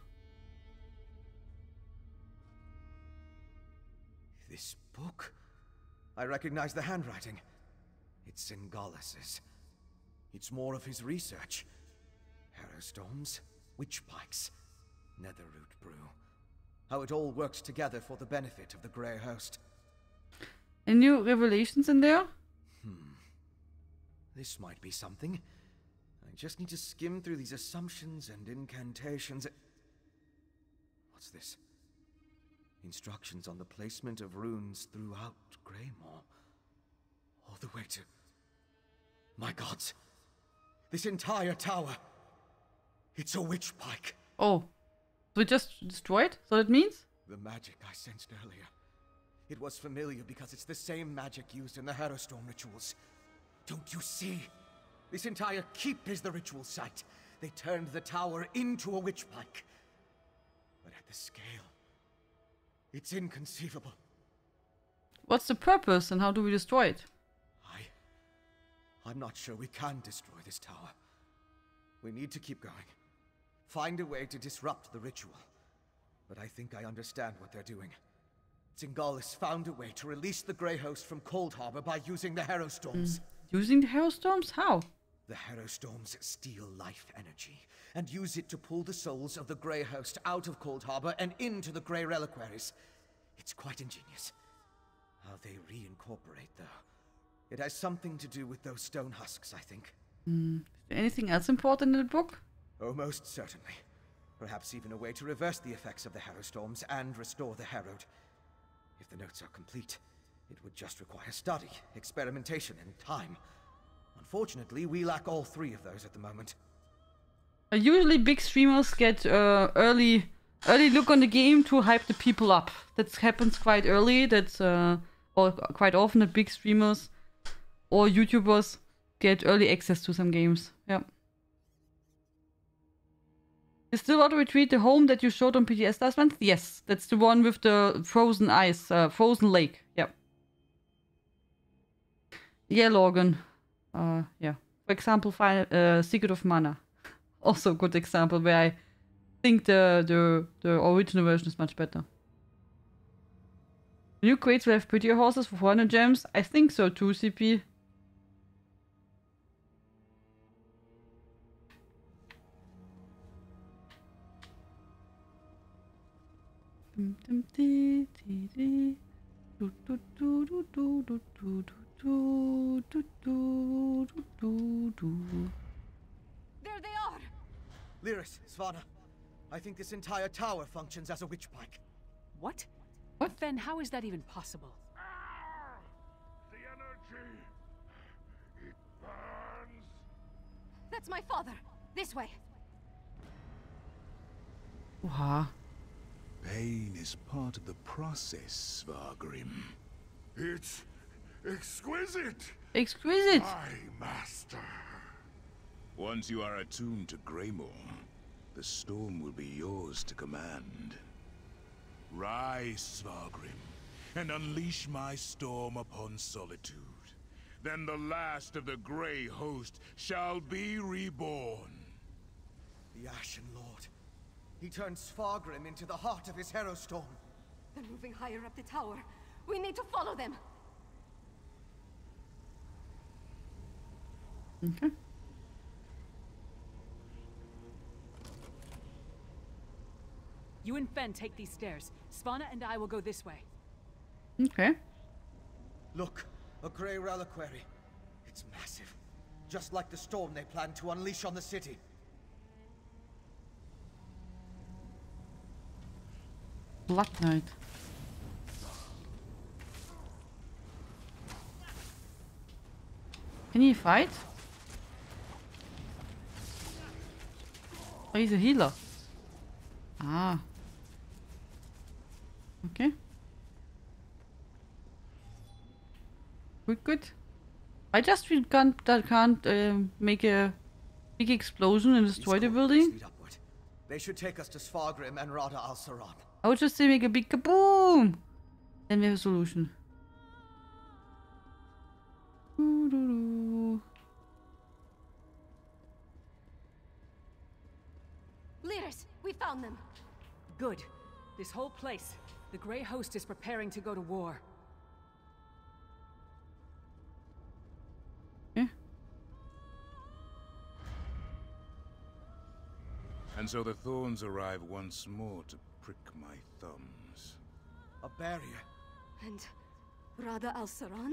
This book? I recognize the handwriting. It's Singalis'. It's more of his research. Harrowstorms, witch pikes, netherroot brew. How it all works together for the benefit of the Grey Host. Any new revelations in there? Hmm. This might be something. I just need to skim through these assumptions and incantations. What's this? Instructions on the placement of runes throughout Greymore. All the way to... My gods! This entire tower! It's a witch pike! Oh. So we just destroyed? So that means? The magic I sensed earlier. It was familiar because it's the same magic used in the Harrowstorm rituals. Don't you see? This entire keep is the ritual site. They turned the tower into a witch pike. But at the scale, it's inconceivable. What's the purpose and how do we destroy it? I... I'm not sure we can destroy this tower. We need to keep going. Find a way to disrupt the ritual. But I think I understand what they're doing. Singalis found a way to release the Grey Host from Coldharbour by using the Harrowstorms. Mm. Using the Harrowstorms? How? The Harrowstorms steal life energy and use it to pull the souls of the Grey Host out of Coldharbour and into the Grey Reliquaries. It's quite ingenious. How they reincorporate, though. It has something to do with those stone husks, I think. Mm. Is there anything else important in the book? Oh, most certainly. Perhaps even a way to reverse the effects of the Harrowstorms and restore the Harrowed. If the notes are complete, it would just require study, experimentation, and time. Unfortunately, we lack all three of those at the moment. Uh, usually big streamers get uh, early early look on the game to hype the people up. That happens quite early, that's uh, or quite often that big streamers or YouTubers get early access to some games. Yeah. You still want to retreat the home that you showed on P T S last month? Yes, that's the one with the frozen ice, uh, frozen lake. Yep. Yeah, Logan. Uh, yeah. For example, Final, uh, Secret of Mana. Also a good example where I think the, the, the original version is much better. New crates will have prettier horses for four hundred gems? I think so too, C P. There they are! Lyris, Svanna, I think this entire tower functions as a witch pike. What? What? Then how is that even possible? The energy! It burns! That's my father! This way! Wow. Pain is part of the process, Svargrim. It's exquisite! Exquisite! My master. Once you are attuned to Greymore, the storm will be yours to command. Rise, Svargrim, and unleash my storm upon Solitude. Then the last of the Grey Host shall be reborn. The Ashen Lord. He turned Svargrim into the heart of his Harrowstorm. They're moving higher up the tower. We need to follow them. Okay. You and Fen take these stairs. Svanna and I will go this way. Okay. Look, a Grey Reliquary. It's massive. Just like the storm they plan to unleash on the city. Blood Knight. Can he fight? Oh, he's a healer. Ah. Okay. Good, good. I just can't, that can't uh, make a big explosion and destroy the building. They should take us to Svargrim and Rada al-Saran. I would just say make a big kaboom! Then we have a solution. Leaders, we found them. Good. This whole place. The Grey Host is preparing to go to war. Yeah. And so the thorns arrive once more to prick my thumbs. A barrier. And Rada al-Saran?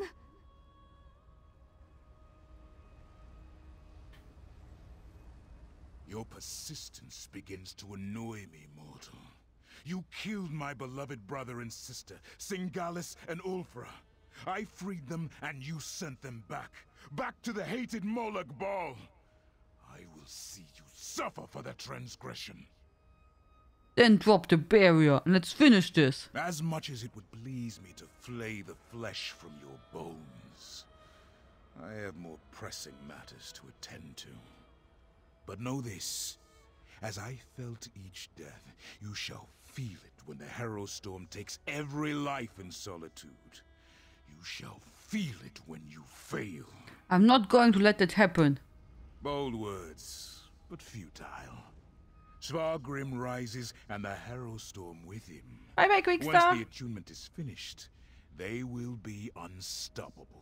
Your persistence begins to annoy me, mortal. You killed my beloved brother and sister, Singalis and Ulfra. I freed them and you sent them back. Back to the hated Molag Bal. I will see you suffer for that transgression. Then drop the barrier and let's finish this. As much as it would please me to flay the flesh from your bones, I have more pressing matters to attend to. But know this, as I felt each death, you shall feel it when the Harrowstorm takes every life in Solitude. You shall feel it when you fail. I'm not going to let that happen. Bold words, but futile. Svargrim rises and the Harrowstorm with him. Bye bye, Quickstar. Once the attunement is finished, they will be unstoppable.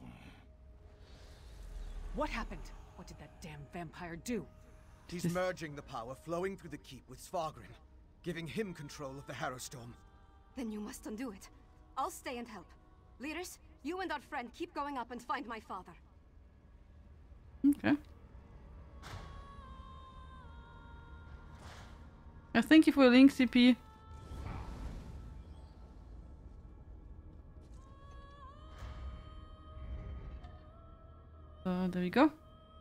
What happened? What did that damn vampire do? He's merging the power flowing through the keep with Svargrim, giving him control of the Harrowstorm. Then you must undo it. I'll stay and help. Leaders, you and our friend keep going up and find my father. Okay. Yeah, thank you for the link, C P. So there we go.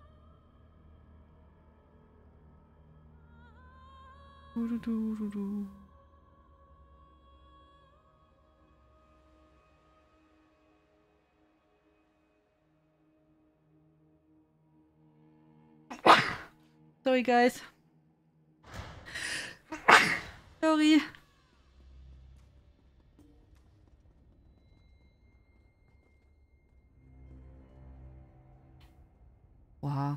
Sorry, guys. Sorry. Wow.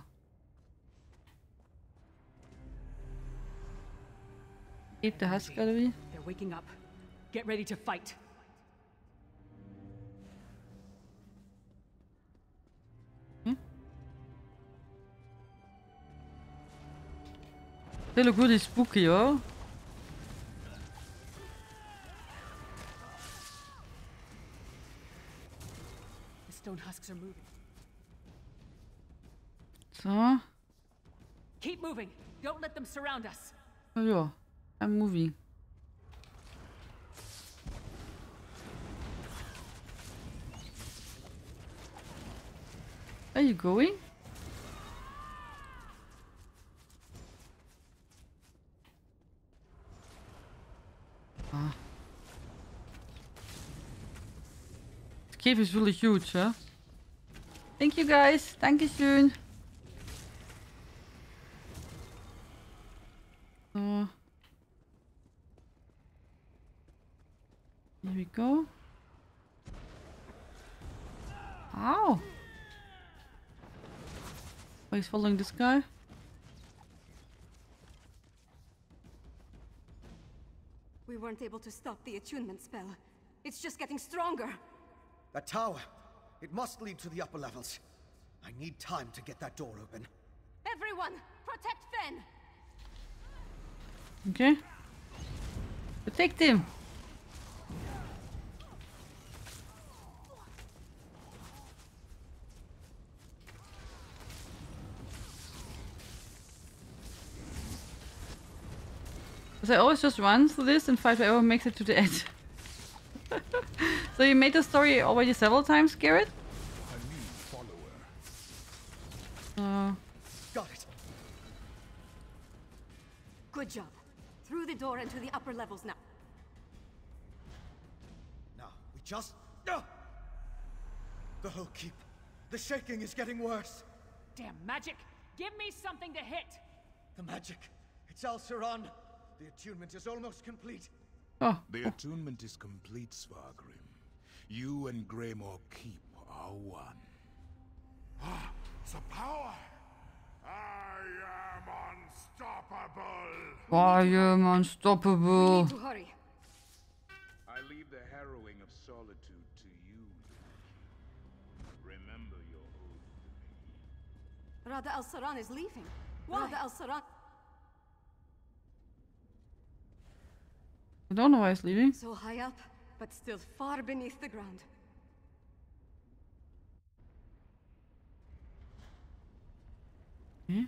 Keep the Husk Gallery. They're waking up. Get ready to fight. Hmm? They look really spooky, oh? The stone husks are moving. So. Keep moving. Don't let them surround us. Oh yeah, I'm moving. Are you going? Ah. This cave is really huge, huh? Thank you guys. Dankeschön. So. Here we go. Ow! Oh, he's following this guy. We weren't able to stop the attunement spell. It's just getting stronger. That tower, it must lead to the upper levels. I need time to get that door open. Everyone, protect Fen! Okay. Protect him! Because I always just run through this and fight whoever makes it to the edge. So you made the story already several times, Garrett? A new follower. Uh, Got it. Good job. Through the door and to the upper levels now. Now, we just... No! The whole keep. The shaking is getting worse. Damn magic! Give me something to hit! The magic. It's Al-Saran. The attunement is almost complete. Oh. The attunement is complete, Svargrim. You and Greymoor Keep are one. Ah, the power! I am unstoppable! I am unstoppable. We need to hurry. I leave the harrowing of solitude to you. Remember your oath to me. Rada Al-Saran is leaving. Why? Rada Al-Saran... I don't know why he's leaving. So high up, but still far beneath the ground. Okay.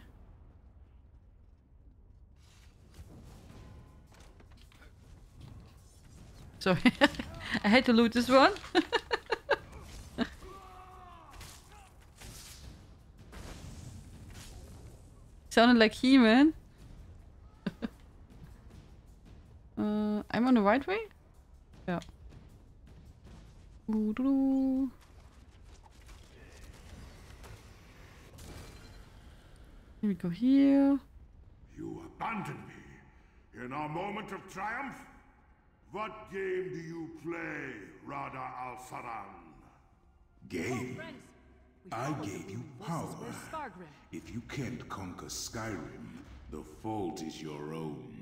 Sorry, I had to loot this one. Sounded like He-Man. Uh, I'm on the right way? Yeah. Ooh, doo -doo. Here we go here. You abandoned me in our moment of triumph? What game do you play, Rada Al-Saran? Game? I gave you power. Svargrim? If you can't conquer Skyrim, the fault is your own.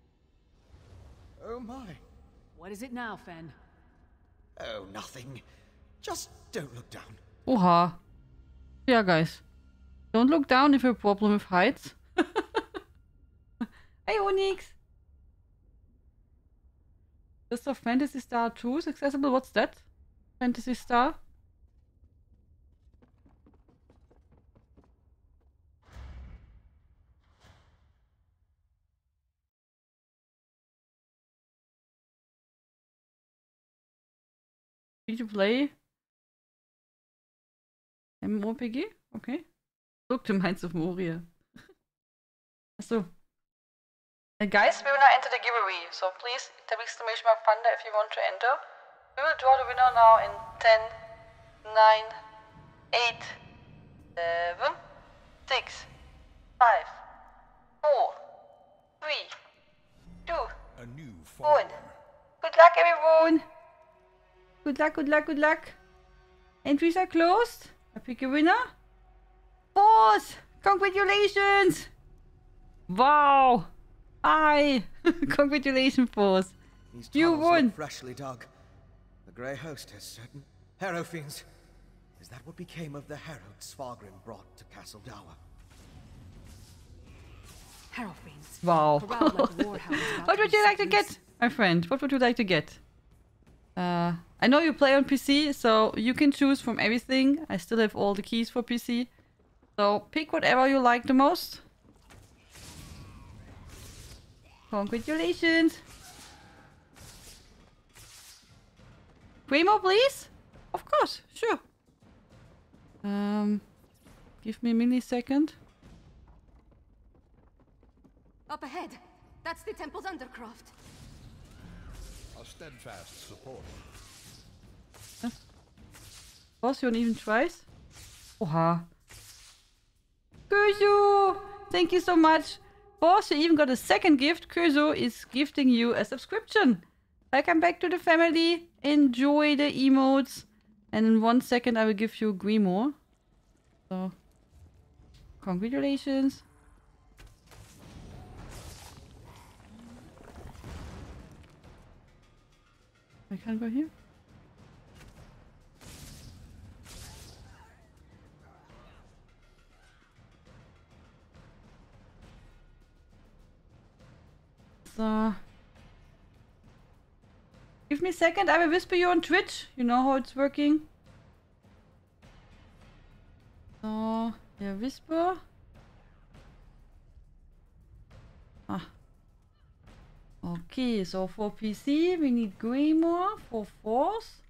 Oh my. What is it now, Fen? Oh, nothing. Just don't look down. Oha. Yeah, guys. Don't look down if you have a problem with heights. Hey, Onyx! Just of Phantasy Star two is accessible. What's that? Phantasy Star? Free to play? MMORPG? Okay. Look to Minds of Moria. Achso. Uh, guys, we will now enter the giveaway, so please type exclamation mark Thunder if you want to enter. We will draw the winner now in ten, nine, eight, seven, six, five, four, three, two, A new one. follower. Good luck, everyone! Good luck, good luck, good luck. Entries are closed. I pick a winner. Force! Congratulations! Wow! Hi! Congratulations, Force. These You tunnels won! look freshly dug. The Grey Host has certain Harrow fiends. Is that what became of the Herald Svargrim brought to Castle Dower? Harrow fiends. Wow. Corralled like warhounds about What to would be you like to set get, loose. my friend? What would you like to get? Uh, I know you play on P C, so you can choose from everything. I still have all the keys for P C. So pick whatever you like the most. Congratulations! Greymoor, please? Of course, sure. Um, give me a millisecond. Up ahead. That's the temple's undercroft. A steadfast support. Was you on even twice? Oha. Kuzu! Thank you so much course, you even got a second gift. Kuzo is gifting you a subscription. Welcome back to the family. Enjoy the emotes. And in one second, I will give you Grimoire. So, congratulations. I can't go here. So, give me a second. I will whisper you on Twitch. You know how it's working. So, yeah, whisper. Ah. Okay, so for P C we need Grimoire for Force.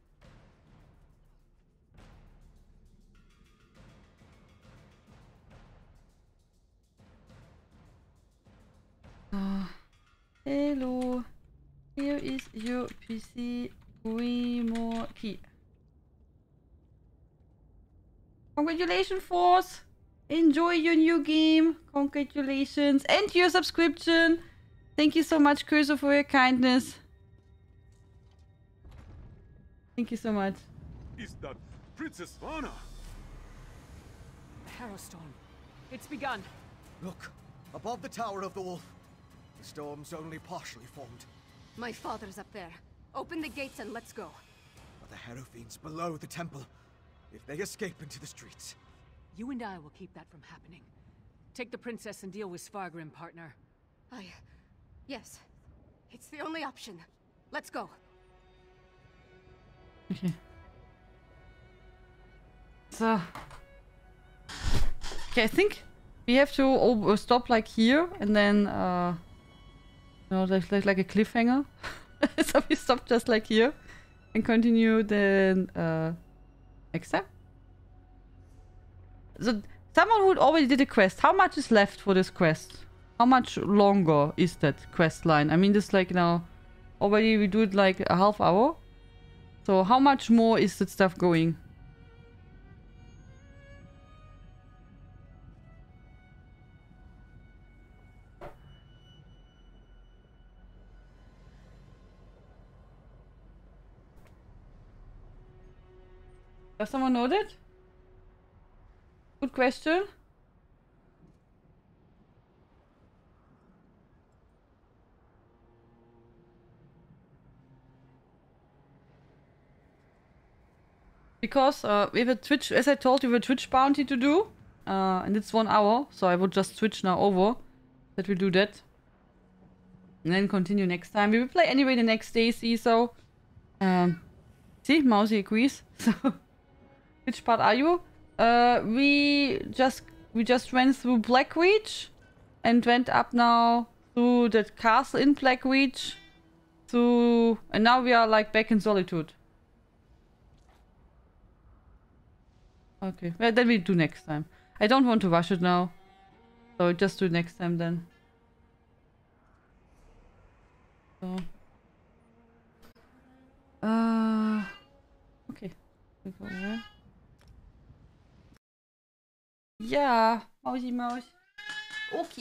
Uh, hello. Here is your P C Grimoire key. Congratulations, Force! Enjoy your new game. Congratulations. And your subscription. Thank you so much, Curso, for your kindness. Thank you so much. Is that Princess Vana? The Harrowstorm. It's begun. Look, above the Tower of the Wolf. The storm's only partially formed. My father's up there. Open the gates and let's go. But the Harrow Fiend's below the temple. If they escape into the streets... You and I will keep that from happening. Take the princess and deal with Svargrim, partner. I... Yes. It's the only option. Let's go. Okay. So... Okay, I think we have to oh, stop like here and then... Uh, you know, like, like, like a cliffhanger. So we stop just like here and continue then uh, next time. So, someone who already did a quest, how much is left for this quest? How much longer is that quest line? I mean, this like now, already we do it like a half hour. So how much more is that stuff going? Does someone know that? Good question. Because uh, we have a Twitch, as I told you, we have a Twitch bounty to do. Uh, and it's one hour, so I would just switch now over. That we do that. And then continue next time. We will play anyway the next day, see, so... Um, see, Mousy agrees. So, which part are you? Uh, we just we just went through Blackreach and went up now through that castle in Blackreach, to and now we are like back in Solitude. Okay, well then we do next time. I don't want to rush it now, so just do it next time then. So, uh, okay, we go there. Ja, Mausi Maus. Okay.